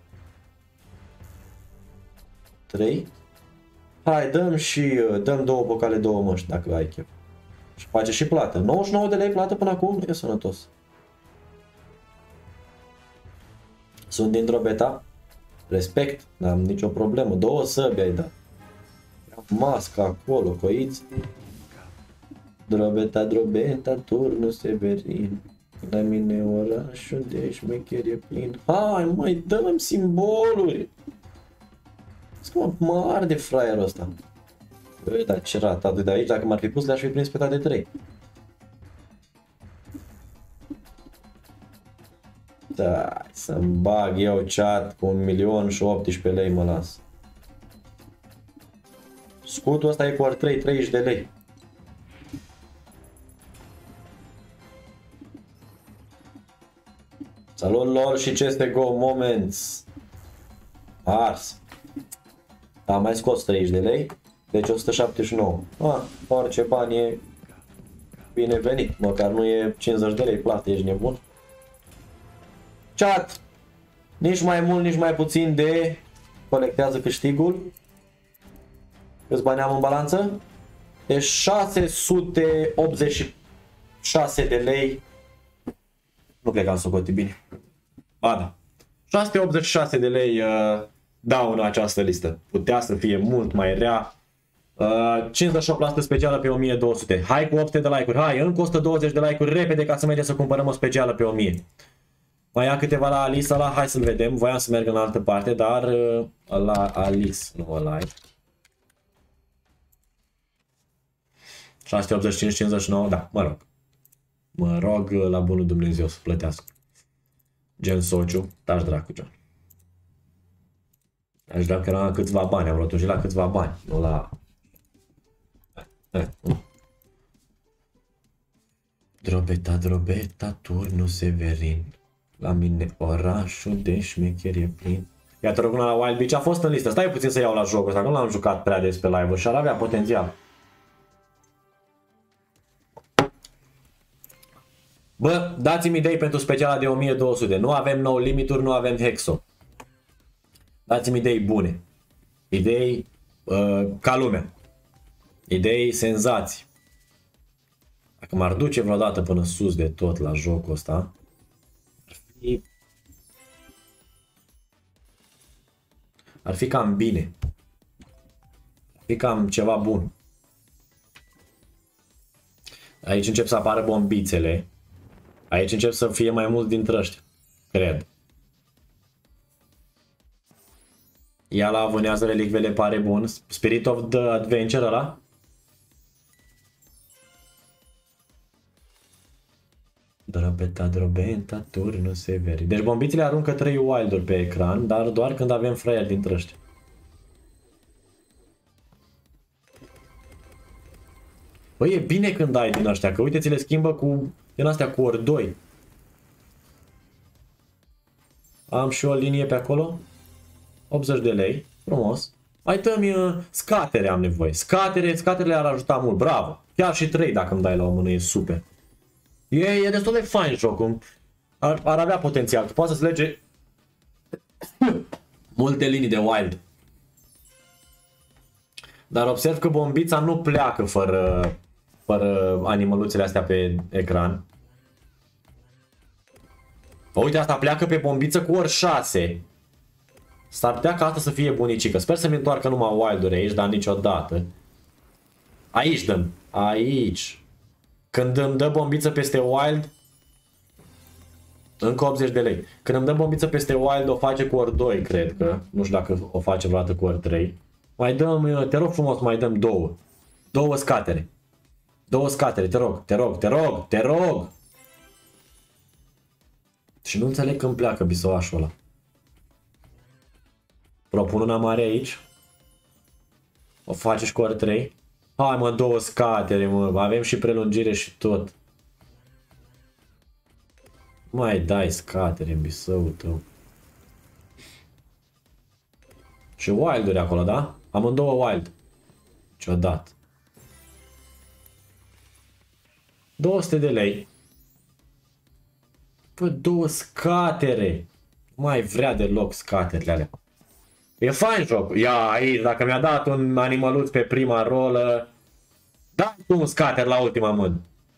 3. Hai, dăm 2 bocale, 2 măști, dacă ai chef. Și face și plată. 99 de lei plată până acum? E sănătos. Sunt din Drobeta. Respect, n-am nicio problemă. 2 săbi ai dat. Masca acolo, coiți. Drobeta, turnul Severin. La mine oraș unde șmecher e plin. Hai, mai dăm simboluri. Mă arde fraierul ăsta. Băi, dar ce ratat de aici, dacă m-ar fi pus, le-aș fi prins pe toate 3. Da, să-mi bag eu chat cu 1.018.000 lei, mă las. Scutul ăsta e cu ori 3, 30 de lei. Salut LOL și CSGO Moments. Ars. Am mai scos 30 de lei. Deci 179. Orice bani e binevenit. Măcar nu e 50 de lei plată, ești nebun. Chat. Nici mai mult, nici mai puțin de colectează câștigul. Câți bani am în balanță? E 686 de lei. Nu cred că am socotit bine. Ba da. 686 de lei dau în această listă. Putea să fie mult mai rea. 58% specială pe 1200. Hai cu 800 de like-uri. Hai, încă 120 de like-uri repede ca să mergem să cumpărăm o specială pe 1000. Mai ia câteva la Alice ăla. Hai să-l vedem. Voiam să merg în altă parte, dar la Alice, nu ăla e. 685, 59, da, mă rog. Mă rog la bunul Dumnezeu să plătească. Gen Sociu, taci dracu, John. Aș vrea că era la câțiva bani, am rotunjit la câțiva bani, nu la... Drobeta, turnul Severin. La mine orașul de șmecher e plin. Iată, rog, la Wild Beach a fost în listă. Stai puțin să iau la jocul ăsta, nu l-am jucat prea des pe live și ar avea potențial. Bă, dați-mi idei pentru speciala de 1200. Nu avem no limituri, nu avem hexo. Dați-mi idei bune. Idei ca lumea. Idei senzații. Dacă m-ar duce vreodată până sus de tot la jocul ăsta, ar fi cam bine. Ar fi cam ceva bun. Aici încep să apară bombițele. Aici încep să fie mai mulți dintre ăștia. Cred. Ia la vânează relicvele, pare bun. Spirit of the Adventure ăla? Drobeta, drobenta, turnu severi. Deci bombițele aruncă 3 wild-uri pe ecran, dar doar când avem fraier dintre ăștia. Băi, e bine când ai din ăștia, că uite, ți le schimbă cu din astea cu ori 2. Am și o linie pe acolo. 80 de lei. Frumos. Mai dă-mi scatere, am nevoie. Scaterele ar ajuta mult. Bravo. Chiar și 3 dacă îmi dai la o mână, e super. E destul de fain jocul. Ar avea potențial. Poate să-ți lege multe linii de wild. Dar observ că bombița nu pleacă fără animăluțele astea pe ecran. Uite, asta pleacă pe bombiță cu ori 6. S-ar putea ca asta să fie bunicică. Sper să-mi întoarcă numai wild-uri aici, dar niciodată. Aici dăm. Aici. Când îmi dă bombiță peste wild, încă 80 de lei. Când îmi dă bombiță peste wild, o face cu ori 2, cred că. Nu știu dacă o face vreodată cu ori 3. Mai dăm, te rog frumos, mai dăm 2. 2 scatere. 2 scatere, te rog, te rog, te rog, te rog. Și nu înțeleg când pleacă bisoașul ăla. Propun una mare aici. O face și cu ori 3. Hai mă, 2 scatere, mă. Avem și prelungire și tot. Mai dai scatere în bisăul tău. Și wild-uri acolo, da? Amândouă wild. Ce-o dat. 200 de lei. Păi 2 scatere. Nu mai vrea deloc scaterele alea. E fain jocul. Ia aici, dacă mi-a dat un animăluț pe prima rolă, dai tu un scater la ultima mână.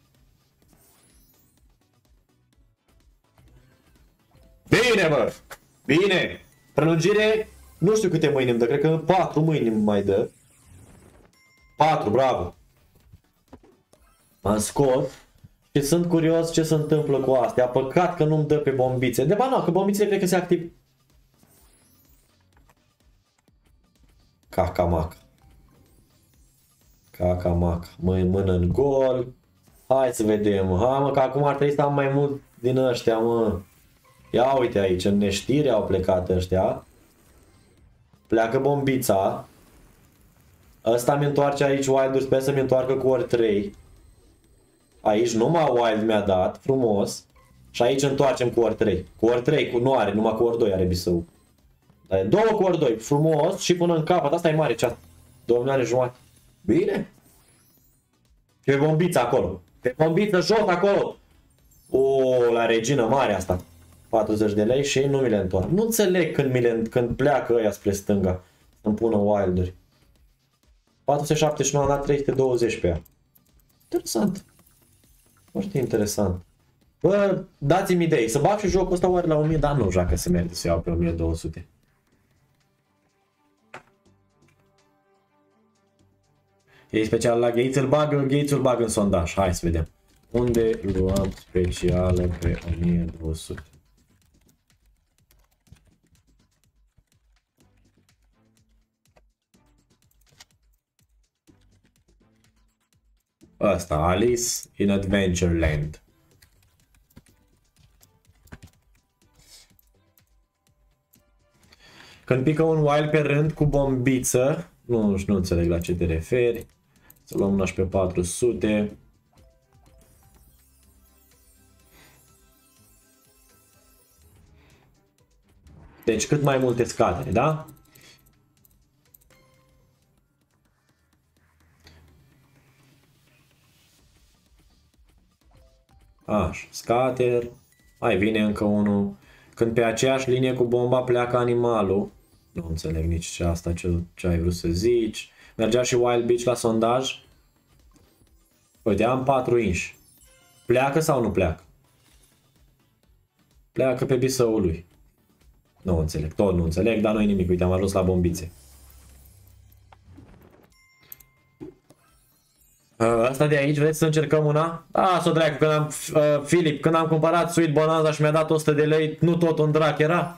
Bine, bă! Bine! Prelungire, nu știu câte mâini îmi dă, cred că 4 mâini îmi mai dă. 4, bravo! M-am scos și sunt curios ce se întâmplă cu astea. Păcat că nu-mi dă pe bombițe. De ba nu, că bombițele cred că se activ. Cacamac. Cacamac. Mână în gol. Hai să vedem. Hai mă, că acum ar trebui să am mai mult din ăștia, mă. Ia uite aici, în neștire au plecat ăștia. Pleacă bombița. Ăsta mi întoarce aici wild-uri, sper să mi întoarcă cu ori 3. Aici numai wild mi-a dat, frumos. Și aici întoarcem cu ori 3. Cu ori 3, nu are, numai cu ori 2 are bisău. Dar 2 cu ori 2, frumos și până în capăt, asta e mare cea. 2 milioane jumate. Bine? Pe bombiță acolo. Pe bombiță jos acolo. O, la regină mare asta. 40 de lei și nu mi le întoarc. Nu înțeleg când pleacă ăia spre stânga. Îmi pună wild-uri. 479 a dat 320 pe ea. Interesant. Foarte interesant. Bă, dați-mi idei. Să bag și jocul ăsta oare la 1000, dar nu joacă să merge să iau pe 1200. E special la Gates, îl bag în sondaj. Hai să vedem. Unde luăm specială pe 1200? Asta, Alice in Adventureland. Când pică un wild pe rând cu bombiță, nu înțeleg la ce te referi. Să luăm una și pe 400. Deci cât mai multe scatere, da? Așa, scater. Mai vine încă unul. Când pe aceeași linie cu bomba pleacă animalul. Nu înțeleg nici ce asta, ce ai vrut să zici. Mergea și Wild Beach la sondaj. Uite, am 4 inși. Pleacă sau nu pleacă? Pleacă pe bisăul lui. Nu înțeleg, tot nu înțeleg, dar nu-i nimic. Uite, am ajuns la bombițe. Asta de aici, vreți să încercăm una? Da, s-o dracu, când am, Filip, când am cumpărat Sweet Bonanza și mi-a dat 100 de lei, nu tot un drac era?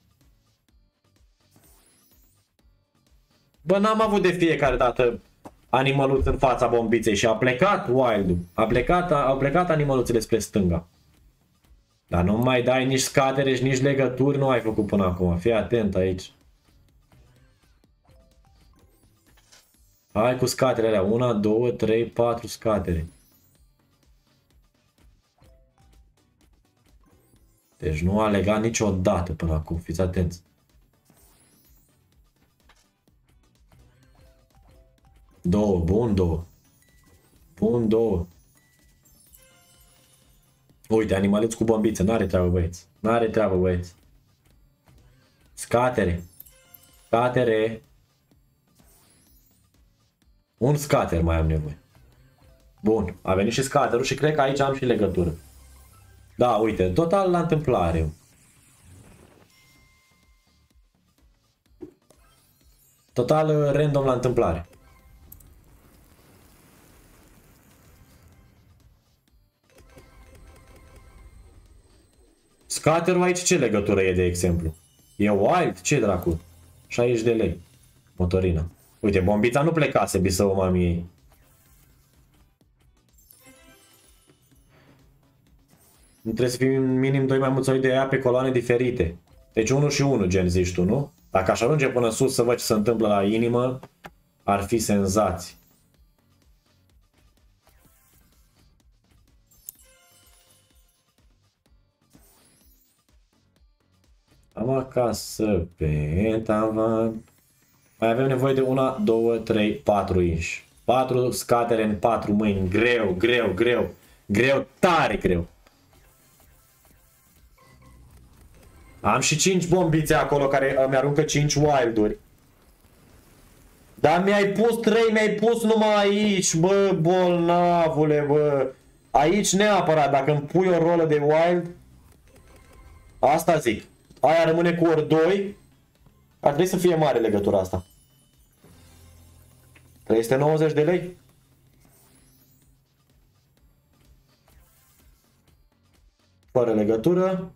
Bă, n-am avut de fiecare dată animăluț în fața bombiței și a plecat wild-ul. Au plecat animăluțele spre stânga. Dar nu mai dai nici scatere și nici legături, nu ai făcut până acum. Fii atent aici. Hai cu scaterele alea. 1, 2, 3, 4 scatere. Deci nu a legat niciodată până acum. Fiți atenți. Două, bun, două. Bun, două. Uite, animaleț cu bombiță. N-are treabă, băieți. N-are treabă, băieți. Scatere. Scatere. Un scater mai am nevoie. Bun, a venit și scaterul și cred că aici am și legătură. Da, uite, total la întâmplare. Total random la întâmplare. Scaterul aici ce legătură e, de exemplu? E wild? Ce dracu? 60 de lei. Motorina. Uite, bombița nu plecase, bisău mamii ei. Nu trebuie să fie minim 2 mai mulți de ea pe coloane diferite. Deci 1 și 1, gen zici tu, nu? Dacă aș ajunge până sus să văd ce se întâmplă la inimă, ar fi senzații. Am acasă pe tavan. Mai avem nevoie de 1, 2, 3, 4 inși. 4 scatere în 4 mâini. Greu, greu, greu. Greu, tare greu. Am și 5 bombițe acolo care îmi aruncă 5 wild-uri. Dar mi-ai pus 3, mi-ai pus numai aici, bă, bolnavule, bă. Aici neapărat, dacă îmi pui o rolă de wild, asta zic. Aia rămâne cu ori 2. Ar trebui să fie mare legătura asta. 390 de lei? Fără legătură.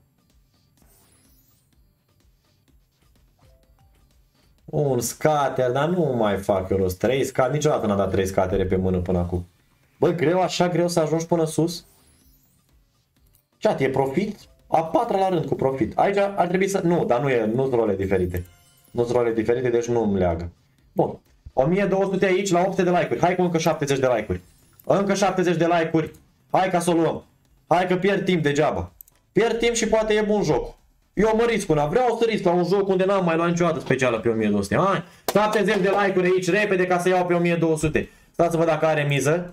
Un scater, dar nu mai fac eu rost. 3 scatere, niciodată n-a dat 3 scatere pe mână până acum. Bă, greu, așa greu să ajungi până sus? Chat, e profit? A 4-a la rând cu profit. Aici ar trebui să... Nu, dar nu-s role diferite. Nu-s role diferite, deci nu îmi leagă. Bun. 1200 aici la 800 de like-uri. Hai cu încă 70 de like-uri. Încă 70 de like-uri. Hai ca să o luăm. Hai că pierd timp degeaba. Pierd timp și poate e bun joc. Eu mă risc una. Vreau să risc la un joc unde n-am mai luat niciodată specială pe 1200. Hai. 70 de like-uri aici repede ca să iau pe 1200. Stați să văd dacă are miză.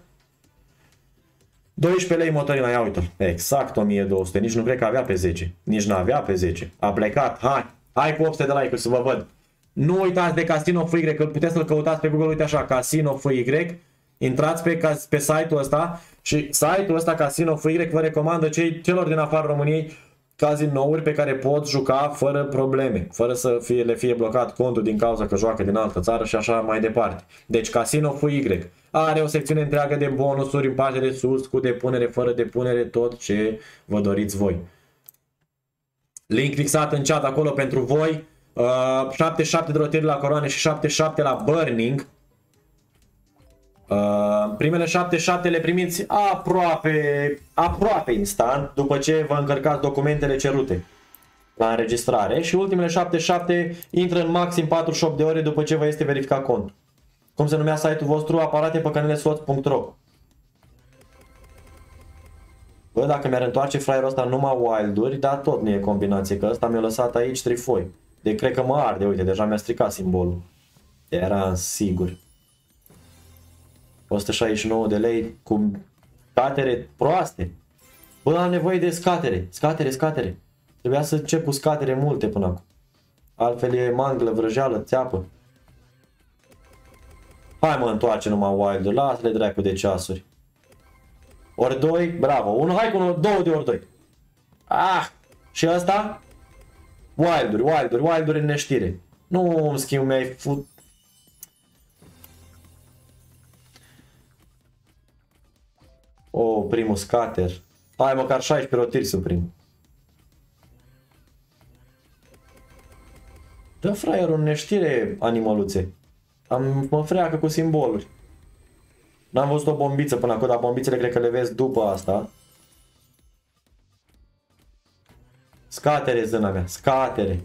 12 lei motorina, ia uite-l. Exact 1200. Nici nu cred că avea pe 10. Nici n-avea pe 10. A plecat. Hai. Hai cu 800 de like-uri să vă văd. Nu uitați de Casino FY, că puteți să-l căutați pe Google, uite așa, Casino FY. Intrați pe site-ul ăsta și site-ul ăsta Casino FY vă recomandă celor din afara României casinouri pe care pot juca fără probleme, fără să le fie blocat contul din cauza că joacă din altă țară și așa mai departe. Deci Casino FY are o secțiune întreagă de bonusuri în partea de sus, cu depunere, fără depunere, tot ce vă doriți voi. Link fixat în chat acolo pentru voi. 77 de rotiri la coroane și 77 la burning. Primele 77 le primiți aproape instant după ce vă încărcați documentele cerute la înregistrare și ultimele 77 intră în maxim 48 de ore după ce vă este verificat contul. Cum se numea site-ul vostru? aparatepăcăneleslots.ro. Bă, dacă mi-ar întoarce fraierul ăsta numai wild-uri, dar tot nu e combinație, că ăsta mi-a lăsat aici trifoi. De cred că mă arde, uite, deja mi-a stricat simbolul. Era sigur. 169 de lei cu scatere proaste. Bă, am nevoie de scatere. Scatere. Trebuia să încep cu scatere multe până acum. Altfel e manglă, vrăjeală, țeapă. Hai mă, întoarce numai wild-uri. Lasă-le dracu de ceasuri. Ori 2, bravo. 1, hai cu 2 de ori 2. Ah! Și ăsta? Wild-uri în neștire. Nu îmi schimb, mi-ai fut... Primul scater. Hai, măcar 16 rotiri să prim. Dă fraierul în neștire, animăluțe. Mă freacă cu simboluri. N-am văzut o bombiță până acum, dar bombițele cred că le vezi după asta. Scatere, zâna mea, scatere.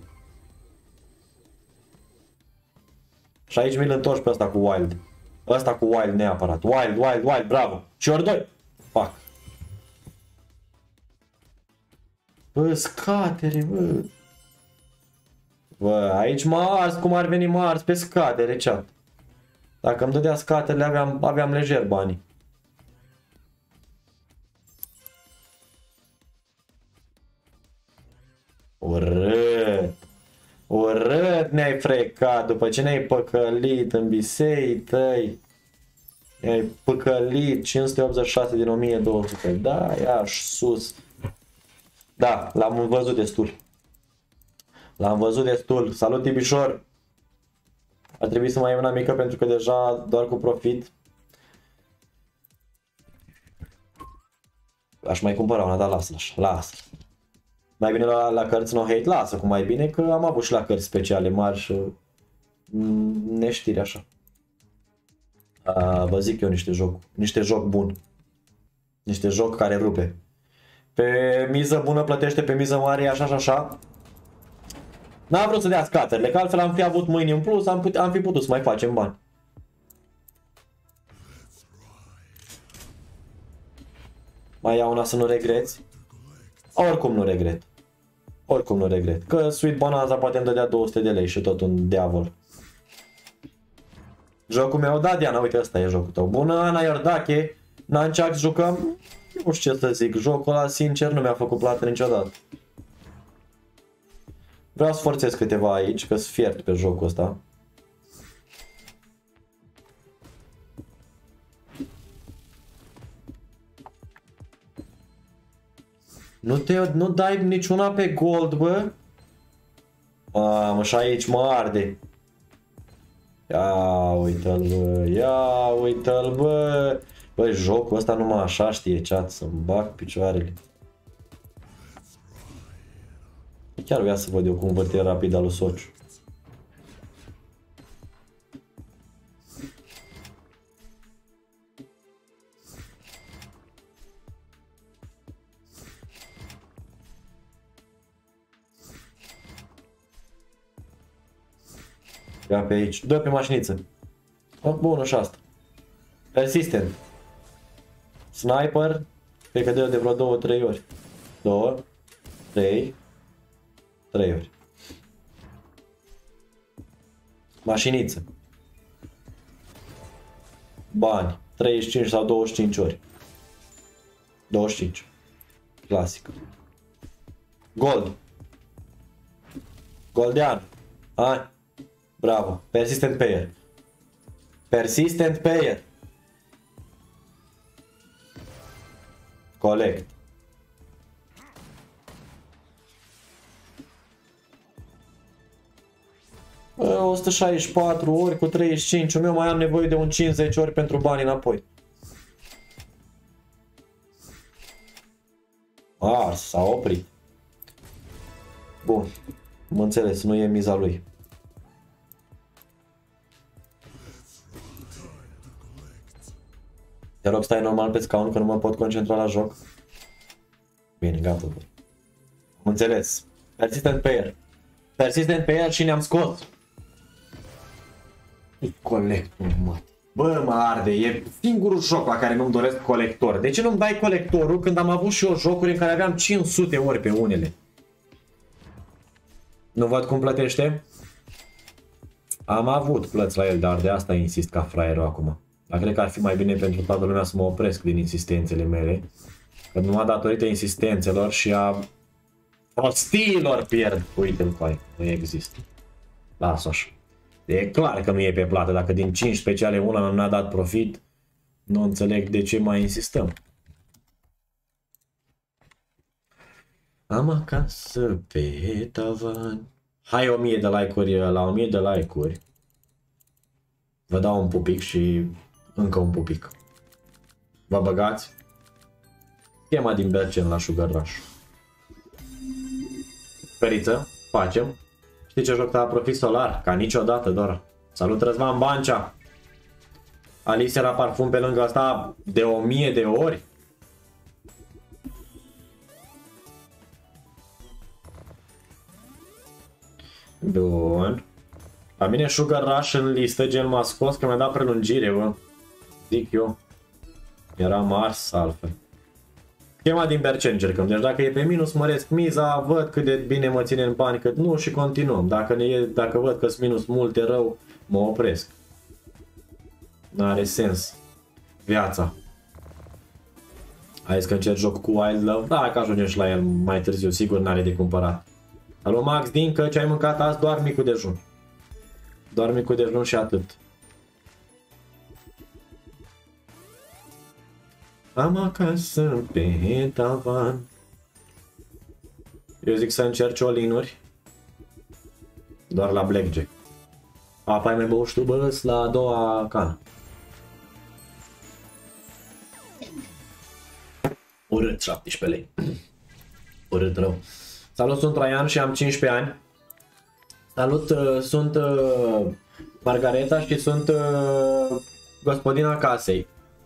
Și aici mi-l întorci pe ăsta cu wild. Ăsta cu wild neapărat. Wild, wild, wild, bravo. Și ori 2. Fac. Bă, scatere, bă. Bă, aici m-a ars, cum ar veni m-a ars pe scatere, chat. Dacă îmi dădea scaterele, aveam lejer banii. Urât. Urât ne-ai frecat după ce ne-ai păcălit în bisei tăi. Ne-ai păcălit 586 din 1200. Da, ia sus. Da, l-am văzut destul. L-am văzut destul. Salut, Tibișor. Ar trebui să mai iau una mică pentru că deja doar cu profit. Aș mai cumpăra una, dar lasă, lasă. Mai bine la cărți no hate, lasă cum mai bine, că am avut și la cărți speciale mari și neștiri așa. Vă zic eu niște joc bun. Niște joc care rupe. Pe miză bună plătește, pe miză mare așa și așa. N-am vrut să dea scaterele, că altfel am fi avut mâini în plus, am fi putut să mai facem bani. Mai iau una să nu regreți. Oricum nu regret. Oricum nu regret. Că Sweet Bonanza poate îmi dădea 200 de lei și tot un diavol. Jocul meu, da, Diana, uite, ăsta e jocul tău. Bună, Ana Iordache. Nunchucks jucăm. Nu știu ce să zic. Jocul ăla, sincer, nu mi-a făcut plată niciodată. Vreau să forțez câteva aici, că-s fiert pe jocul ăsta. Nu dai niciuna pe gold, bă? Mamă, și aici mă arde. Ia uite-l, bă. Ia uite-l, bă. Bă, jocul ăsta numai așa știe chat, să-mi bag picioarele. Chiar vreau să văd eu cum vârte rapid al lui Sociu. Ia pe aici. Dă pe mașiniță. Bună și asta. Persistent. Sniper. Cred că dă de vreo 2-3 ori. 2, 3 ori. Mașiniță. Bani. 35 sau 25 ori. 25. Clasic. Gold. Goldean. Hai. Bravo. Persistent payer. Persistent payer. Collect. Bă, 164 ori cu 35. Eu mai am nevoie de un 50 ori pentru bani înapoi. S-a oprit. Bun. Mă înțeles, nu e miza lui. Te rog, stai normal pe scaun, că nu mă pot concentra la joc. Bine, gata. Am înțeles. Persistent payer. Persistent payer și ne-am scos. Colector, mă. Bă, mă arde. E singurul joc la care nu-mi doresc colector. De ce nu-mi dai colectorul când am avut și eu jocuri în care aveam 500 ori pe unele? Nu văd cum plătește? Am avut plăți la el, dar de asta insist ca fraierul acum. Dar cred că ar fi mai bine pentru toată lumea să mă opresc din insistențele mele. Că numai datorită insistențelor și a prostiilor pierd. Uite-l cu aia, nu există. Las-o așa. E clar că nu e pe plată. Dacă din 5 speciale una nu ne-a dat profit, nu înțeleg de ce mai insistăm. Am acasă pe tavan. Hai 1000 de like-uri, la 1000 de like-uri. Vă dau un pupic și încă un pupic. Vă băgați? Schema din Bercen la Sugar Rush. Feriță, facem. Știi ce joc ta profit solar? Ca niciodată, doar. Salut, Răzvan Bancea! Alice era parfum pe lângă asta de 1000 de ori. Bun. La mine Sugar Rush în listă, gen m-a scos că mi-a dat prelungire, bă. Zic eu. Era Mars altfel. Schema din Berserker, deci dacă e pe minus măresc miza, văd cât de bine mă ține în bani, cât nu și continuăm. Dacă văd că sunt minus multe rău, mă opresc. N-are sens. Viața. Hai să încerc joc cu Wild Love. Dacă ajungem și la el mai târziu, sigur n-are de cumpărat. Alo Max, din că ce ai mâncat azi, doar micul dejun. Doar micul dejun și atât. Am acasă pe tavan. Eu zic să încerci all-in-uri. Doar la blackjack. Apa ai mai băut și tu, bă, la a doua cană. Urât, 17 lei. Urât rău. Salut, sunt Traian și am 15 ani. Salut, sunt Margareta și sunt gospodina casei.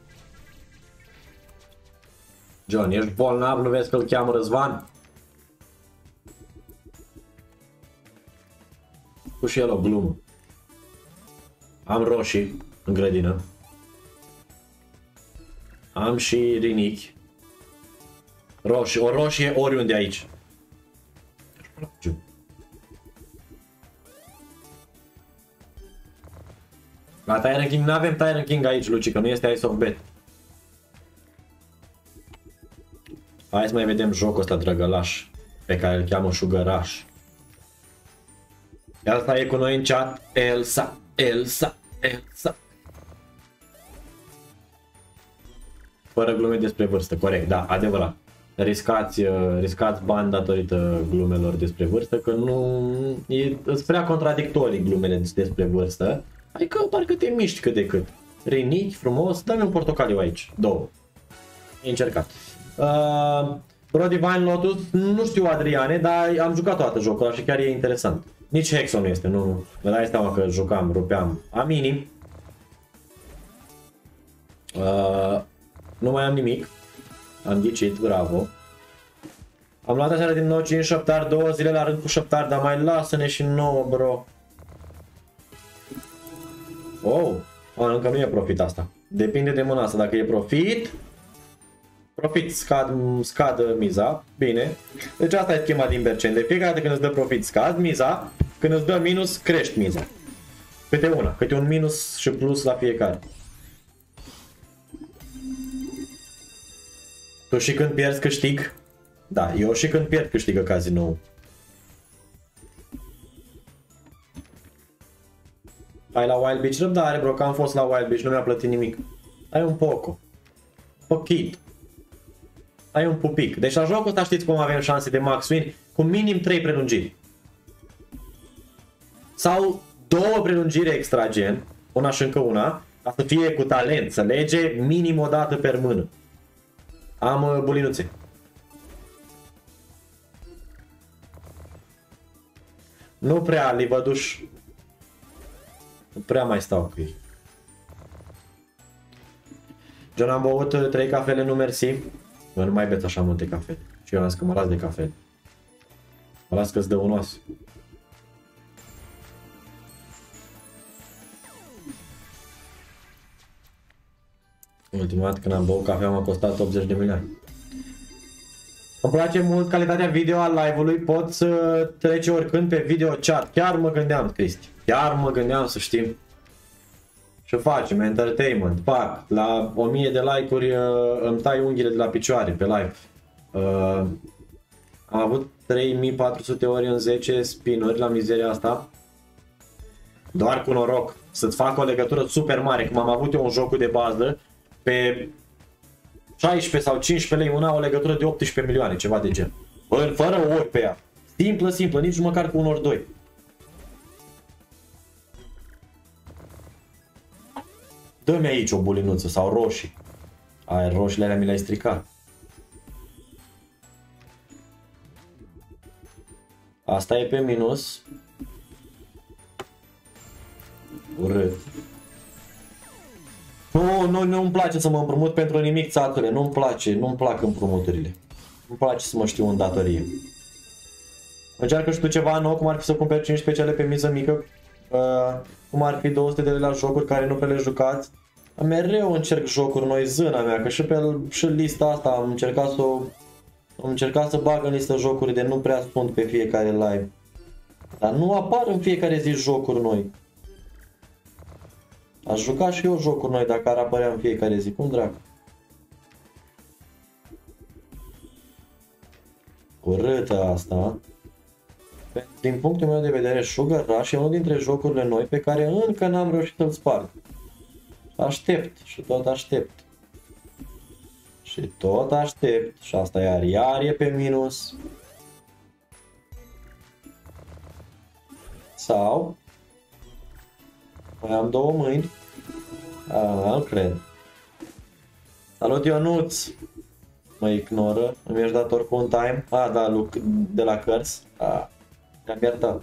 John, ești bolnav? Nu vezi că îl cheamă Răzvan? Cu și el o glumă. Am roșii în grădină. Am și rinichi. Roșii, o roșie oriunde aici. La Tyrant King, n-avem Tyrant King aici, Luci, că nu este Ice of Bet. Hai să mai vedem jocul ăsta drăgălaș, pe care îl cheamă Sugar Rush. Elsa e cu noi în chat. Elsa, Elsa, Elsa. Fără glume despre vârstă, corect, da, adevărat. Riscați bani datorită glumelor despre vârstă, că nu... Îți prea contradictorii glumele despre vârstă. Adică parcă te miști cât de cât. Rinichi, frumos, dă-mi un portocaliu aici, 2. E încercat. Bro Divine Lotus, nu știu Adriane, dar am jucat toată jocul și chiar e interesant. Nici Hexon nu este, nu. Vă dai seama că jucam, rupeam a minim. Nu mai am nimic. Am ghicit, bravo. Am luat aseară din nou 5 șeptari, 2 zile la rând cu șeptari, dar mai lasă-ne și nouă, bro. Oh, încă nu e profit asta. Depinde de mâna asta, dacă e profit, scad miza, bine. Deci asta e schema din Bercen. De fiecare dată când îți dă profit, scad miza, când îți dă minus, crești miza. Câte un minus și plus la fiecare. Tu și când pierzi câștig? Da, eu și când pierd câștigă casino. Ai la Wild Beach răbdare, bro, că am fost la Wild Beach, nu mi-a plătit nimic. Ai un poco. Pochit. Ai un pupic. Deci la jocul ăsta știți cum avem șanse de max win? Cu minim 3 prelungiri. Sau 2 prelungiri extra gen, una și încă una, ca să fie cu talent, să lege minim o dată per mână. Am bulinuțe. Nu prea, livăduș. Nu prea mai stau cu ei. John, am băut 3 cafele, nu mersi. Bă, nu mai beți așa multe cafele. Și eu am zis că mă las de cafele. Mă las că-ți dă un os. Ultima dată când am băut cafea m-a costat 80 de milioane. Îmi place mult calitatea video a live-ului, pot să trece oricând pe video chat. Chiar mă gândeam, Cristi. Chiar mă gândeam să știm. Și facem entertainment. Pac, la 1000 de like-uri îmi tai unghiile de la picioare pe live. Am avut 3400 ori în 10 spin-uri la mizeria asta. Doar cu noroc. Să-ți fac o legătură super mare, cum am avut eu un jocul de bază. Pe 16 sau 15 lei una o legătură de 18 milioane, ceva de gen. Bă, fără ori pe ea. Simplă, nici măcar cu un ori 2. Dă-mi aici o bulinuță sau roșii. Aia, roșiile alea mi le-ai stricat. Asta e pe minus. Urât. Nu-mi place să mă împrumut pentru nimic, țatule. Nu-mi place, nu-mi plac împrumuturile. Nu-mi place să mă știu în datorie. Încearcă și tu ceva nou, cum ar fi să cumperi 5 speciale pe miză mică, cum ar fi 200 de lei la jocuri care nu prea le jucați. Mereu încerc jocuri noi, zâna mea, că și lista asta am încercat să bag în listă jocuri de nu prea sunt pe fiecare live. Dar nu apar în fiecare zi jocuri noi. Aș juca și eu jocuri noi dacă ar apărea în fiecare zi. Cum dracu? Urâtă asta. Din punctul meu de vedere, Sugar Rush e unul dintre jocurile noi pe care încă n-am reușit să-l sparg. Aștept și tot aștept. Și tot aștept. Și asta iar e pe minus. Sau mai am două mâini. Nu cred. Salut Ionuț. Mă ignoră. Îmi ești dator cu un time. Da, de la cărți. Te-am iertat.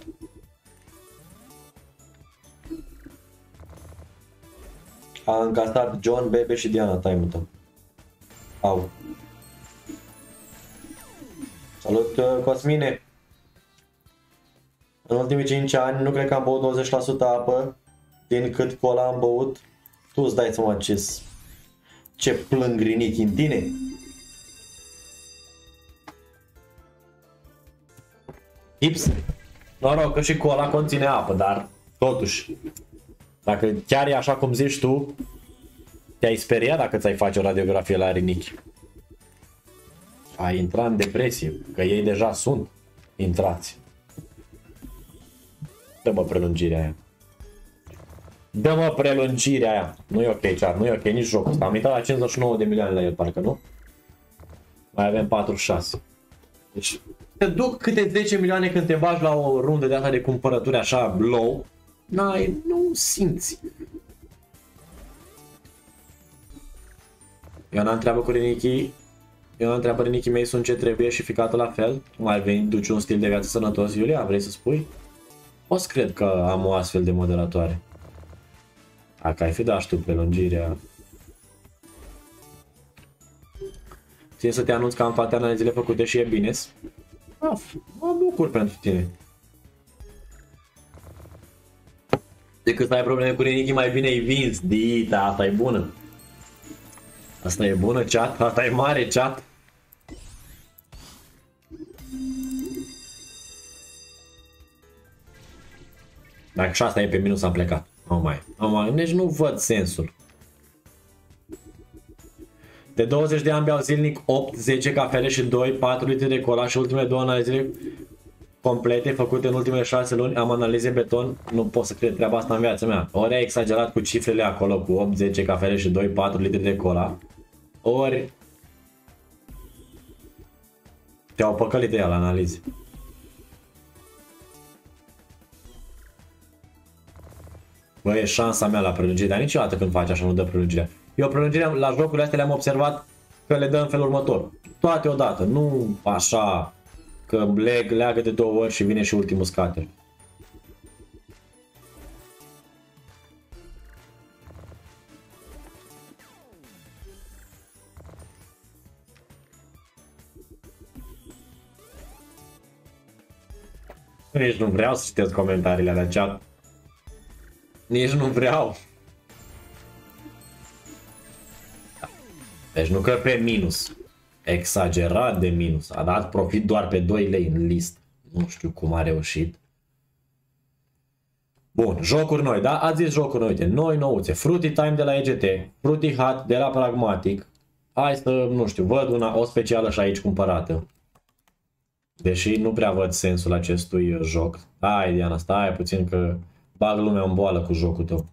A încasat John, Bebe și Diana time-ul tău. Au. Salut Cosmine. În ultimii 5 ani nu cred că am băut 20% apă din cât cola am băut. Tu îți dai seama ce plângrinichi în tine. Ips. Noroc că și cola conține apă, dar totuși, dacă chiar e așa cum zici tu, te-ai speriat dacă ți-ai face o radiografie la rinichi. Ai intrat în depresie, că ei deja sunt intrați. Dă-mă prelungirea aia. Dă-mă prelungirea aia. Nu e ok, chat, nu e ok nici jocul ăsta. Am intrat la 59 de milioane la el, parcă nu? Mai avem 46. Deci te duc câte 10 milioane când te bagi la o rundă de asta de cumpărături așa low. Nu simți. Ioana întreabă cu Rinichi. Ioana întreabă Rinichi mei sunt ce trebuie și ficatul la fel. Mai veni, duci un stil de viață sănătos, Iulia, vrei să spui? Poți cred că am o astfel de moderatoare. Dacă ai fi dat tu prelungirea. Ține să te anunț că am toate analizele făcute și e bine. Mă bucur pentru tine. Decât să ai probleme cu Rinichi, mai bine îi vinzi. Dita, asta e bună. Asta e bună, chat. Asta e mare, chat. Dacă și asta e pe minus, am plecat. Deci nu văd sensul. De 20 de ani beau zilnic 8-10 cafele și 2-4 litri de cola și ultimele 2 analize complete făcute în ultimele 6 luni. Am analize beton. Nu pot să cred treaba asta în viața mea. Ori ai exagerat cu cifrele acolo cu 8-10 cafele și 2-4 litri de cola. Ori te-au păcălit de ea la analize. Bă, e șansa mea la prelungire, dar niciodată când faci așa nu dă prelungirea. Eu prelungirea la jocurile astea le-am observat că le dă în felul următor. Toate odată, nu așa că leagă de 2 ori și vine și ultimul scater. Nici nu vreau să citesc comentariile alea, chat. Nici nu vreau. Deci nu că pe minus. Exagerat de minus. A dat profit doar pe 2 lei în listă. Nu știu cum a reușit. Bun, jocuri noi, da? Ați zis jocuri noi, uite, noi nouțe. Fruity Time de la EGT, Fruity Hat de la Pragmatic. Hai să, nu știu, văd o specială și aici cumpărată. Deși nu prea văd sensul acestui joc. Hai, Diana, stai puțin că bag lumea în boală cu jocul tău.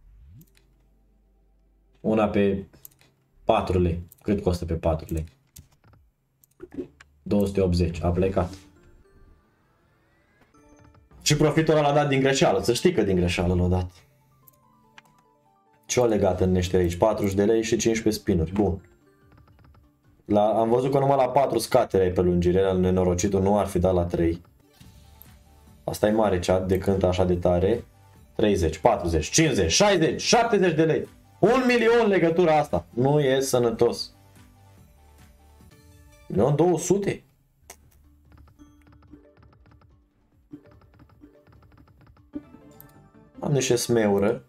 Una pe 4 lei. Cât costă pe 4 lei? 280. A plecat. Și profitul ăla l-a dat din greșeală. Să știi că din greșeală l-a dat. Ce-o legat în neșteri aici? 40 de lei și 15 spinuri. Bun. Am văzut că numai la 4 scatere ai prelungire. Nenorocitul nu ar fi dat la 3. Asta e mare, chat, de cântă așa de tare. 30, 40, 50, 60, 70 de lei. 1.000.000 legătura asta. Nu e sănătos. 1.200.000. Am niște smeură.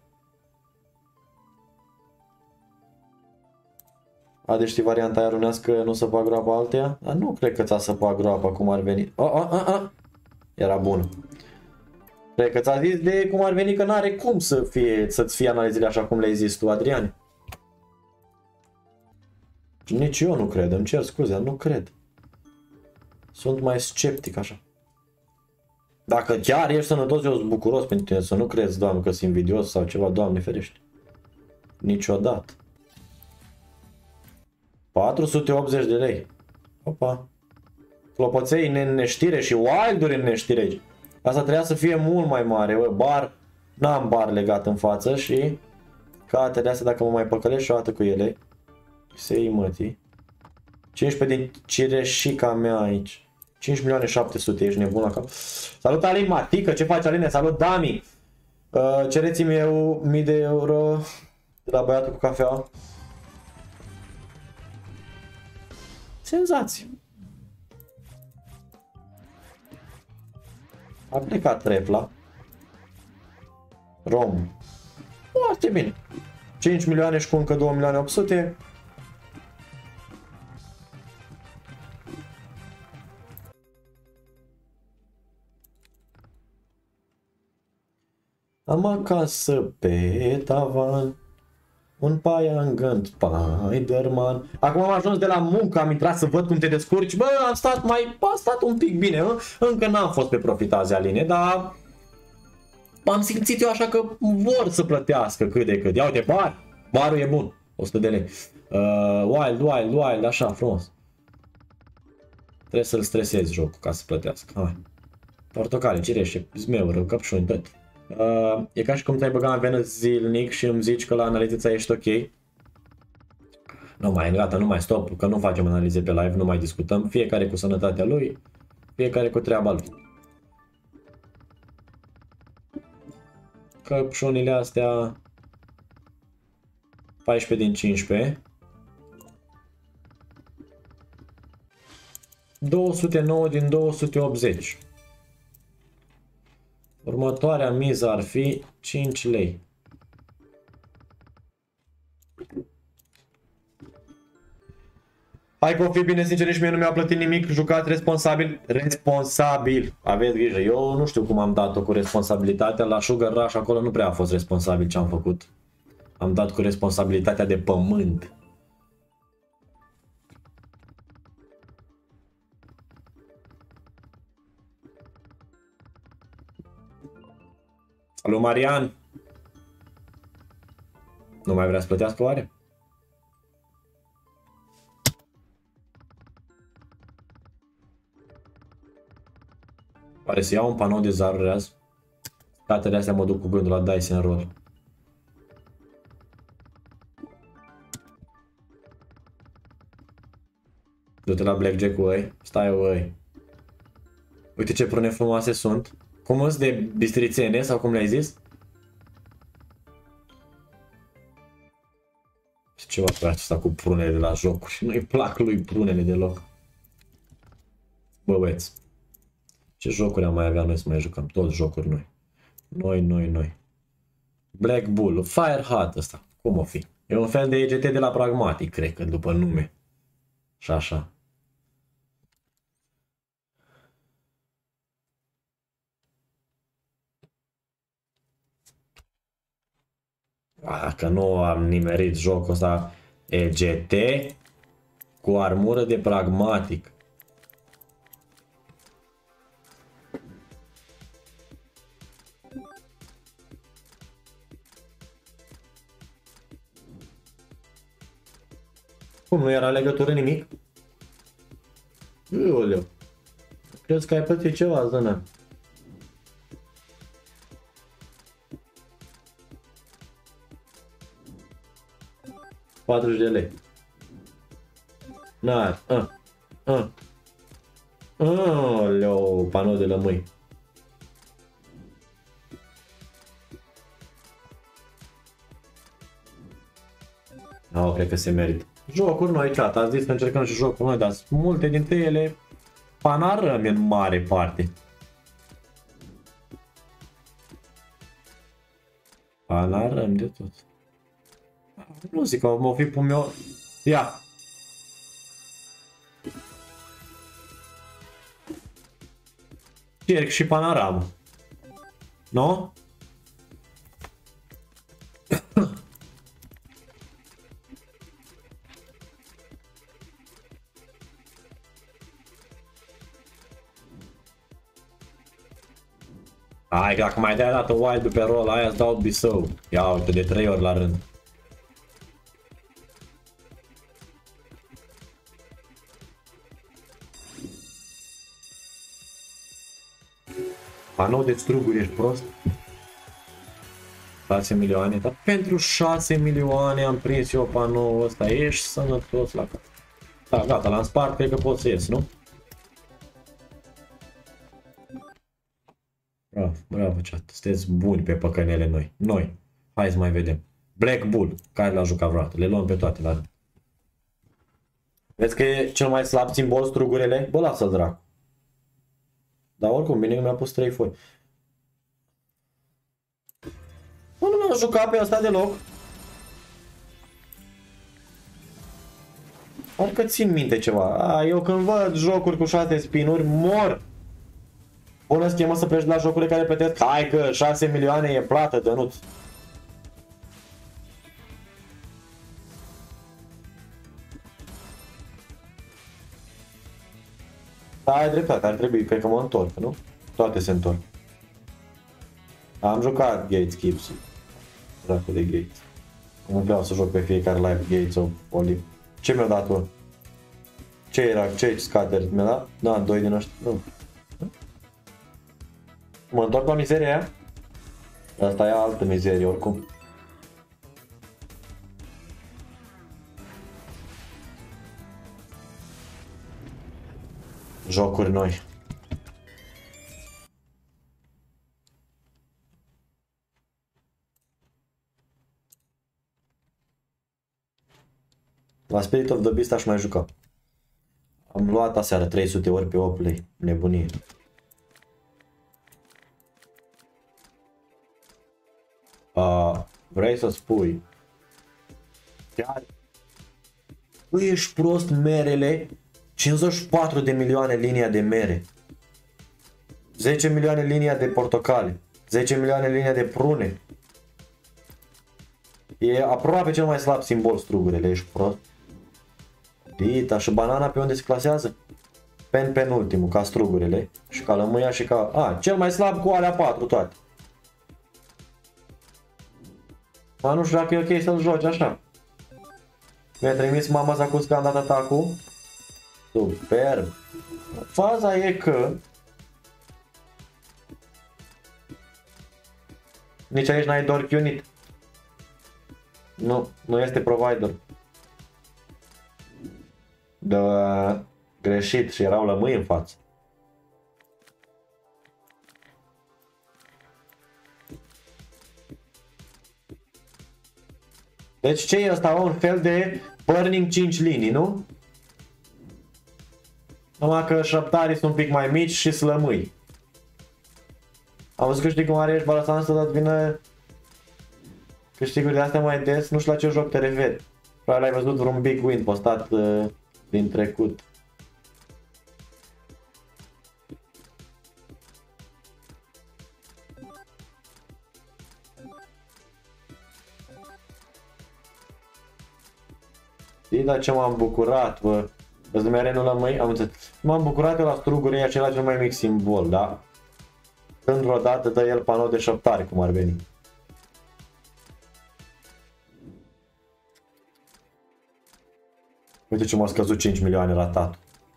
Ade, știi varianta aia runească, nu să fac groapa alteia? Dar nu cred că ți-a săpat groapa cum ar veni. Era bună. Cred că ți-a zis de cum ar veni că n-are cum să-ți fie analizele așa cum le-ai zis tu, Adrian. Nici eu nu cred, îmi cer scuze, nu cred. Sunt mai sceptic așa. Dacă chiar ești sănătos, eu sunt bucuros pentru tine, să nu crezi, Doamne, că sunt invidios sau ceva, Doamne ferește. Niciodată. 480 de lei. Opa. Clopoței în neștire și wilduri în neștire aici. Asta trebuia să fie mult mai mare. Bar, n-am bar legat în față și catele astea, dacă mă mai păcălesc și o dată cu ele. Se-i mătii. 15 din cireșica mea aici. 5.700.000, ești nebun la cap. Salut Alin Matică, ce faci Aline? Salut Dami. Cereți-mi eu 1000 de euro de la băiatul cu cafea. Senzație. A plecat trepla. Rom. Foarte bine. 5 milioane și cu încă 2.800.000. Am acasă pe tavan un paiangând Spider-Man. Acum am ajuns de la muncă, am intrat să văd cum te descurci. Bă, am stat un pic bine, mă? Încă n-am fost pe profitaze Aline, dar am simțit eu așa că vor să plătească cât de cât. Ia uite, barul e bun, 100 de lei. Wild, așa, frumos. Trebuie să-l stresezi jocul ca să plătească. Hai. Portocale, cireșe, zmeură, căpșuni, tot. E ca și cum te-ai băgat în venă zilnic și îmi zici că la analiza ești ok. Nu mai, gata, nu mai stop, că nu facem analize pe live, nu mai discutăm. Fiecare cu sănătatea lui, fiecare cu treaba lui. Căpșunile astea 14 din 15. 209 din 280. Următoarea miză ar fi 5 lei. Hai că o fi bine, sincer, nici mie nu mi-a plătit nimic, jucat responsabil. Responsabil. Aveți grijă, eu nu știu cum am dat-o cu responsabilitatea. La Sugar Rush acolo nu prea a fost responsabil ce am făcut. Am dat cu responsabilitatea de pământ. Salut Marian! Nu mai vrea să plătească oare? Pare să iau un panou de zaruri azi. Datele astea mă duc cu gândul la Dice and Roll. Du-te la Blackjack cu ei. Stai ei. Uite ce prune frumoase sunt. Cum îți de bistrițene sau cum le-ai zis? Ceva pe asta cu prunele de la jocuri. Nu-i plac lui prunele deloc. Bă, băieți. Ce jocuri am mai avea noi să mai jucăm? Toți jocuri noi. Noi. Black Bull. Fire Hut ăsta. Cum o fi? E un fel de EGT de la Pragmatic, cred că după nume. Și așa. Că nu am nimerit jocul ăsta EGT cu armură de Pragmatic. Cum, nu era legătură nimic? Iuleu. Crezi că ai plătit ceva, zână? $40 de lei. N-are. Oleu, panou de lămâi. Nu, cred că se merită. Jocuri noi, chat, ați zis că încercăm și jocuri noi, dar multe dintre ele panarăm în mare parte. Panarăm de tot. Nu zic că mă fi pun eu. Ia! Cerc și panoramă. Nu? Hai că dacă mai dai dată wild pe rol aia îți dau bisou. Ia uite, de 3 ori la rând. Panou de struguri, ești prost? 6 milioane, dar pentru 6 milioane am prins eu panoul ăsta, ești sănătos la cap. Da, gata, l-am spart, cred că pot să ies, nu? Bravo, bravo, chat, sunteți buni pe păcănele noi. Hai să mai vedem. Black Bull, care l-a jucat vreodată, le luăm pe toate la rând. Vezi că e cel mai slab simbol strugurele? Bă, lasă-l dracu. Dar oricum, bine că mi-a pus 3 foi. Bă, nu mi-am jucat pe ăsta deloc. Parcă țin minte ceva. Eu când văd jocuri cu 6 spinuri, mor. Bună schemă să pleci la jocurile care plătesc. Hai că 6 milioane e plată, Dănuț. Da, ai dreptate, ar trebui, cred că mă întorc, nu? Toate se întorc. Am jucat Gates Keeps. Dracu de Gates. Nu vreau să joc pe fiecare live Gates of Olive. Ce mi-a dat tu? Ce era? Ce scatter? Mi-a dat? Da, 2 din ăștia. Nu. Mă întorc la mizeria aia? Asta e altă mizerie oricum. Jocuri noi. La Spirit of the Beast aș mai juca. Am luat aseară 300 ori pe 8 lei. Nebunie. Vrei să spui? Chiar? Băi, ești prost, merele? 54 de milioane linia de mere. 10 milioane linia de portocale. 10 milioane linia de prune. E aproape cel mai slab simbol strugurile, ești prost. Dita și banana pe unde se clasează? Penultimul, ca strugurile. Și ca lămâia și ca... cel mai slab cu alea 4 toate. Ma nu știu dacă e ok să-l joci așa. Mi-a trimis mama să acuz că am dat atacul. Superb. Faza e că nici aici n-ai Dork Unit. Nu este provider. Da, greșit și erau lămâi în față. Deci ce e ăsta? Un fel de burning 5 linii, nu? Numai că șrăptarii sunt un pic mai mici și slămâi. Am văzut că știi cum are ești balansan să vină câștiguri de astea mai des, nu știu la ce joc te referi. Probabil ai văzut vreun big win postat din trecut. Știi, dar ce m-am bucurat, bă. Îți numea renul la mâini? Am înțeles. M-am bucurat că la struguri e acela cel mai mic simbol, da? Când vreodată dă el panou de șoptare, cum ar veni. Uite ce m-a scăzut 5 milioane ratat.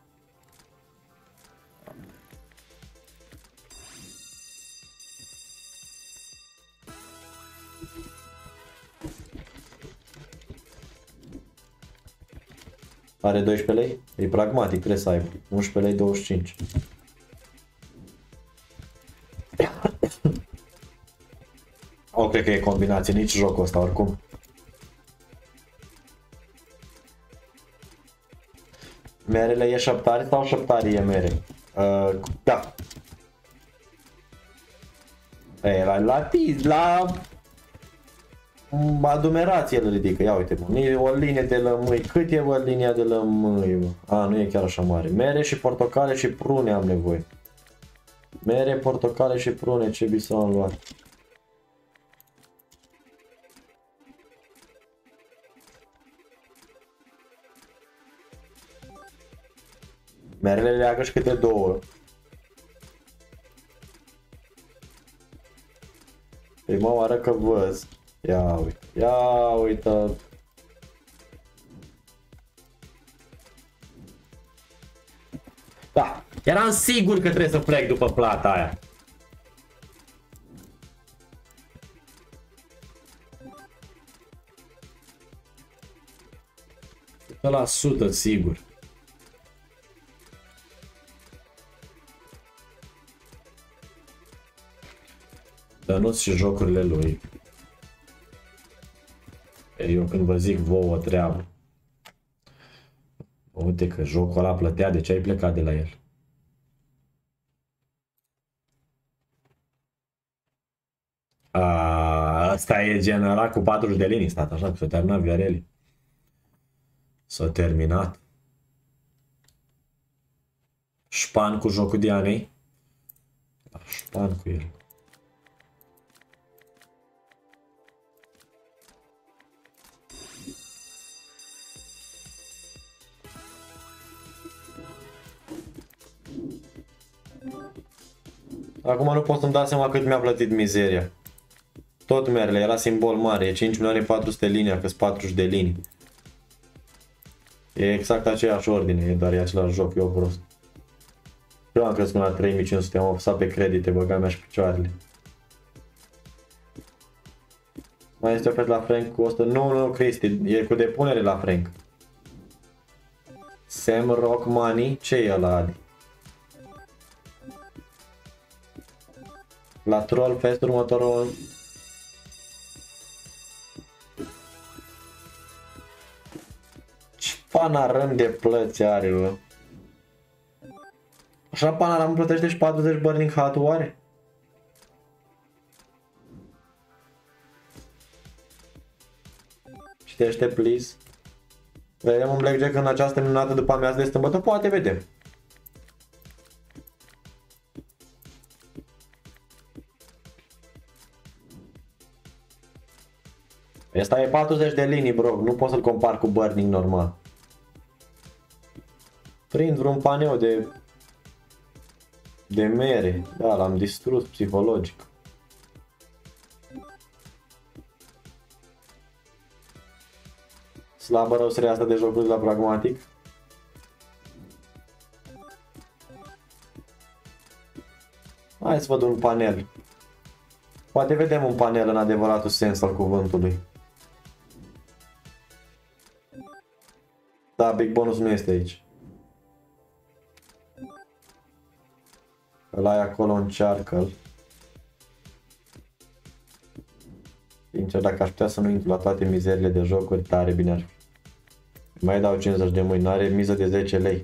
Are 12 lei? E pragmatic, trebuie să aibă. 11 lei 25. Cred că e combinație, nici jocul ăsta oricum. Merele e șăptare sau șăptare e mere? Da. E, la adumerație îl ridică. Ia uite, mă. E o linie de lămâi. Cât e, bă, linia de lămâi, mă? A, nu e chiar așa mare. Mere și portocale și prune am nevoie. Mere, portocale și prune. Ce bisou am luat? Merele leagă și câte două. Prima oară că văz. Ia uite. Ia uite. Da. Eram sigur că trebuie să plec după plata aia. La 100 sigur. Dănuț și jocurile lui. Eu când vă zic vouă treabă. Uite că jocul ăla plătea, de ce ai plecat de la el? Asta e general cu 40 de linii, stat așa, că s-a terminat Viareli. S-a terminat. Șpan cu jocul Dianei. Șpan cu el. Acum nu pot să-mi dau seama cât mi-a plătit mizeria. Tot merele, era simbol mare, e 5.400.000 linia, că-s 40 de linii. E exact aceeași ordine, e doar e același joc, eu prost. Eu am crescut la 3.500, am apăsat pe credite, băga mea și picioarele. Mai este ofertă la Frank cu 100, nu, Cristi, e cu depunere la Frank. Sam Rock Money, ce e ăla, Adi? La Troll Fest următorul... Ce panaram de plăți are, bă? Așa panaram plătește și 40 Burning Hat oare? Citește, please. Vedem un Blackjack în această minunată după amiază de sâmbătă? Poate vedem. Asta e 40 de linii, bro. Nu pot să-l compar cu Burning normal. Prind vreun paneu de mere. Da, l-am distrus psihologic. Slabă rău asta de jocuri la pragmatic. Hai să văd un panel. Poate vedem un panel în adevăratul sens al cuvântului. Da, Big Bonus nu este aici. Ăla e acolo, încearcă-l. Sincer, dacă aș putea să nu intru la toate mizerile de jocuri, tare bine ar fi. Mai dau 50 de mâini, are miză de 10 lei.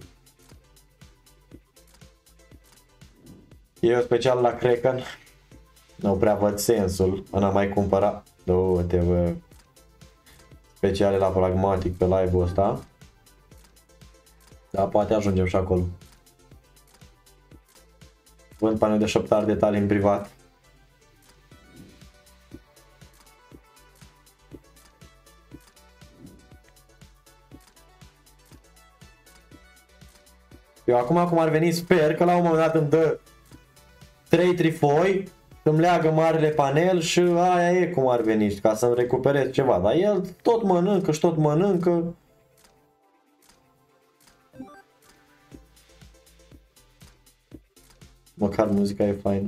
Eu special la Kraken. Nu prea văd sensul în a mai cumpăra. Du-te, bă. Speciale la pragmatic pe live-ul ăsta. Dar poate ajungem și acolo. Vând panel de șoptar detalii în privat. Eu acum cum ar veni, sper că la un moment dat îmi dă 3 trifoi, îmi leagă marele panel și aia e cum ar veni, ca să-mi recuperez ceva. Dar el tot mănâncă și tot mănâncă. Măcar muzica e faină.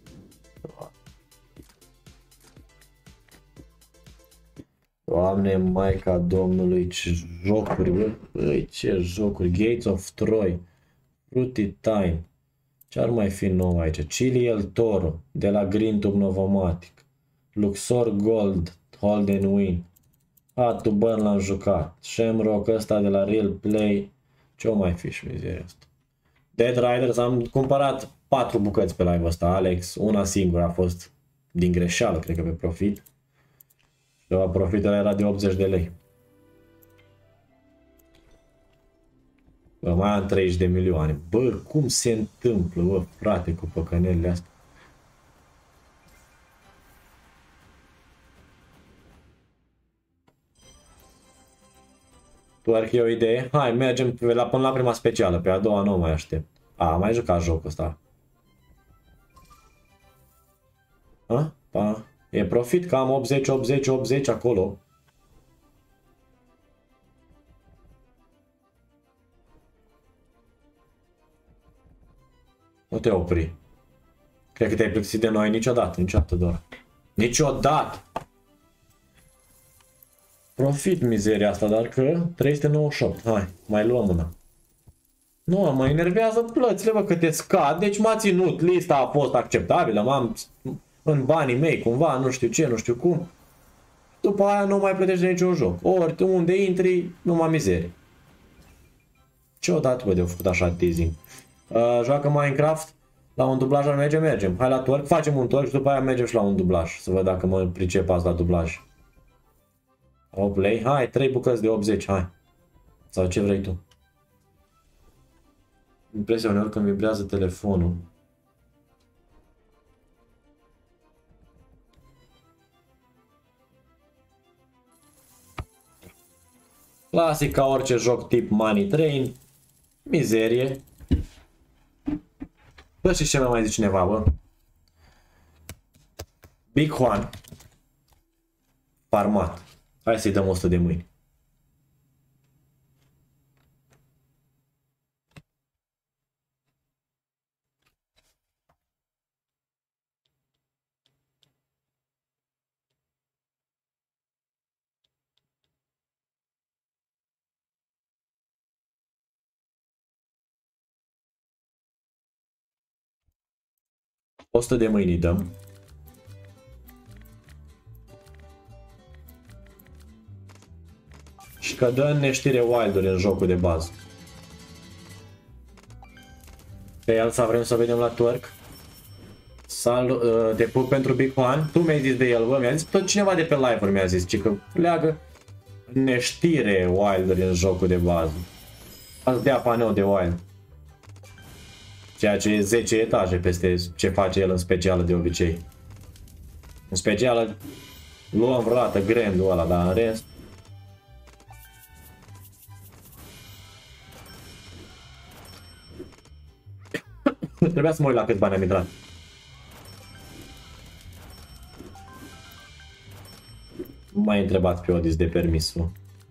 Doamne, Maica Domnului, ce jocuri, bă. Băi, ce jocuri. Gates of Troy. Fruity Time. Ce ar mai fi nou aici? Chili El Toro, de la Green Tube Novomatic. Luxor Gold, Hold and Win. Hard to Burn l-am jucat. Shamrock ăsta de la Real Play. Ce-o mai fi și mizeria asta? Dead Riders, am cumpărat 4 bucăți pe live ăsta, Alex. Una singură a fost din greșeală, cred că pe profit. Și profitul era de 80 de lei. Bă, mai am 30 de milioane. Bă, cum se întâmplă, bă, frate, cu păcănelele astea? Doar că e o idee. Hai, mergem până la prima specială, pe a doua nu mai aștept. Am mai jucat jocul ăsta. E profit că am 80, 80, 80 acolo. Nu te opri. Cred că te-ai plictisit de noi niciodată, doar. Niciodată! Profit mizeria asta, dar că 398. Hai, mai luăm una. Nu, mă enervează plățile, bă, că te scad. Deci m-a ținut, lista a fost acceptabilă, m-am în banii mei, cumva, nu știu ce, nu știu cum. După aia nu mai plătești de niciun joc. Ori unde intri, numai mizerie. Ce odată, bă, de-au făcut așa teasing? Joacă Minecraft, la un dublaj ar merge, mergem. Hai la twerk, facem un twerk și după aia mergem și la un dublaj. Să văd dacă mă pricep azi la dublaj. 8 lei, hai, 3 bucăți de 80, hai. Sau ce vrei tu? Impresia uneori când vibrează telefonul. Clasic ca orice joc tip Money Train. Mizerie. Bă, și ce mai zice cineva, bă? Big Juan. Farmat. Hai să-i dăm 100 de mâini. O 100 de mâini îi dăm. Și că dă neștire wild-uri în jocul de bază. Pe el să vrem să vedem la twerk. Te pup pentru Big Juan. Tu mi-ai zis de el, bă, mi-a zis tot cineva de pe live-uri mi-a zis, ci că leagă neștire wild-uri în jocul de bază. Ați dea paneu de wild. Ceea ce e 10 etaje peste ce face el în specială de obicei. În specială luăm vreodată grandul ăla, dar în rest... Trebuia să mă uit la câți bani am intrat. M-ai întrebat pe Odis de permisul.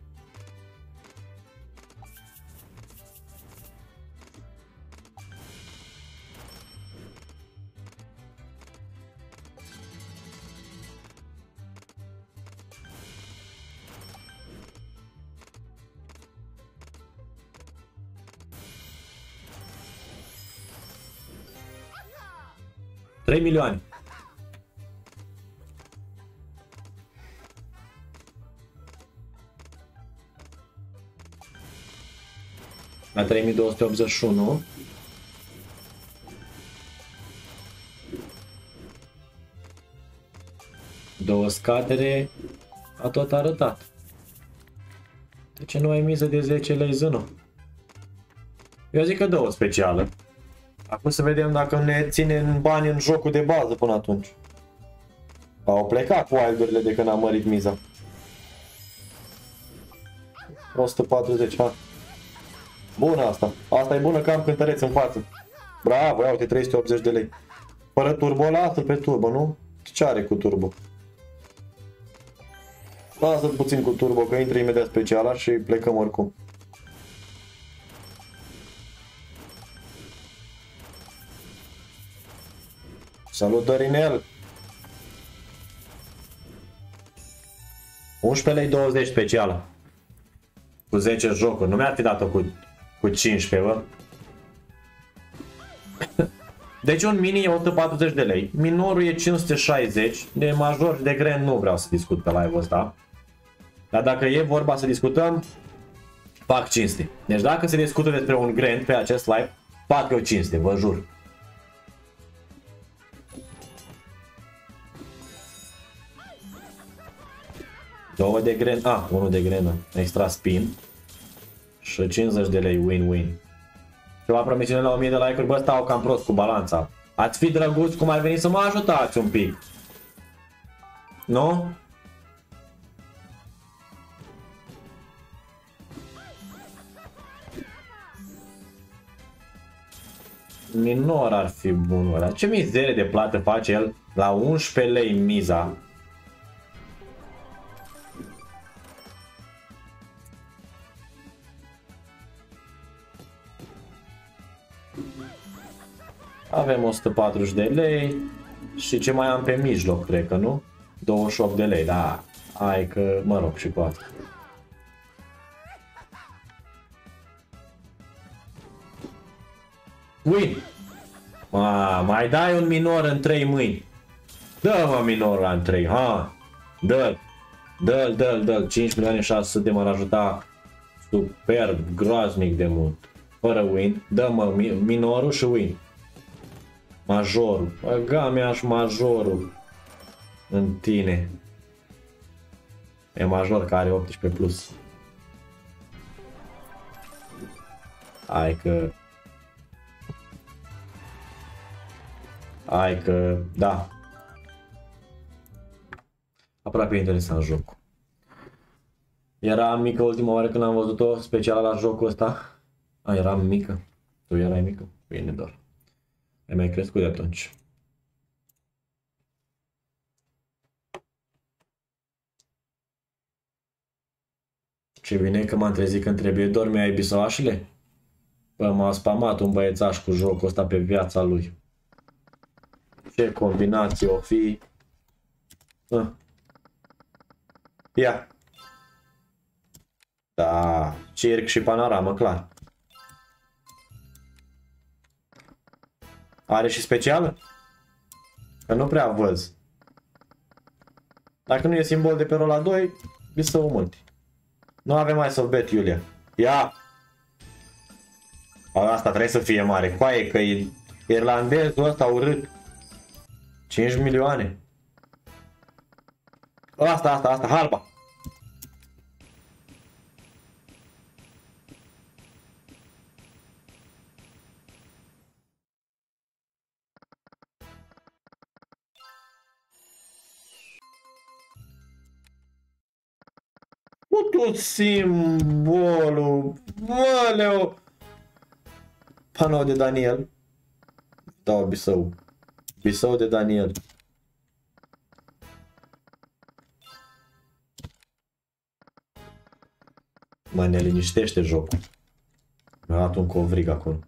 $3 milioane. La 3281. Două scatere. A tot arătat. De ce nu ai miză de 10 lei zână? Eu zic că dă o specială. Acum să vedem dacă ne ține în bani în jocul de bază până atunci. Au plecat cu wildurile de când am mărit miza. 140, ha. Bună asta. Asta e bună că am cântăreț în față. Bravo, ia uite, 380 de lei. Fără turbo, lasă pe turbo, nu? Ce are cu turbo? Lasă puțin cu turbo, că intră imediat speciala și plecăm oricum. Salut, Dorinel! 11 lei 20 specială. Cu 10 jocuri. Nu mi-ar fi dat-o cu 15, bă. Deci un mini e 140 de lei. Minorul e 560. De major și de grand nu vreau să discut pe live-ul ăsta. Dar dacă e vorba să discutăm, Fac cinste. Deci dacă se discută despre un grand pe acest live, fac eu cinste, vă jur. Două de grand, unul de grand, extra spin. Și 50 de lei, win-win. Ceva promisiune la 1000 de like-uri, bă, stau cam prost cu balanța. Ați fi drăguți cum ar veni să mă ajutați un pic. Nu? Minor ar fi bun ăla. Ce mizerie de plată face el la 11 lei miza. Avem 140 de lei. Și ce mai am pe mijloc, cred că, nu? 28 de lei, da. Hai că, mă rog, și cu asta. Win! Mai dai un minor în 3 mâini. Dă-mă minor în 3, ha! Dă-l! Dă-l! 5 milioane 600 m-ar ajuta superb, groaznic de mult. Fără win. Dă-mă minorul și win. Majorul. Băga mi-aș majorul în tine. E major care are 18 plus. Hai că, da. Aproape interesant jocul. Era mică ultima oară când am văzut-o specială la jocul ăsta. Eram mică. Tu erai mică? Bine, doar. Ai mai crescut de atunci. Ce bine că m-am trezit când trebuie dormi, ai bisoașele? Bă, m-a spamat un băiețaș cu jocul ăsta pe viața lui. Ce combinație o fi. Ia. Da, circ și panoramă, clar. Are și specială? Că nu prea văz. Dacă nu e simbol de pe rola 2, bisău multi. Nu avem mai să bet, Iulia. Ia! Asta trebuie să fie mare. Coaie că e irlandezul ăsta urât. 5 milioane. Asta, halba. Tot simbolul. Măleu. Panou de Daniel. Da, Bisău. Bisău de Daniel. Mă, ne liniștește jocul. Mi-a dat un covrig acolo.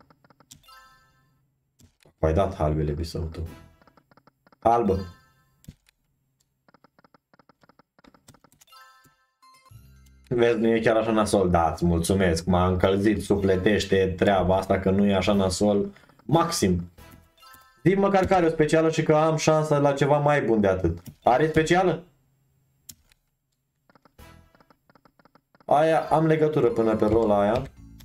Ai dat halbele, Bisău, tu. Halbă. Vezi, nu e chiar așa nasol. Da, îți mulțumesc. M-a încălzit, sufletește treaba asta că nu e așa nasol. Maxim. Zi măcar că are o specială și că am șansă la ceva mai bun de atât. Are specială? Aia, am legătură până pe rola aia.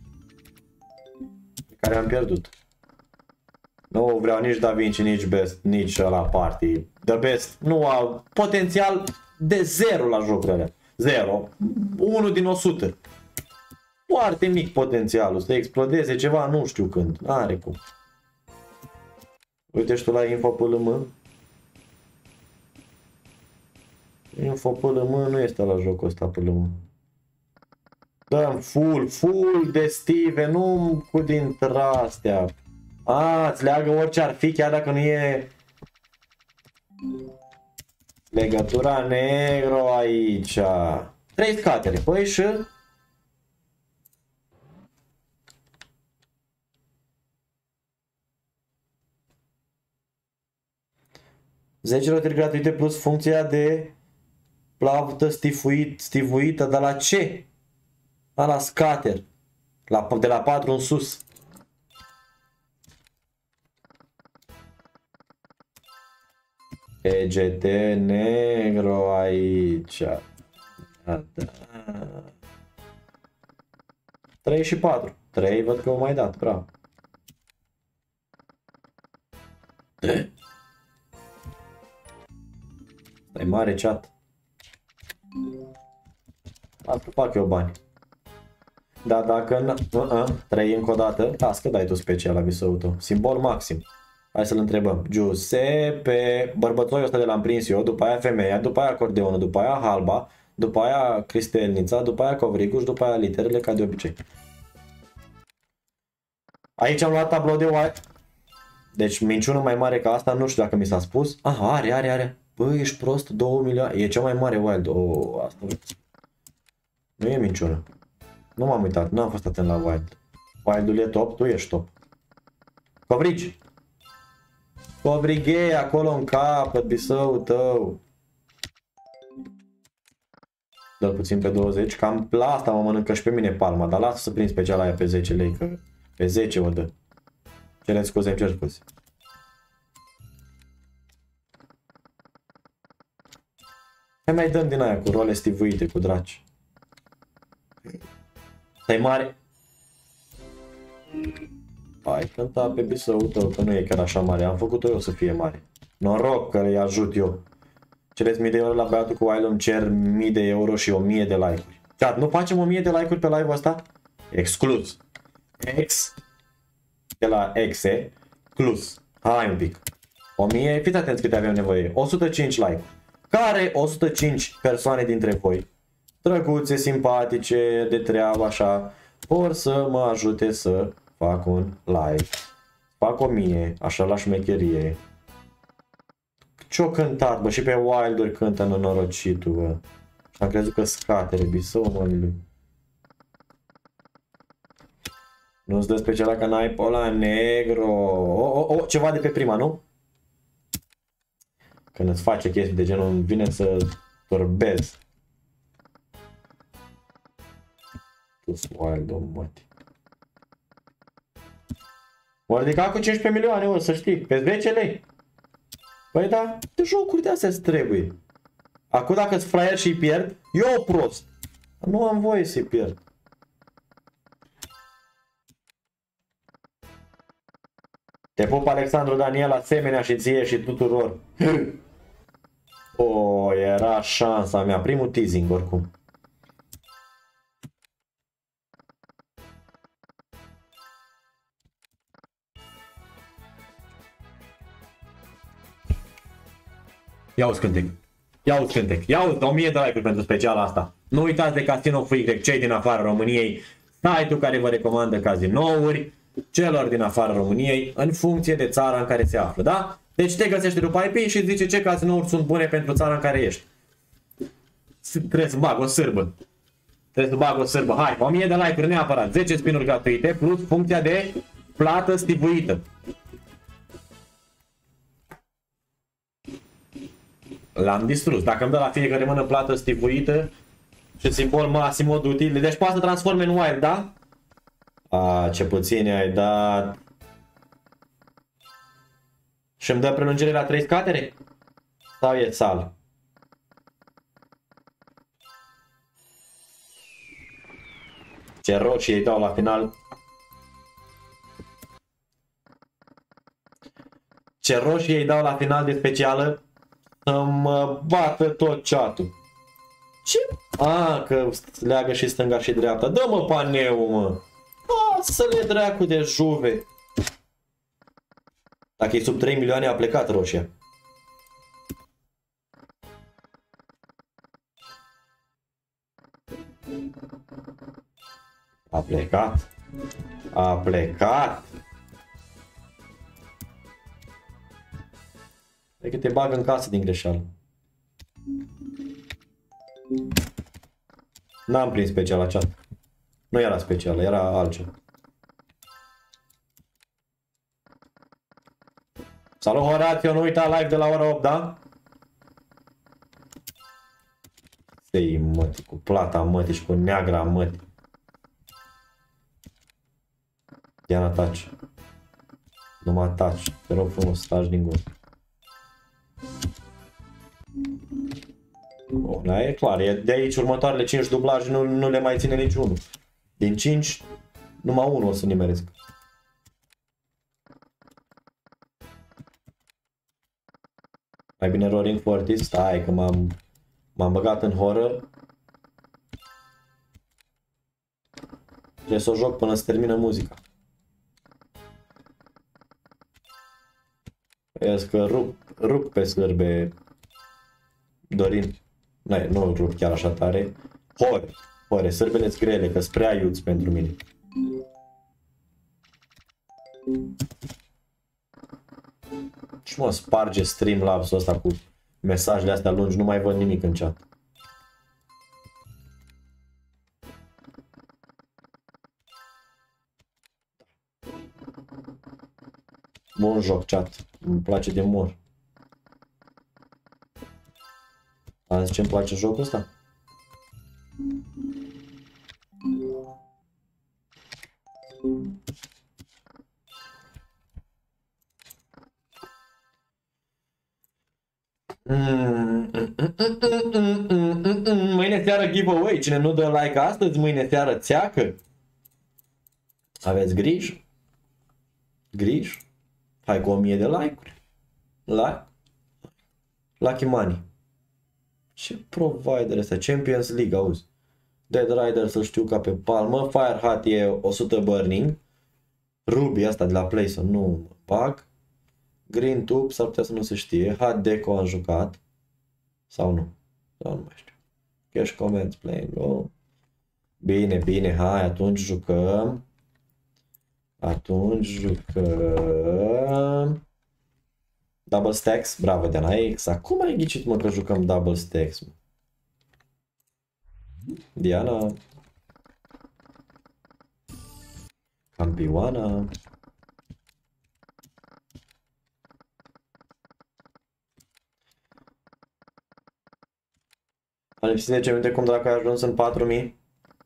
Pe care am pierdut. Nu vreau nici Da Vinci, nici Best, nici la Party. The Best nu au potențial de 0 la jocurile. 0. 1 din 100. Foarte mic potențialul. Să explodeze ceva, nu știu când. N-are cum. Uite și tu la Info PLM. Info PLM nu este la jocul ăsta PLM. Dăm full de Steve, nu cu dintre astea. Îți leagă orice ar fi, chiar dacă nu e legătura negro aici. 3 scatere, păi și 10 rotări gratuite plus funcția de plaută stivuită, dar la ce? La scater. De la 4 în sus. EGT negro aici. Da. 3 și 4. 3 văd că o mai dat, bravo. E mare chat. Asta fac eu bani. Da, dacă 3 încă o dată, las că dai tu special la visul tău. Simbol maxim. Hai să-l întrebăm. Giuseppe, bărbățoiul ăsta de l-am prins eu, după aia femeia, după aia acordeonul, după aia halba, după aia cristelnița, după aia covriguș, după aia literele, ca de obicei. Aici am luat tablou de white. Deci minciună mai mare ca asta, nu știu dacă mi s-a spus. Aha, are. Băi, ești prost, 2 milioane. E cea mai mare wild. Asta nu e minciună. Nu m-am uitat, n-am fost atent la wild. Wildul e top, tu ești top. Covrigi. Covrighe acolo în capăt, bisăul tău. Dă-l puțin pe 20, cam la asta mă mănâncă și pe mine palma, dar lasă să prind special aia pe 10 lei, că pe 10 o dă. Cere scuze, îmi cer scuze. Hai mai dăm din aia cu role stivuite, cu draci. Stai mare. Hai cânta pe bisăul tău, că nu e chiar așa mare. Am făcut-o eu să fie mare. Noroc că îi ajut eu. Cereți 1000 de euro la băiatul cu Wild, îmi cer 1000 de euro și 1000 de like-uri. Chat, nu facem 1000 de like-uri pe live-ul ăsta? Exclus. Ex. De la exe. Plus. Hai un pic. 1000, fiți atenți câte avem nevoie. 105 like-uri. Care 105 persoane dintre voi, drăguțe, simpatice, de treabă așa, vor să mă ajute să fac un like. Fac 1000, așa la șmecherie. Ce-o cântat, bă, și pe Wild-uri cântă nenorocitul, bă. Am crezut că scatele, bisău, mămii. Nu-ți dă speciala că n-ai pola negro. Ceva de pe prima, nu? Când îți face chestii de genul, vine să turbezi. Plus Wild-o, măti. M-a ridicat cu 15 milioane, o să știi, pe 10 lei. Păi da, de jocuri de astea trebuie. Acum dacă-ți fraier și-i pierd, eu prost. Nu am voie să-i pierd. Te pup, Alexandru Daniel, asemenea și ție și tuturor. Era șansa mea. Primul teasing, oricum. Ia uzi cântec. Ia uzi cântec. Ia uzi, 1000 de like-uri pentru speciala asta. Nu uitați de Casino FY, cei din afara României. Site-ul care vă recomandă cazinouri celor din afara României în funcție de țara în care se află, da? Deci te găsește după IP și zice ce cazinouri sunt bune pentru țara în care ești. Trebuie să bag o sârbă. Hai, 1000 de like-uri neapărat, 10 spin-uri gratuite plus funcția de plată stivuită. L-am distrus. Dacă îmi dă la fiecare mână plată stivuită și simbol maxim mod util, deci poate să transforme în wild, da? Ce puțin ai dat. Și îmi dă prelungire la 3 scatere? Sau e sal? Ce roșii îi dau la final. Ce roșii îi dau la final de specială. Să mă bată tot chat-ul. Ce? Că leagă și stânga și dreapta. Dă-mă paneu, mă. Să le dracu de juve. Dacă e sub 3 milioane a plecat roșia. A plecat. A plecat. E că te bagă în casă din greșeală. N-am prins special la chat. Nu era special, era altceva. Salut Horatio, nu uita live de la ora 8, da? Sei măti, cu plata măti și cu neagra măti. Diana, taci. Nu mă taci, te rog frumos, taci din gură. Da, e clar, e de aici următoarele 5 dublaje nu le mai ține niciunul. Din 5, Numai unul o să nimeresc. Mai bine Roaring Forties, stai că m-am băgat în horror. Trebuie să o joc până se termină muzica. Vezi că rup pe slărbe Dorin. Nu rup chiar așa tare. Hore, sârbele-s grele, că-s prea iuți pentru mine. Și mă sparge Streamlabs-ul ăsta cu mesajele astea lungi, nu mai văd nimic în chat. Bun joc, chat. Îmi place de mor. Azi ce-mi place jocul ăsta? Mâine seară giveaway. Cine nu dă like astăzi, mâine seară țeacă. Aveți grijă? Grijă? Hai cu 1000 de like-uri. Lucky Money. Ce provider ăsta? Champions League, auzi. Dead Rider să știu ca pe palmă. Firehat e 100 burning. Ruby asta de la Playson, nu mă bag. Green Tube s-ar putea să nu se știe. Hard Deco am jucat. Sau nu? Sau nu mai știu. Cash Comments Playing. Oh. Bine, hai, atunci jucăm. Double Stacks, bravo Diana, exact. Cum ai ghicit mă că jucăm Double Stacks? Mă? Diana. Campioana. Am lipsit 10 minute cum dacă ai ajuns în 4000.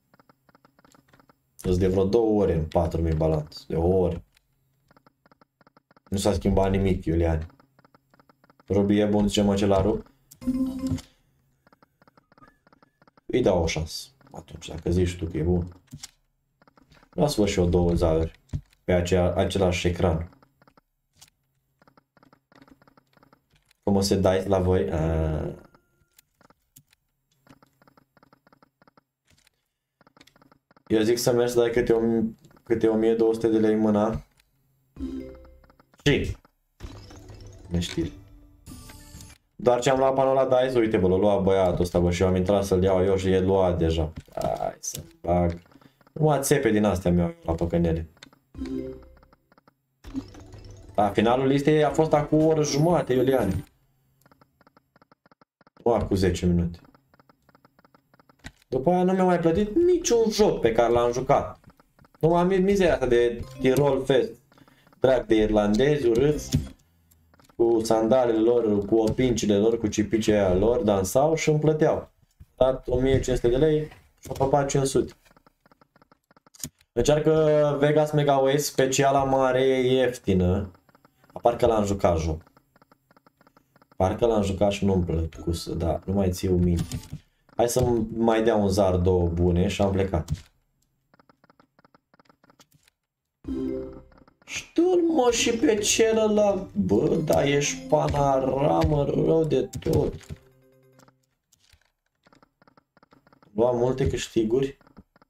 Îți de vreo 2 ore în 4000 balanț. De o oră. Nu s-a schimbat nimic, Iulian. Ruby e bun, zice măcelaru. Îi dau o șansă. Atunci, dacă zici tu că e bun. Vreau să văd și eu 2 zauri. Pe același ecran. Cum o să dai la voi? Eu zic să mergi să dai câte 1200 de lei în mâna. Și neștiri. Doar ce am luat panul la DICE, uite bă, l-a luat băiatul ăsta bă și eu am intrat să-l iau eu și e luat deja. Hai să bag. Numai țepe din astea mi-au la păcănele. Da, finalul listei a fost acum o oră jumate, Iulian. Nu acum 10 minute. După aia nu mi-a mai plătit niciun joc pe care l-am jucat. Nu am mizeria asta de Tirol Fest. Drag de irlandezi, urâți, cu sandalele lor, cu opincile lor, cu cipicii aia lor, dansau și îmi plăteau. Dat 1500 de lei și-o păpat 500. Încearcă Vegas Mega Waste, speciala mare, e ieftină. Parcă l-am jucat joc. Parcă l-am jucat și nu-mi plăcuse, da, nu mai țiu minte. Hai să mai dea un zar 2 bune și am plecat. Știu-l mă și pe celălalt. Bă, dar ești panoramă rău de tot. Luam multe câștiguri.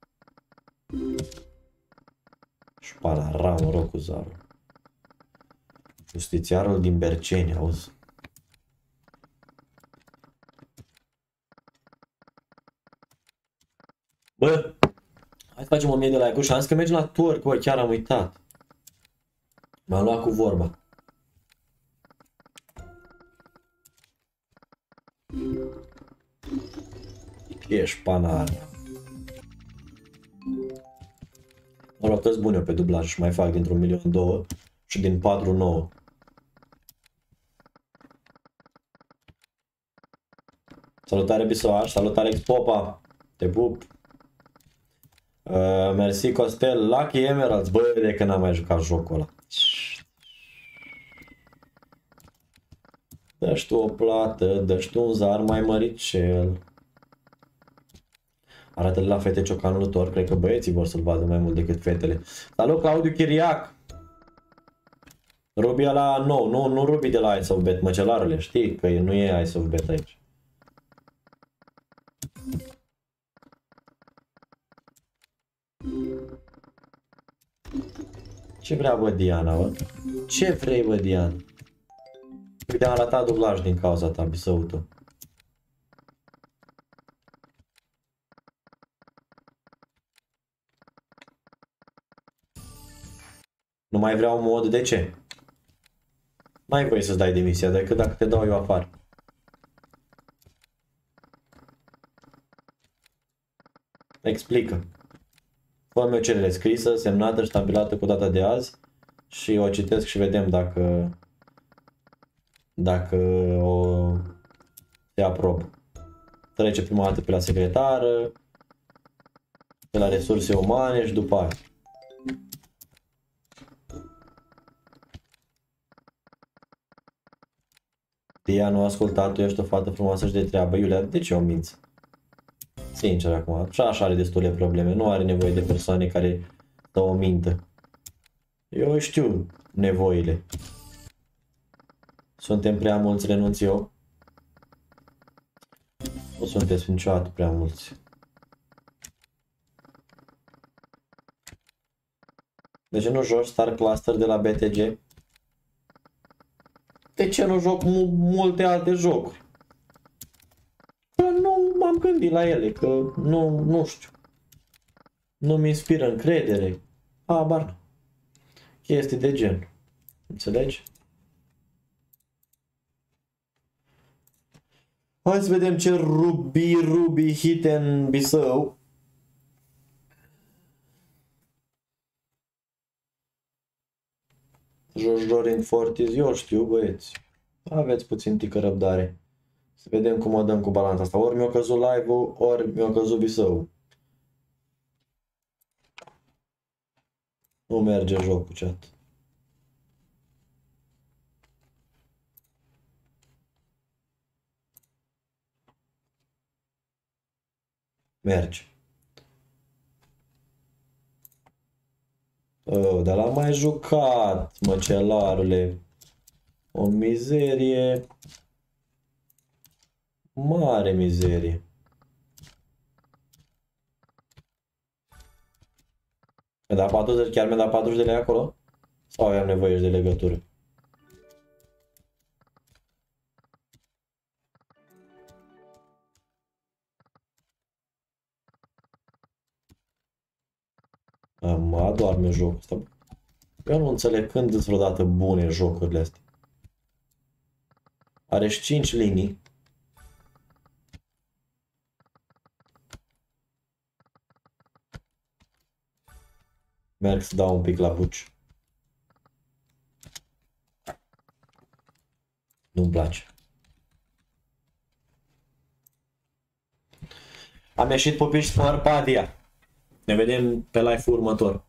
Și panoramă rău cu zarul. Justițiarul din Berceni, auzi. Bă, hai să facem 1000 de like-uri și am zis că mergem la Turc, bă, chiar am uitat. M-am luat cu vorba. Ești panar. Mă rog, că-s bun eu pe dublaj și mai fac dintr-un 1.200.000 și din 4.9. Salutare Bisoaș, salutare Popa, te pup. Mersi Costel, Lucky Emeralds, bă, de că n-am mai jucat jocul ăla. Dă-și tu o plată, dă-și tu un zar mai măricel. Arată la fete ciocanul Thor, cred că băieții vor să-l vadă mai mult decât fetele. Salut, Claudiu Chiriac! Ruby ăla nou, nu Ruby de la Ice of Bet, măcelarule, știi că nu e Ice of Bet aici. Ce vrea, bă, Diana, bă? Ce vrei, bă, Diana? Uite, am ratat dublaj din cauza ta, bisăutul. Nu mai vreau mod, de ce? N-ai voie să-ți dai demisia decât dacă te dau eu afară. Explică. Fă-mi o cerere scrisă, semnată și stabilată cu data de azi și o citesc și vedem dacă o se aprobă. Trece prima dată pe la secretară, pe la resurse umane și după aia. Tia nu a ascultat, tu ești o fată frumoasă și de treabă. Iulia, de ce o minți? Sincer acum, și așa are destule probleme, nu are nevoie de persoane care să o mintă. Eu știu nevoile. Suntem prea mulți, renunț eu? Nu sunteți niciodată prea mulți. De ce nu joci Star Cluster de la BTG? De ce nu joc multe alte jocuri? Că nu m-am gândit la ele, că nu știu. Nu-mi inspiră încredere. Habar. Chestii de gen. Înțelegi? Hai să vedem ce Ruby hit în Bisău. Joci Roaring Forties, eu știu, băieți. Aveți puțin tică răbdare. Să vedem cum o dăm cu balanța asta. Ori mi-a căzut live-ul, ori mi-a căzut Bisău. Nu merge jocul, chat. Merge. Dar l-am mai jucat, măcelarule. O mizerie. Mare mizerie. Mi-a dat 40, chiar mi-a dat 40 de lei acolo? Sau aveam nevoie de legătură? Mă adorme jocul ăsta. Eu nu înțeleg când îți vreodată bune jocurile astea. Are și 5 linii. Merg să dau un pic la buci. Nu-mi place. Am ieșit pupiși cu Arpadia. Ne vedem pe live-ul următor.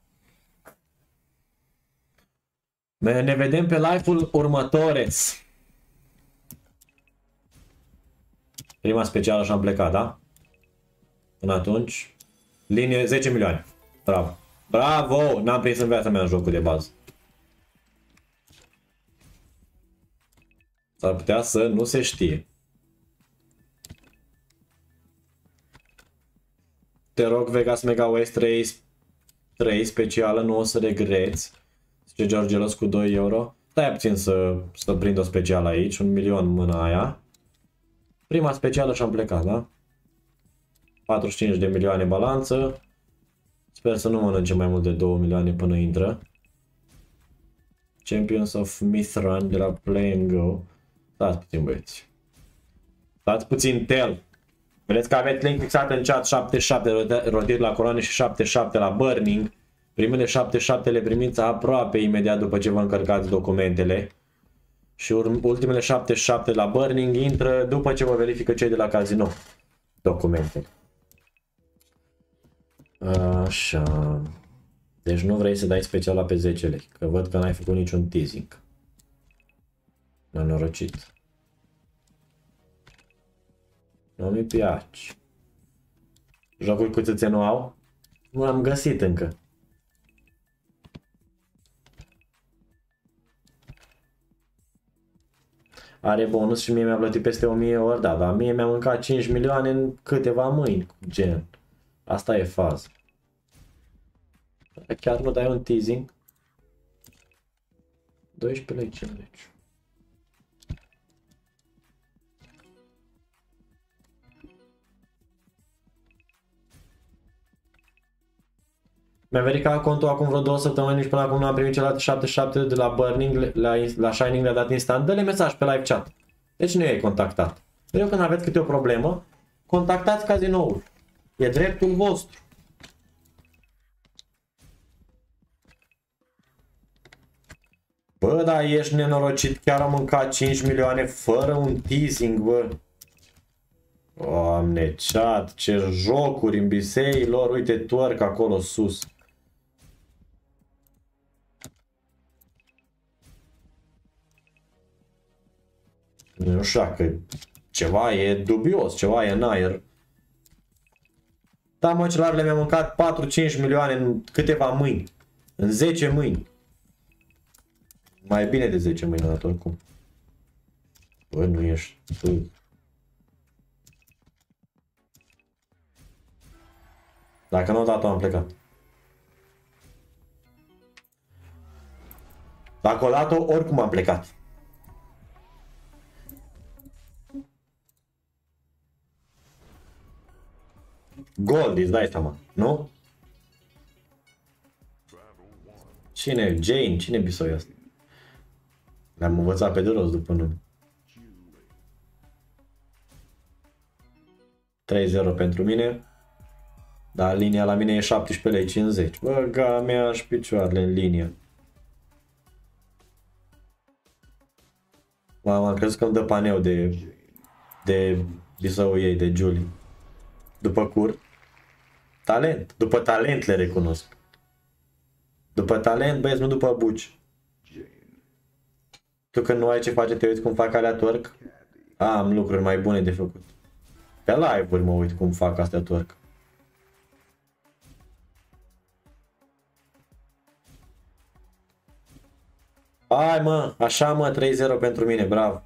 Ne vedem pe live-ul următor. Prima specială și am plecat, da? Până atunci. Linie 10 milioane. Bravo. Bravo! N-am prins în viața mea în jocul de bază. S-ar putea să nu se știe. Te rog, Vegas Mega West 3 specială, nu o să regreți. Zice Georgelos cu 2 euro. Stai puțin să prind o specială aici, 1 milion în mâna aia. Prima specială și am plecat, da? 45 de milioane balanță. Sper să nu mănânce mai mult de 2 milioane până intră. Champions of Mithran de la Play and Go. Stați puțin, băieți. Stați puțin, tel. Vedeți că aveți link fixat în chat, 77 rotiri la coloane și 77 la burning. Primele 77 le primiți aproape imediat după ce vă încărcați documentele. Și ultimele 77 la burning intră după ce vă verifică cei de la casino documentele. Așa. Deci nu vrei să dai special pe 10 lei, că văd că n-ai făcut niciun teasing. Nenorocit. Nu mi place. Jocuri cu țâțe nu au? Nu am găsit încă. Are bonus și mie mi-a plătit peste 1000 ori, da, dar mie mi-a mâncat 5 milioane în câteva mâini, gen. Asta e faza. Chiar nu dai un teasing? 12 lei 50. Mi-a verificat contul acum vreo 2 săptămâni și până acum nu am primit celălalt 77 de la Burning, la Shining le-a dat instant. Dă-le mesaj pe live chat. Deci nu i-ai contactat. Eu când aveți câte o problemă, contactați Casinoul. E dreptul vostru. Bă, da, ești nenorocit, chiar am mâncat 5 milioane fără un teasing, bă. Doamne, chat, ce jocuri în bisei lor, uite twerk acolo sus. Nu știu că ceva e dubios, ceva e în aer. Da, mă, celarele mi-a mâncat 4-5 milioane în câteva mâini. În 10 mâini. Mai bine de 10 mâini, dar oricum. Bă, nu ești... Bă. Dacă nu o dat-o, am plecat. Dacă o dat-o, oricum am plecat. Gold, îți dai seama, nu? Cine? Jane? Cine bisoi asta? Le-am învățat pe de rost după nume. 3-0 pentru mine. Dar linia la mine e 17 lei 50. Bă, gata mea și picioarele în linie. Mama, am crezut că îmi dă paneu de bisăul ei, de Julie. După cur. Talent. După talent le recunosc. După talent, băieți, nu după buci. Tu când nu ai ce face, te uiți cum fac alea twerk? Am lucruri mai bune de făcut. Pe live-uri mă uit cum fac astea twerk. Hai mă, așa mă, 3-0 pentru mine, bravo.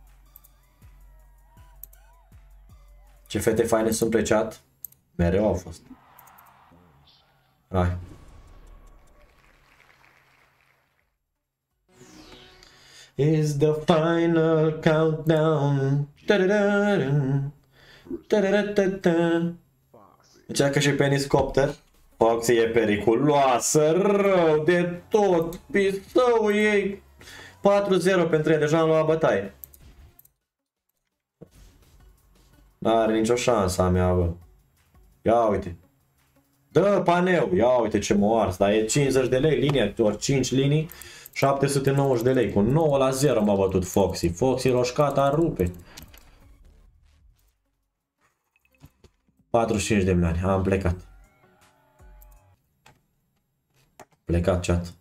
Ce fete faine sunt pe chat. Mereu au fost. Hai. Is the final countdown. Încearcă și peniscopter. Foxy e periculoasă, rău de tot, pisău ei. 4-0 pentru ei, deja am luat bătaie. N-are nicio șansă a mea, bă. Ia uite. Dă paneu, ia uite ce mă ars, dar e 50 de lei linia, ori 5 linii, 790 de lei. Cu 9-0 m-a bătut Foxy. Foxy roșcata rupe. 45 de milioane, am plecat. Plecat, chat.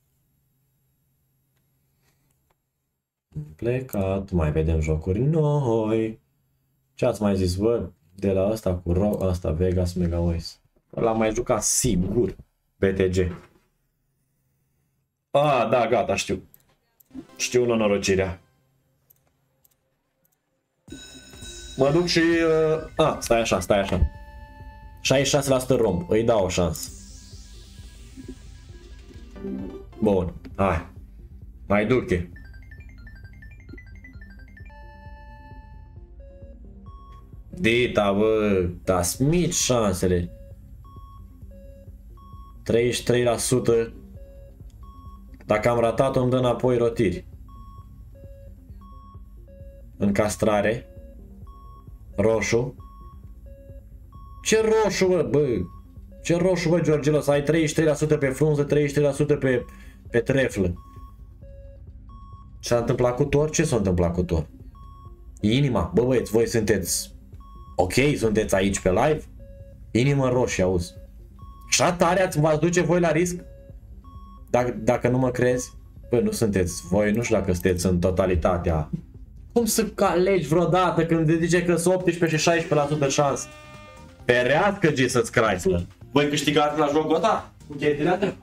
Plecat, mai vedem jocuri noi. Ce ați mai zis, bă? De la asta cu asta Vegas Mega Voice. L-am mai jucat sigur. BTG. Ah, da, gata, știu. Știu nenorocirea. Mă duc și... stai așa, stai așa. 66% rom, îi dau o șansă. Bun, hai. Mai duc-e. Dita, bă, dar mici șansele. 33%. Dacă am ratat-o, îmi dă înapoi rotiri. Încastrare. Roșu. Ce roșu, bă, bă? Ce roșu, bă, Georgilo, să ai 33% pe frunză, 33% pe treflă. Ce s-a întâmplat cu Thor? Ce s-a întâmplat cu Thor? Inima. Bă, băieți, voi sunteți ok? Sunteți aici pe live? Inimă roșie, auzi. Așa tare v-ați duce voi la risc? Dacă nu mă crezi? Bă, nu sunteți voi, nu știu dacă sunteți în totalitatea. Cum să alegi vreodată când te zice că sunt 18 și 16% șansă? Ferească Jesus Chrysler. Voi câștigați la jocul ăsta? Cu chestiile astea?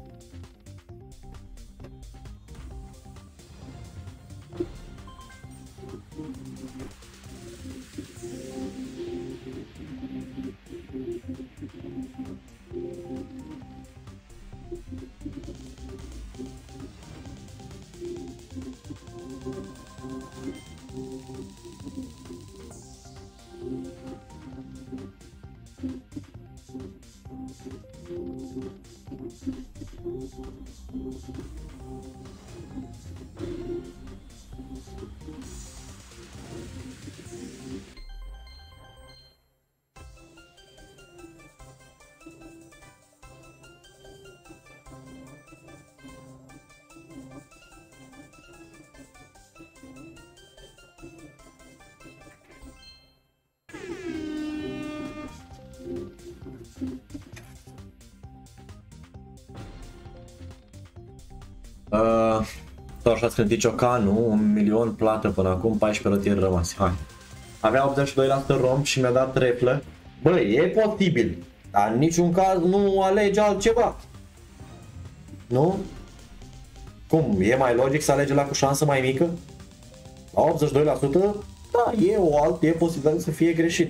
Sau așa scântit Ciocanu, 1.000.000 plată până acum, 14 rotieri rămase. Hai. Avea 82% rom și mi-a dat treflă. Băi, e posibil, dar în niciun caz nu alege altceva. Nu? Cum? E mai logic să alege la cu șansă mai mică? La 82%? Da, e posibil să fie greșit.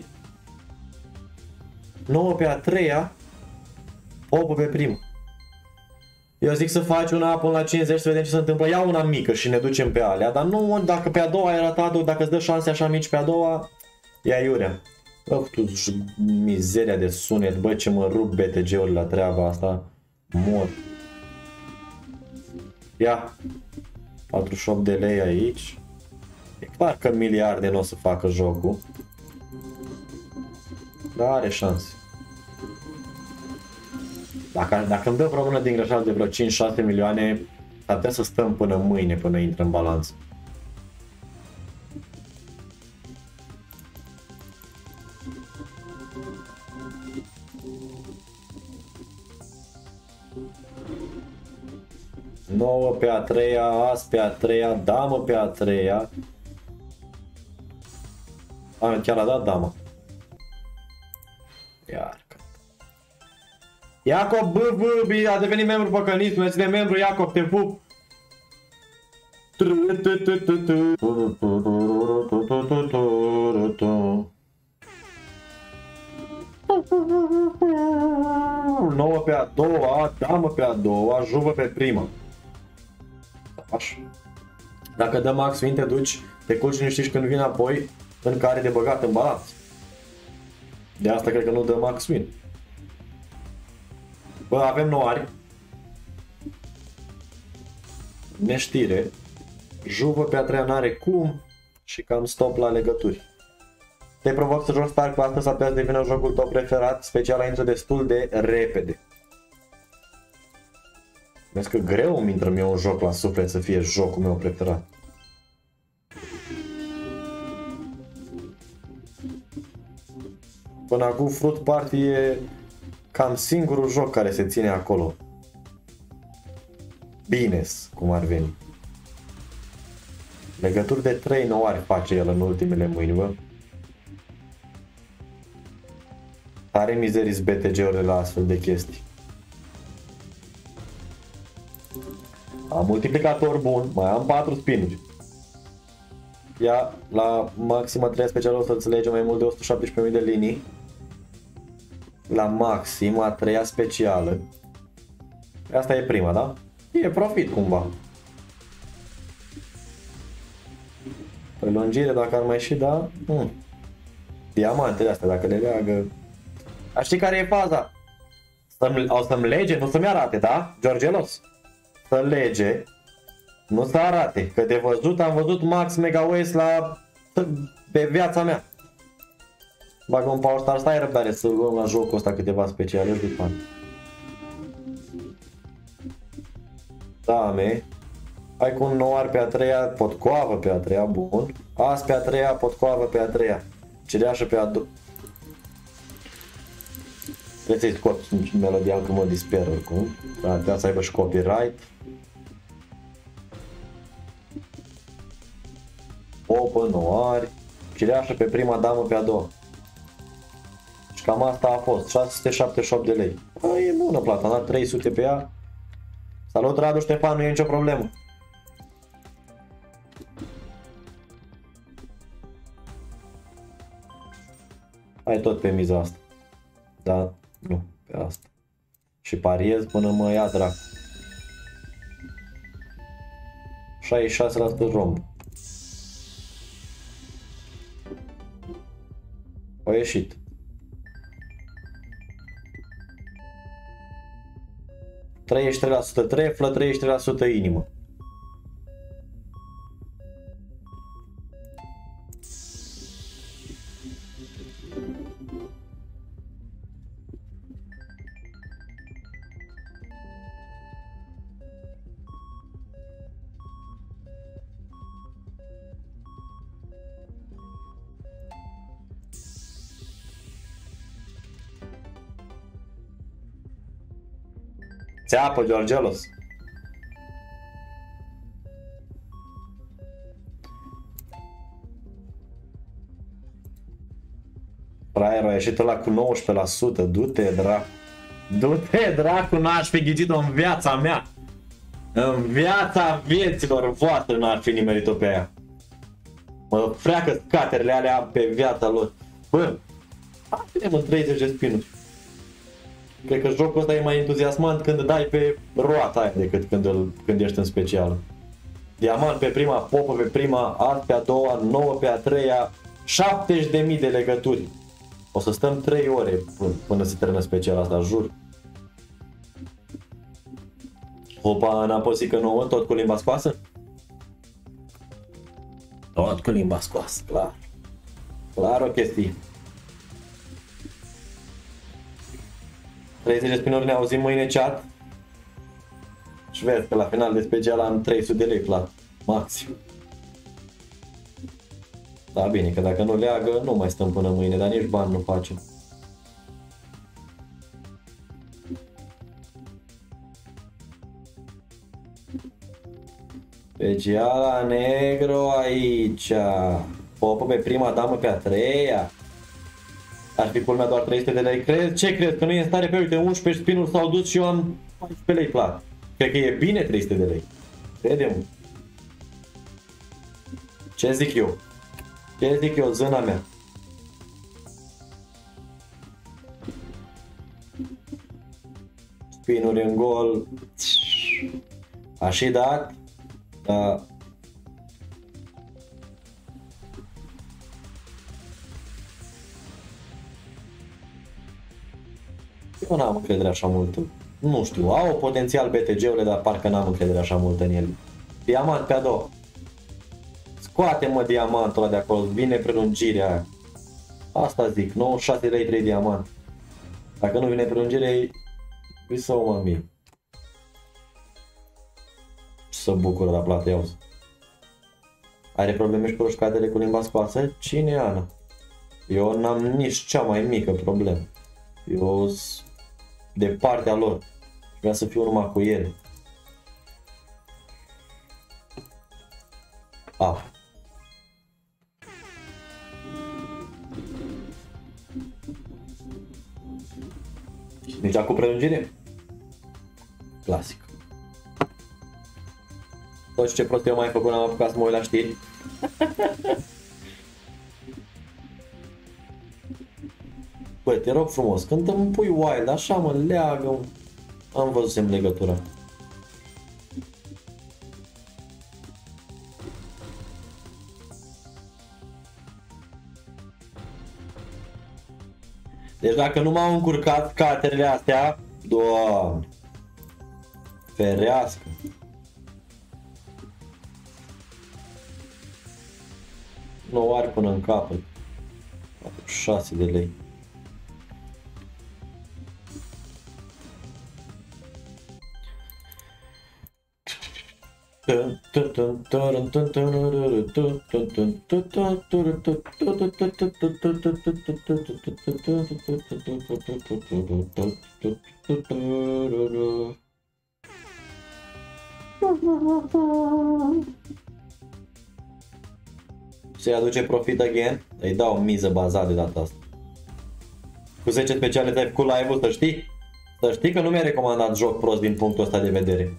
9 pe a 3-a, 8 pe prima. Eu zic să faci una până la 50 să vedem ce se întâmplă. Ia una mică și ne ducem pe alea. Dar nu, dacă pe a doua ai ratat-o, dacă îți dă șanse așa mici pe a doua, ia iurea. Bă, tu mizeria de sunet, bă, ce mă rup BTG-uri la treaba asta. Mor. Ia. 48 de lei aici. E clar că miliarde nu o să facă jocul. Dar are șanse. Dacă îmi dă vreo mână din greșeală de vreo 5-6 milioane, ar trebui să stăm până mâine până intră în balanță. Nouă pe a treia, as pe a treia, damă pe a treia. Chiar a dat dama. Iar. Iacob, bă, a devenit membru păcănist, mersi de membru, Iacob, te pup! 9 pe a doua, damă pe a doua, juvă pe prima. Așa. Dacă dă max win, te duci, te culci liniștit când vin apoi în care de băgat în balanț. De asta cred că nu dă max win. Bă, avem noari. Neștire. Juvă pe a treia n-are cum. Și cam stop la legături. Te provoc să joci Star cu asta să apea să devină jocul tău preferat. Speciala intră destul de repede. Vezi că greu îmi intră mie un joc la suflet să fie jocul meu preferat. Până acum Fruit Party e cam singurul joc care se ține acolo. Bines, cum ar veni. Legături de 3 noari face el în ultimele mâini, bă. Tare mizerii BTG-urile la astfel de chestii. Am multiplicator bun, mai am 4 spinuri. Ia la maxima 3 specială o să înțelege mai mult de 117.000 de linii. La maxima 3 specială. Asta e prima, da? E profit cumva. Prelungire dacă ar mai și da. Diamantele astea dacă le leagă. A știi care e faza? O să-mi lege, nu să-mi arate, da? Georgelos? Să lege, nu să arate. Că de văzut am văzut max mega waste la pe viața mea. Bagă un power star, stai răbdare să luăm la jocul ăsta câteva speciale după ani. Dame. Hai cu un noar pe a treia, potcoavă pe a treia, bun. As pe a treia, potcoavă pe a treia. Cireașă pe a doua. Trebuie să-i scot melodia că mă disper oricum. Dar trebuie să aibă și copyright. Open, noari. Cireașă pe prima, damă pe a doua. Și cam asta a fost, 678 de lei. Bă, e bună plata, am dat 300 pe ea. Salut Radu Ștefan, nu e nicio problemă. Hai tot pe miza asta. Da, nu, pe asta. Și pariez până mă ia dracu. 66% romb. A ieșit. 33% treflă, 33% inimă. Țeapă, Georgelos. Fraierul a ieșit ăla cu 19%. Du-te, dracu. Du-te, dracu, n-aș fi ghicit-o în viața mea. În viața vieților voastre n-ar fi nimerit-o pe aia. Mă freacă scaterele alea pe viața lor. Bă, hai mă 30 de spinuri. Cred că jocul ăsta e mai entuziasmant când dai pe roata aia decât când ești în specială. Diamant pe prima, popă pe prima, art pe a doua, 9 pe a treia, 70.000 de legături. O să stăm 3 ore până se termină speciala asta, jur. Hopa, înaposică nouă, tot cu limba scoasă? Tot cu limba scoasă, clar. Clar o chestie. 30 de spinuri, ne auzim mâine, chat. Și vezi că la final de special am 300 de lei plat, maxim. Da, bine, că dacă nu leagă, nu mai stăm până mâine, dar nici bani nu facem. Speciala negru aici. Popă pe prima, damă pe a treia. Ar fi culmea doar 300 de lei. Ce crezi? Că nu e în stare? Pe uite, 11 spinuri s-au dus și eu am 14 lei plat. Cred că e bine 300 de lei. Crede-mă. Ce zic eu? Ce zic eu, zâna mea? Spinuri în gol. A și dat. Da. Eu n-am încredere așa multă. Nu știu, au potențial BTG-urile, dar parcă n-am încredere așa multă în ele. Diamant pe a doua. Scoate-mă diamantul ăla de acolo, vine prelungirea aia. Asta zic, 96 lei 3 diamant. Dacă nu vine prelungirea, îi să o mămii. Și să bucură la plată, iau. Are probleme și cu roșcatele cu limba scoasă? Cine e Ana? Eu n-am nici cea mai mică problemă. Eu de partea lor. Vreau să fiu numai cu ele. Nici cu prelungire? Clasic. Tot ce prost eu mai făcut, n-am apucat să mă uit la știri. Băi, te rog frumos, când îmi pui wild, așa mă leagă. Am văzut legătura. Deci dacă nu m-au încurcat caterele astea, Doamne, ferească. Nu are până în capăt. 6 de lei. Se aduce profit again? Îi dau miză bazat de data asta. Cu 10 speciale ți-ai făcut live-ul, să știi? Să știi că nu mi-ai recomandat joc prost din punctul ăsta de vedere.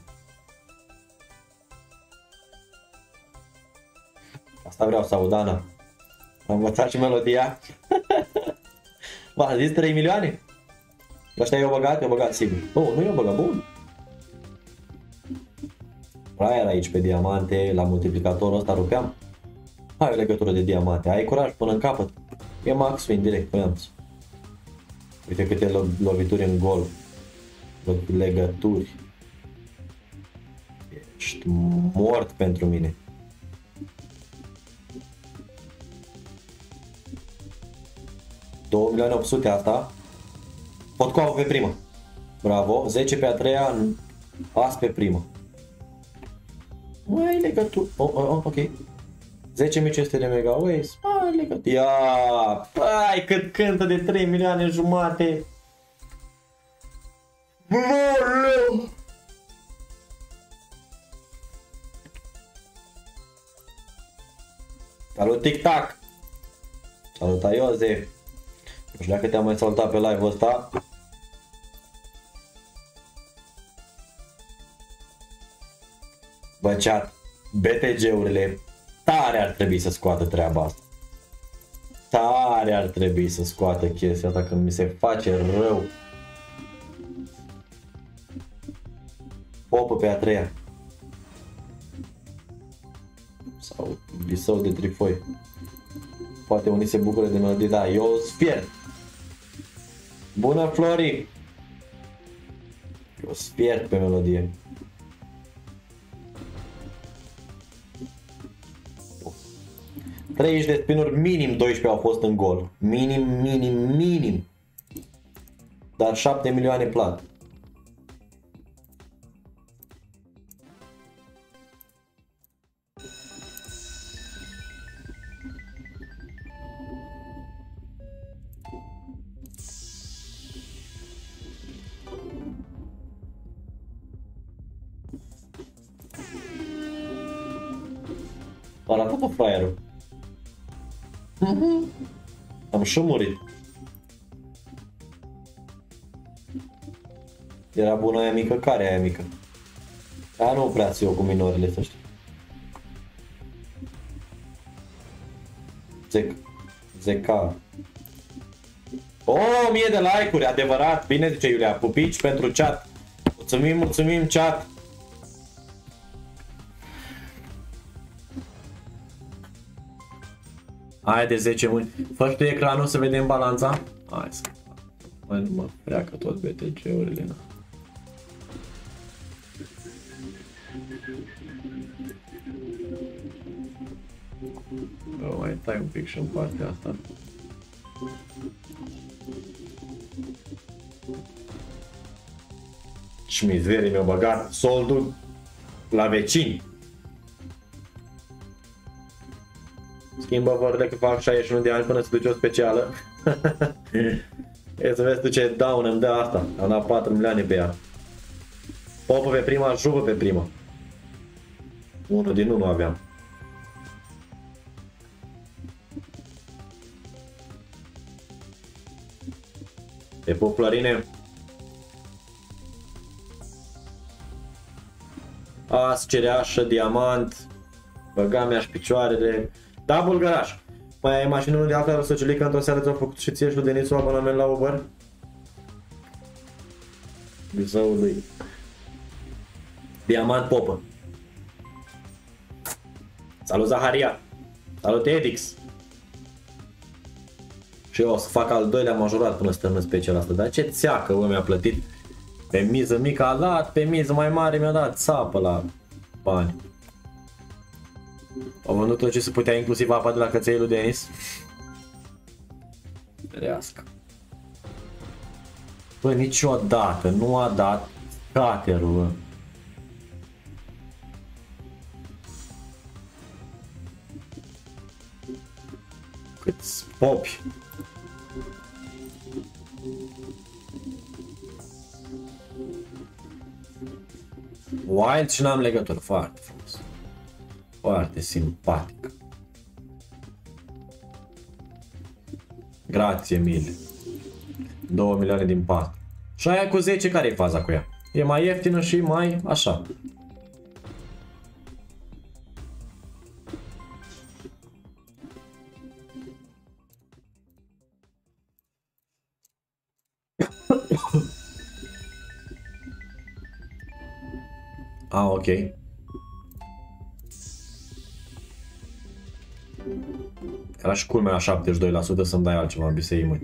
Asta vreau să aud, Ana. Am învățat și melodia. V-am zis 3 milioane? Ăștia i-au băgat, sigur. Oh, nu i-au băgat, bun. Aia aici pe diamante, la multiplicatorul ăsta rupeam. Ai o legătură de diamante, ai curaj până în capăt. E max win direct, voiam. Uite câte lovituri în gol. Legături. Ești mort pentru mine. $2.800.000 asta. Pot cu pe prima. Bravo. 10 pe a treia, as pe prima. Mai legături. Ok. 10.500 de megaways. Mai legături. Ia, pai, cât cântă de 3 milioane jumate. Voleu! Salut TikTok! Salut Iosef! Nu știu dacă te-am mai salutat pe live-ul ăsta. Bă, chat, BTG-urile tare ar trebui să scoată treaba asta. Tare ar trebui să scoată chestia asta, că mi se face rău. Popă pe a treia. Sau Lisău de Trifoi. Poate unii se bucură de melodie, da, eu spierd. Bună, Flori! Eu spierd pe melodie. Oh. 30 de spinuri, minim 12 au fost în gol. Minim. Dar 7 milioane plat. Arată-mă fraierul. Am și murit. Era bună aia mică? Care e aia mică? Aia nu prea eu cu minorile, să știi. Zeca. 1000 de like-uri, adevărat. Bine zice Iulia, pupici pentru chat. Mulțumim chat. Aia de 10 mâini. Fă tu ecranul să vedem balanța. Hai să... Mai nu mă freacă tot BTG-urile. Mai tai un pic și în partea asta. Și mizerii mi-au băgat soldul la vecini. Schimbă vorbele că fac 61 de ani până să duci o specială. E să vezi tu ce down îmi dă asta. Am dat 4 milioane pe ea. Popă pe prima, jupă pe prima. 1 din 1 aveam. Te pup, Florine. As, cereașă, diamant. Băga mi-aș picioarele. Da, Bulgăraș. Mai ai mașină de altă socialică într-o seară ți-au făcut și ție și lui Denisu abonament la Uber? Bizăul lui. Diamant Popă. Salut Zaharia. Salut Edix. Și eu o să fac al doilea majorat până să termin special asta. Dar ce țeacă, bă, mi-a plătit. Pe miză mică a dat, pe miză mai mare mi-a dat țapă la bani. Au vândut tot ce se putea, inclusiv apa de la căței lui Denis. Ferească. Bă, niciodată nu a dat caterul, bă. Câți popi. Wild și n-am legătură, foarte frumos. Foarte simpatic. Grație mille. 2 milioane din 4. Și aia cu 10, care e faza cu ea? E mai ieftină și mai așa. Ok. Era și culmea la 72% să-mi dai altceva în bisei, măi.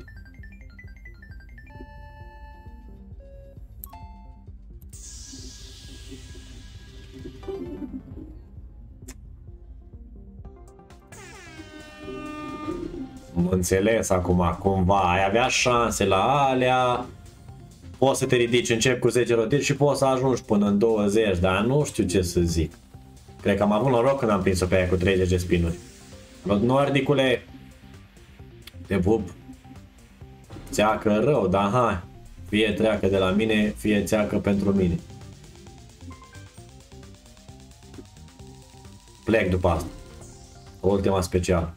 Mă înțeles acum, cumva ai avea șanse la alea. Poți să te ridici, încep cu 10 rotiri și poți să ajungi până în 20, dar nu știu ce să zic. Cred că am avut noroc când am prins-o pe aia cu 30 de spinuri. Nordicule, te pup. Țeacă rău, dar hai. Fie treacă de la mine, fie țeacă pentru mine. Plec după asta. Ultima specială.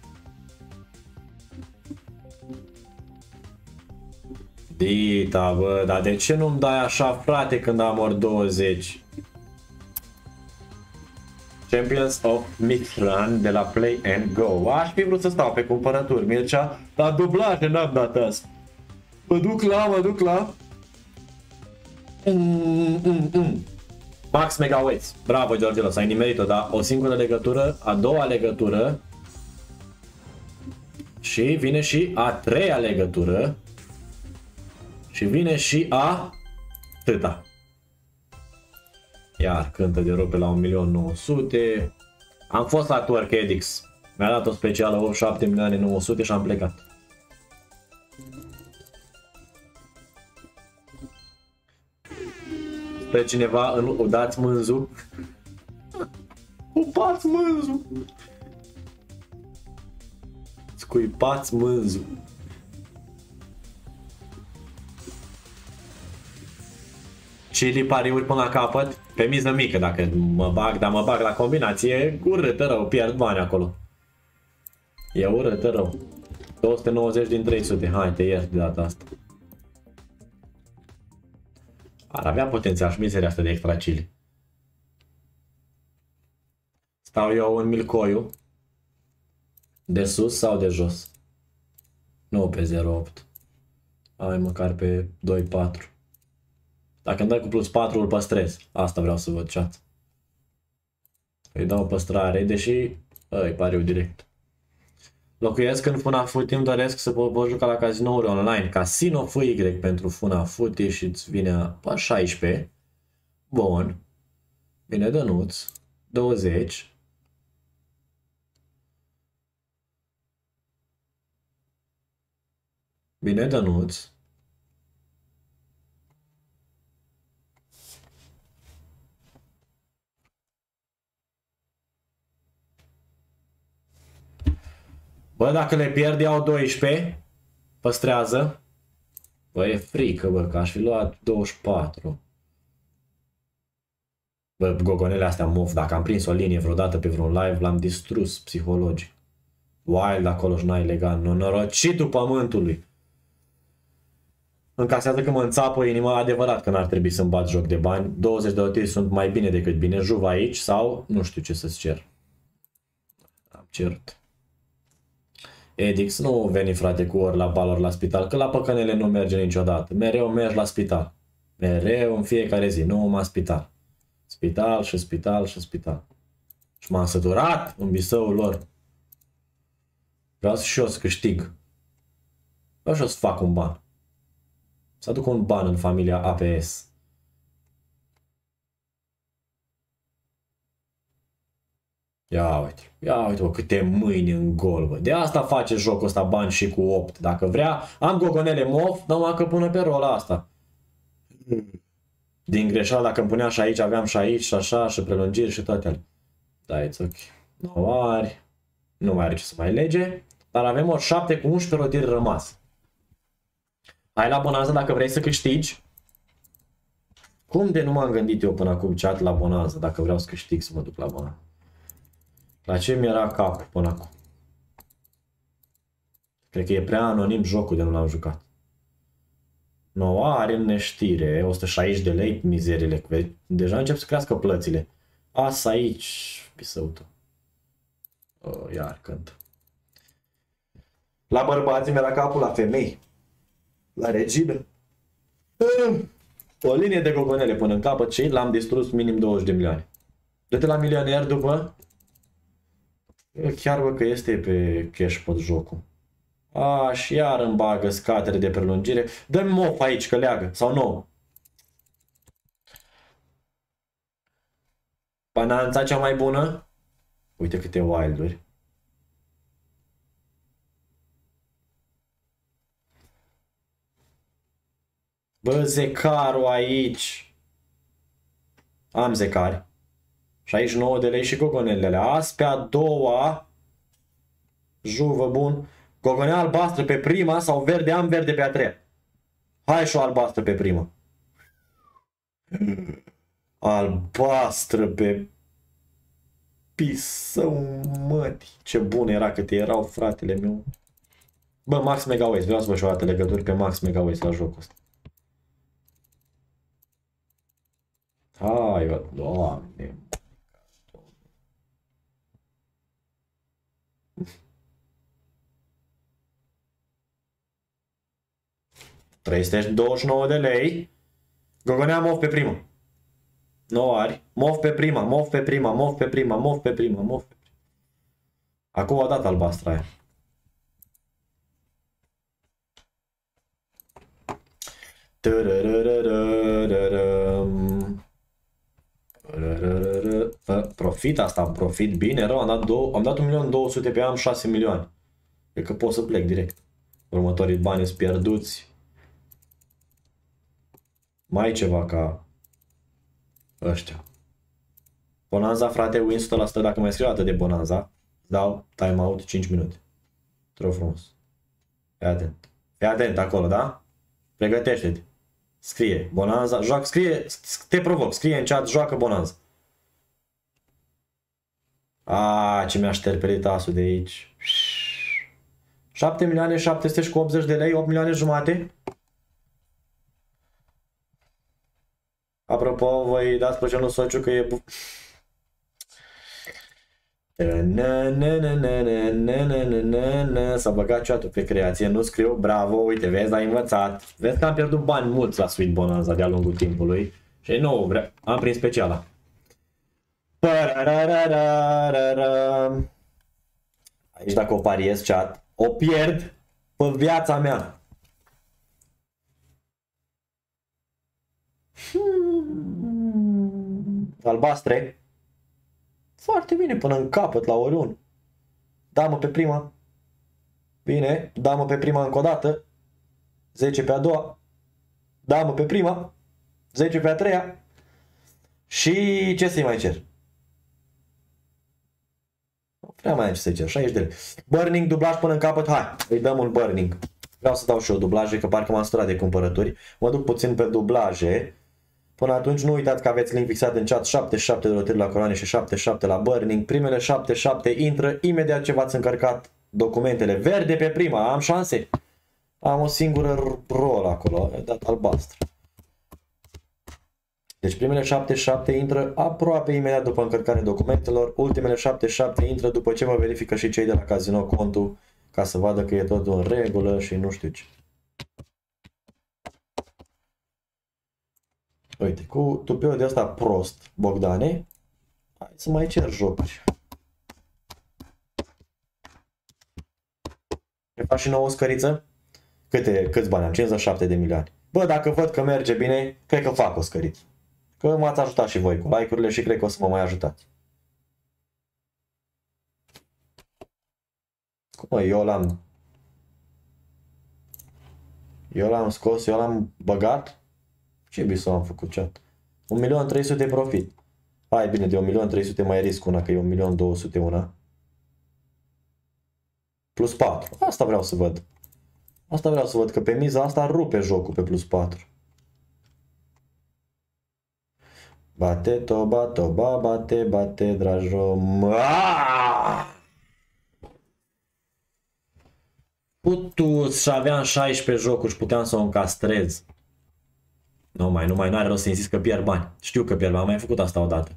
Dita, bă, dar de ce nu-mi dai așa, frate, când am ori 20? Champions of Mixrun de la Play and Go. Aș fi vrut să stau pe cumpărături, Mircea, dar dublaje n-am dat asta. Mă duc la... Max Megawatts. Bravo, Georgelos, ai nimerit-o, dar o singură legătură, a doua legătură și vine și a treia legătură și vine și a tâta. Iar cântă de rupe la 1.900.000. Am fost la Twerk Edix. Mi-a dat o specială 7.900.000 și am plecat. Spre cineva în udați mânzul. Upați mânzul. Scuipați mânzul. Chili pariuri până la capăt, pe miză mică dacă mă bag, dar mă bag la combinație, urâtă rău, pierd bani acolo. E urâtă rău. 290 din 300, hai te iert de data asta. Ar avea potențial și mizeria asta de extra chili. Stau eu în milcoiu. De sus sau de jos? Nu pe 0,8. Hai măcar pe 2,4. Dacă îmi dai cu plus 4, îl păstrez. Asta vreau să văd, chat. Îi dau păstrare, deși îi pariu direct. Locuiesc în FNAF, îmi doresc să pot juca la casinouri online. Casino FY pentru FNAF și îți vine pe 16. Bun. Bine, Dănuț. 20. Bine, Dănuț. Bă, dacă le pierd, iau 12. Păstrează. Bă, e frică, bă, că aș fi luat 24. Bă, gogonele astea mof, dacă am prins o linie vreodată pe vreun live, l-am distrus psihologic. Wild acolo și n-ai legat, nenorocitul pământului. Încasează că mă înțapă inima, adevărat că n-ar trebui să-mi bat joc de bani. 20 de OT sunt mai bine decât bine. Juv aici sau nu știu ce să-ți cer. Am cerut. Edix, nu veni, frate, cu ori la bal, ori la spital, că la păcănele nu merge niciodată. Mereu mergi la spital. Mereu, în fiecare zi, nu numai spital. Spital și spital și spital. Și m-am săturat în Bisăul lor. Vreau și eu să câștig. Vreau și eu să fac un ban. Să aduc un ban în familia APS. Ia uite, bă, câte mâini în gol, bă. De asta face jocul ăsta bani și cu 8. Dacă vrea, am gogonele mof, numai că până pe rola asta. Din greșeală, dacă îmi punea și aici, aveam și aici, și așa, și prelungiri și toate alea. Da, it's ok. Nu mai are ce să mai lege, dar avem o 7 cu 11 rotiri rămas. Hai la bonanță dacă vrei să câștigi. Cum de nu m-am gândit eu până acum chat la bonanță, dacă vreau să câștig să mă duc la bonanță? La ce mi-era capul până acum? Cred că e prea anonim jocul de nu l-am jucat. Nu are în neștire, 160 de lei, mizerile. Deja încep să crească plățile. Asa aici, pisăută. Iar când. La bărbați mi-era capul, la femei. La regină. O linie de gogonele până în capăt și l-am distrus minim 20 de milioane. Dă-te la milioner după. Chiar bă că este pe cashpot jocul. Și iar îmi bagă scatere de prelungire. Dă-mi mof aici că leagă. Sau nu. Bananța cea mai bună. Uite câte wilduri. Bă, zecarul aici. Am zecari. 69 de lei și gogonelele. Azi pe a doua. Juvă bun. Gogonea albastră pe prima sau verde, am verde pe a treia. Hai și o albastră pe prima. Albastră pe... Pisău mătii. Ce bun era câte erau fratele meu. Bă, Max Megaways. Vreau să vă și o dată legături pe Max Megaways la jocul ăsta. Hai, bă, Doamne. 329 de lei. Gogonea mof pe prima. Nu are. Mof pe prima, mof pe prima, mof pe prima, mof pe prima, mof pe prima. Acum a dat albastra aia. Profit asta, profit bine, rău, am dat 1.200.000 pe an, am 6 milioane. Cred că pot să plec direct. Următorii bani sunt pierduți. Mai ceva ca ăștia. Bonanza, frate, win 100% dacă mai scriu atât de bonanza. Dau timeout 5 minute. Trop frumos. Fii atent. Fii atent acolo, da? Pregătește-te. Scrie bonanza, joacă, scrie, te provoc, scrie în chat, joacă bonanza. Ce mi-a șterpelit asul de aici. 7.780 de lei, 8 milioane jumate. Apropo, voi dați pe genul sociu că e... S-a băgat chat-ul pe creație, nu scriu, bravo, uite, vezi, ai învățat. Vezi că am pierdut bani mulți la Sweet Bonanza de-a lungul timpului. Și nu, am prins speciala. Aici dacă o pariez chat, o pierd pe viața mea. Albastre. Foarte bine, până în capăt, la oriun. Damă pe prima. Bine, damă pe prima încă o dată. 10 pe a doua. Damă pe prima. 10 pe a treia. Și ce să-i mai cer? Nu prea mai am ce să-i cer, 60 de lei. Burning, dublaj până în capăt, hai, îi dăm un burning. Vreau să dau și eu dublaje, că parcă m-am săturat de cumpărături. Mă duc puțin pe dublaje. Până atunci nu uitați că aveți link fixat în chat, 77 de rotări la coroane și 77 la burning. Primele 77 intră imediat ce v-ați încărcat documentele. Verde pe prima, am șanse. Am o singură rol acolo, am dat albastru. Deci primele 77 intră aproape imediat după încărcarea documentelor. Ultimele 77 intră după ce vă verifică și cei de la casino contul, ca să vadă că e totul în regulă și nu știu ce. Uite, cu tupeul de ăsta prost, Bogdane, hai să mai cer jocuri. Ne faci și nouă o scăriță? Câți bani am? 57 de milioane. Bă, dacă văd că merge bine, cred că fac o scăriță. Că m-ați ajutat și voi cu like-urile și cred că o să mă mai ajutați. Cum eu l-am scos, eu l-am băgat? Ce bisou am făcut chat? 1.300.000 profit. Hai bine, de 1.300.000 mai risc una, că e 1.200.000 una. Plus 4. Asta vreau să văd. Asta vreau să văd, că pe miza asta rupe jocul pe plus 4. Bate, toba, toba, bate, bate, dragi rom. Putu și aveam 16 jocuri și puteam să o încastrez. Nu are rost să insist că pierd bani. Știu că pierd bani, am mai făcut asta odată.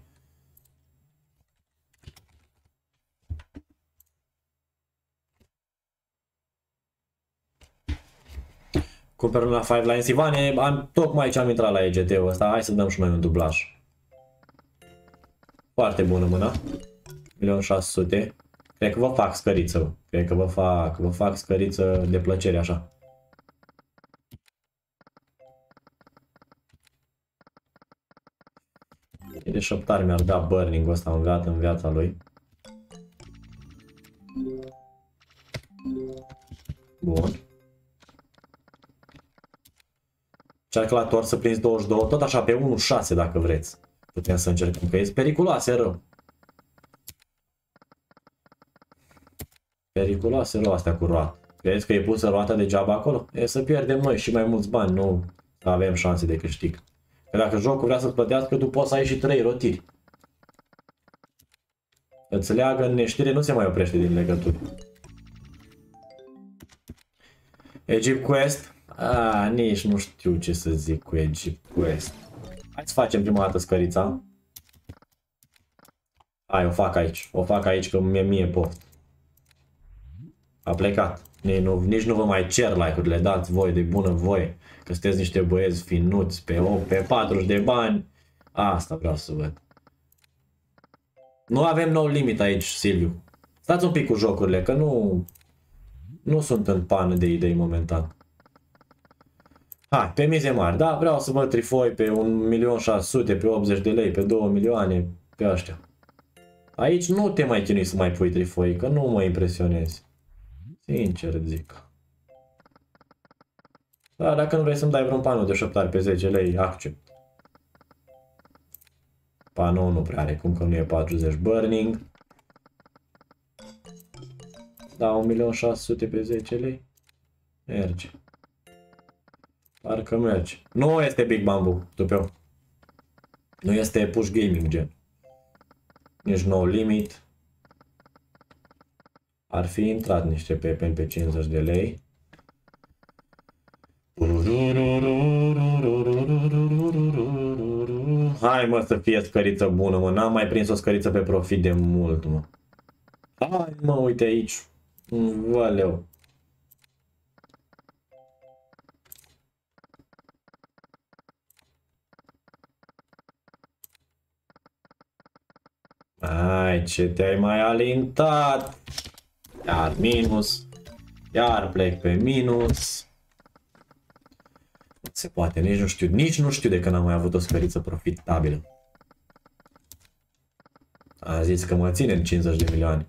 Cumpăr la 5 Lines. Ivane, tocmai ce am intrat la EGT-ul ăsta, hai să dăm și noi un dublaj. Foarte bună mâna. 1.600.000. Cred că vă fac scăriță. Cred că vă fac scăriță de plăcere așa. E de șoptare mi-ar da burning-ul ăsta în viața lui. Bun. Calculator să prinzi 22, tot așa pe 1.6 dacă vreți. Putem să încercăm, că e periculoase rău. Periculoase rău astea cu roată. Crezi că e pusă roata degeaba acolo? E să pierdem noi și mai mulți bani, nu avem șanse de câștig. Că dacă jocul vrea să-ți plătească, tu poți să ai și 3 rotiri. Îți leagă în neștire, nu se mai oprește din legături. Egypt Quest? Nici nu știu ce să zic cu Egypt Quest. Hai să facem prima dată scărița. Hai, o fac aici. O fac aici că mie poft. A plecat. Nici nu vă mai cer like-urile. Dați voi de bună voie. Că sunteți niște băieți finuți pe 40 de bani. Asta vreau să văd. Nu avem nou limit aici, Silviu. Stați un pic cu jocurile, că nu sunt în pană de idei momentan. Hai, pe mize mari, da, vreau să văd trifoi pe 1.600.000, pe 80 de lei, pe 2 milioane, pe ăștia. Aici nu te mai chinui să mai pui trifoi, că nu mă impresionezi. Sincer zic. Da, dacă nu vrei să-mi dai vreun panou de șoptare pe 10 lei, accept. Panou nu prea are, cum că nu e 40 burning. Da, 1.600.000 pe 10 lei. Merge. Parcă merge. Nu este Big Bamboo, tupeu. Nu este push gaming gen. Nici no limit. Ar fi intrat niște pepeni pe 50 de lei. Hai mă să fie scăriță bună, mă. N-am mai prins o scăriță pe profit de mult, mă. Hai mă, uite aici. Valeu. Ai, ce te-ai mai alintat? Iar minus. Iar plec pe minus. Nu se poate, nici nu știu de când am mai avut o scăriță profitabilă. A zis că mă ține în 50 de milioane.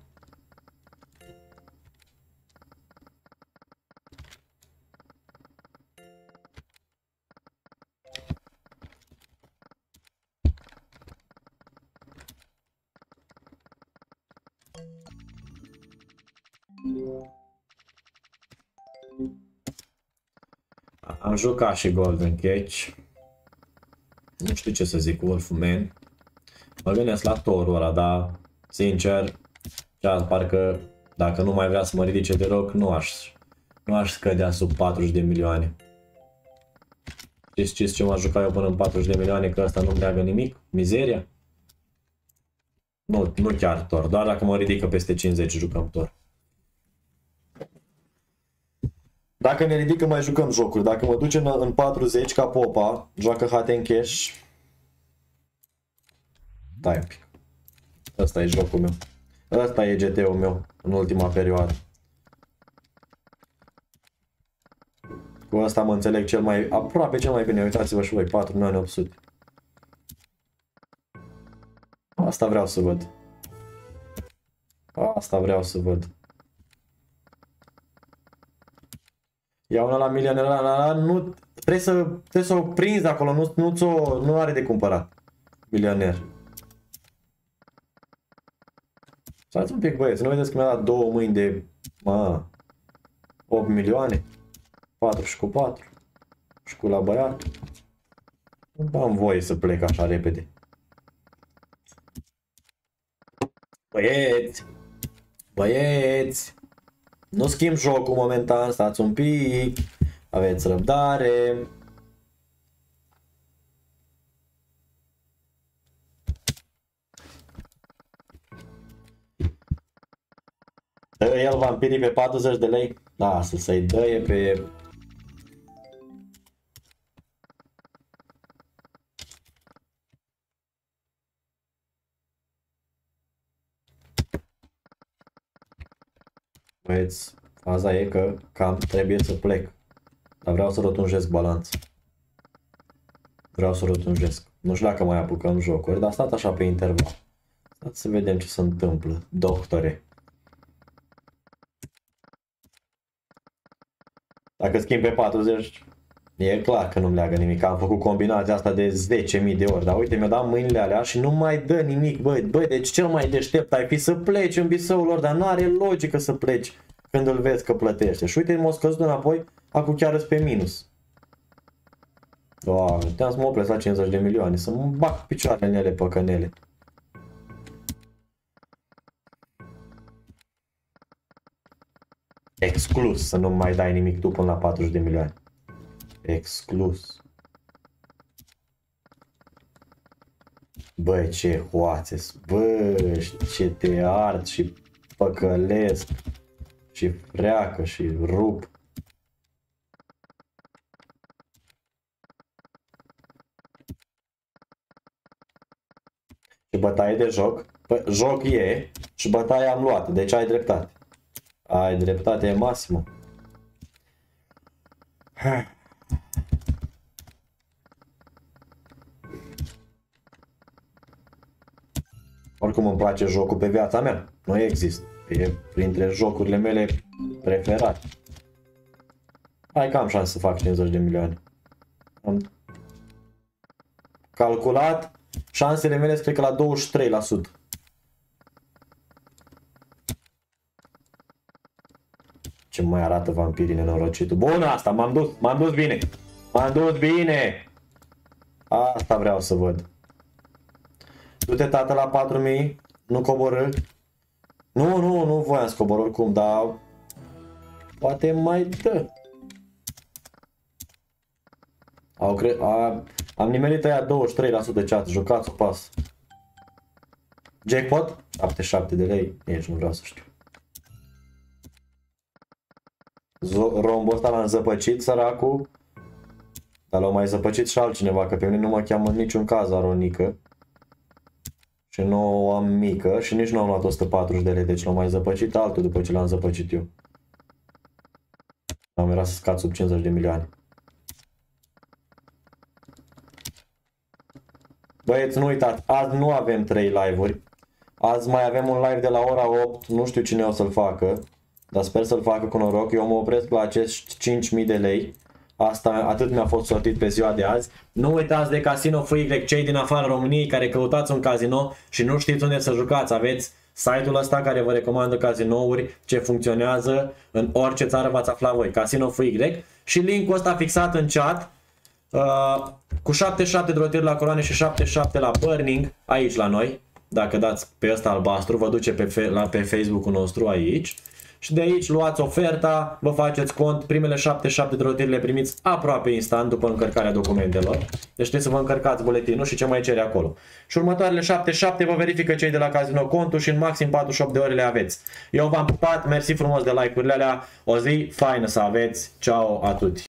Am jucat și Golden Catch. Nu știu ce să zic cu Wolfman. Mă gândesc la torul ăla, dar sincer, parcă dacă nu mai vrea să mă ridice de rog, nu aș scădea sub 40 de milioane. Știți ce m-a jucat eu până în 40 de milioane, că ăsta nu-mi leagă nimic? Mizeria? Nu chiar tor, doar dacă mă ridică peste 50 jucăm tor. Dacă ne ridică mai jucăm jocuri. Dacă mă duce în 40 ca Popa, joacă Haten Cash. Stai un pic. Ăsta e jocul meu. Ăsta e GT-ul meu în ultima perioadă. Cu ăsta mă înțeleg aproape cel mai bine. Uitați-vă și voi, 4.800.000. Asta vreau să văd. Asta vreau să văd. Ia una la milioner, nu trebuie să o prinzi acolo, nu are de cumpărat. Milioner. Stați un pic, băieți, nu vedeți că mi-a dat 2 mâini de 8 milioane? 4 și cu 4. Și cu la băiat. Nu am voie să plec așa repede. Băieți! Băieți! Nu schimb jocul momentan, stați un pic. Aveți răbdare. Dă el vampirii pe 40 de lei? Da, să-i dăie pe... Băieți, faza e că cam trebuie să plec. Dar vreau să rotunjesc balanța. Vreau să rotunjesc. Nu știu dacă mai apucăm jocuri, dar stați așa pe interval. Stați să vedem ce se întâmplă, doctore. Dacă schimb pe 40, e clar că nu-mi leagă nimic. Am făcut combinația asta de 10.000 de ori. Dar uite, mi-a dat mâinile alea și nu mai dă nimic, băi. Băi, deci cel mai deștept ai fi să pleci în biseul lor, dar n-are logică să pleci când îl vezi că plătește. Și uite, m-a scăzut înapoi, acum chiar îți pe minus. Doamne, te-am să mă opresc la 50 de milioane, să mă bag picioarele în ele păcănele. Exclus să nu mai dai nimic tu până la 40 de milioane. Exclus. Băi, ce hoațe-s, bă, ce te ard și păcălesc și freacă și rup. Și bătaie de joc, păi, joc e și bătaie am luat, deci ai dreptate. Ai dreptate maximă. Oricum îmi place jocul pe viața mea. Nu există. E printre jocurile mele preferate. Hai că am șanse să fac 50 de milioane. Am calculat. Șansele mele sunt la 23%. Ce mai arată vampirii nenorocitul. Bun, asta, m-am dus bine. M-am dus bine. Asta vreau să văd. Du-te, tată, la 4000. Nu coborâ. Nu voiam să cobor oricum, dar poate mai dă. Am nimerit aia 23% chat. Jucați-o pas. Jackpot? 77 de lei. Nici nu vreau să știu. Rombul ăsta l-am zăpăcit, săracul. Dar l-au mai zăpăcit și altcineva, că pe mine nu mă cheamă în niciun caz Aronică. Și nu am mică și nici nu am luat 140 de lei, deci l-am mai zăpăcit altul după ce l-am zăpăcit eu. Am era să scad sub 50 de milioane. Băieți, nu uitați, azi nu avem 3 live-uri. Azi mai avem un live de la ora 8, nu știu cine o să-l facă. Dar sper să-l facă cu noroc. Eu mă opresc la acești 5.000 de lei. Asta atât mi-a fost sortit pe ziua de azi. Nu uitați de Casino FY, cei din afara României care căutați un casino și nu știți unde să jucați. Aveți site-ul ăsta care vă recomandă casinouri ce funcționează în orice țară v-ați afla voi. Casino FY. Și linkul ăsta fixat în chat. Cu 77 de rotiri la coroane și 77 la burning aici la noi. Dacă dați pe ăsta albastru, vă duce pe Facebook-ul nostru aici. Și de aici luați oferta, vă faceți cont, primele 77 de rotiri le primiți aproape instant după încărcarea documentelor. Deci trebuie să vă încărcați buletinul și ce mai cere acolo. Și următoarele 77 vă verifică cei de la Casino contul și în maxim 48 de ore le aveți. Eu v-am pupat, mersi frumos de like-urile alea, o zi faină să aveți, ceau a tutti!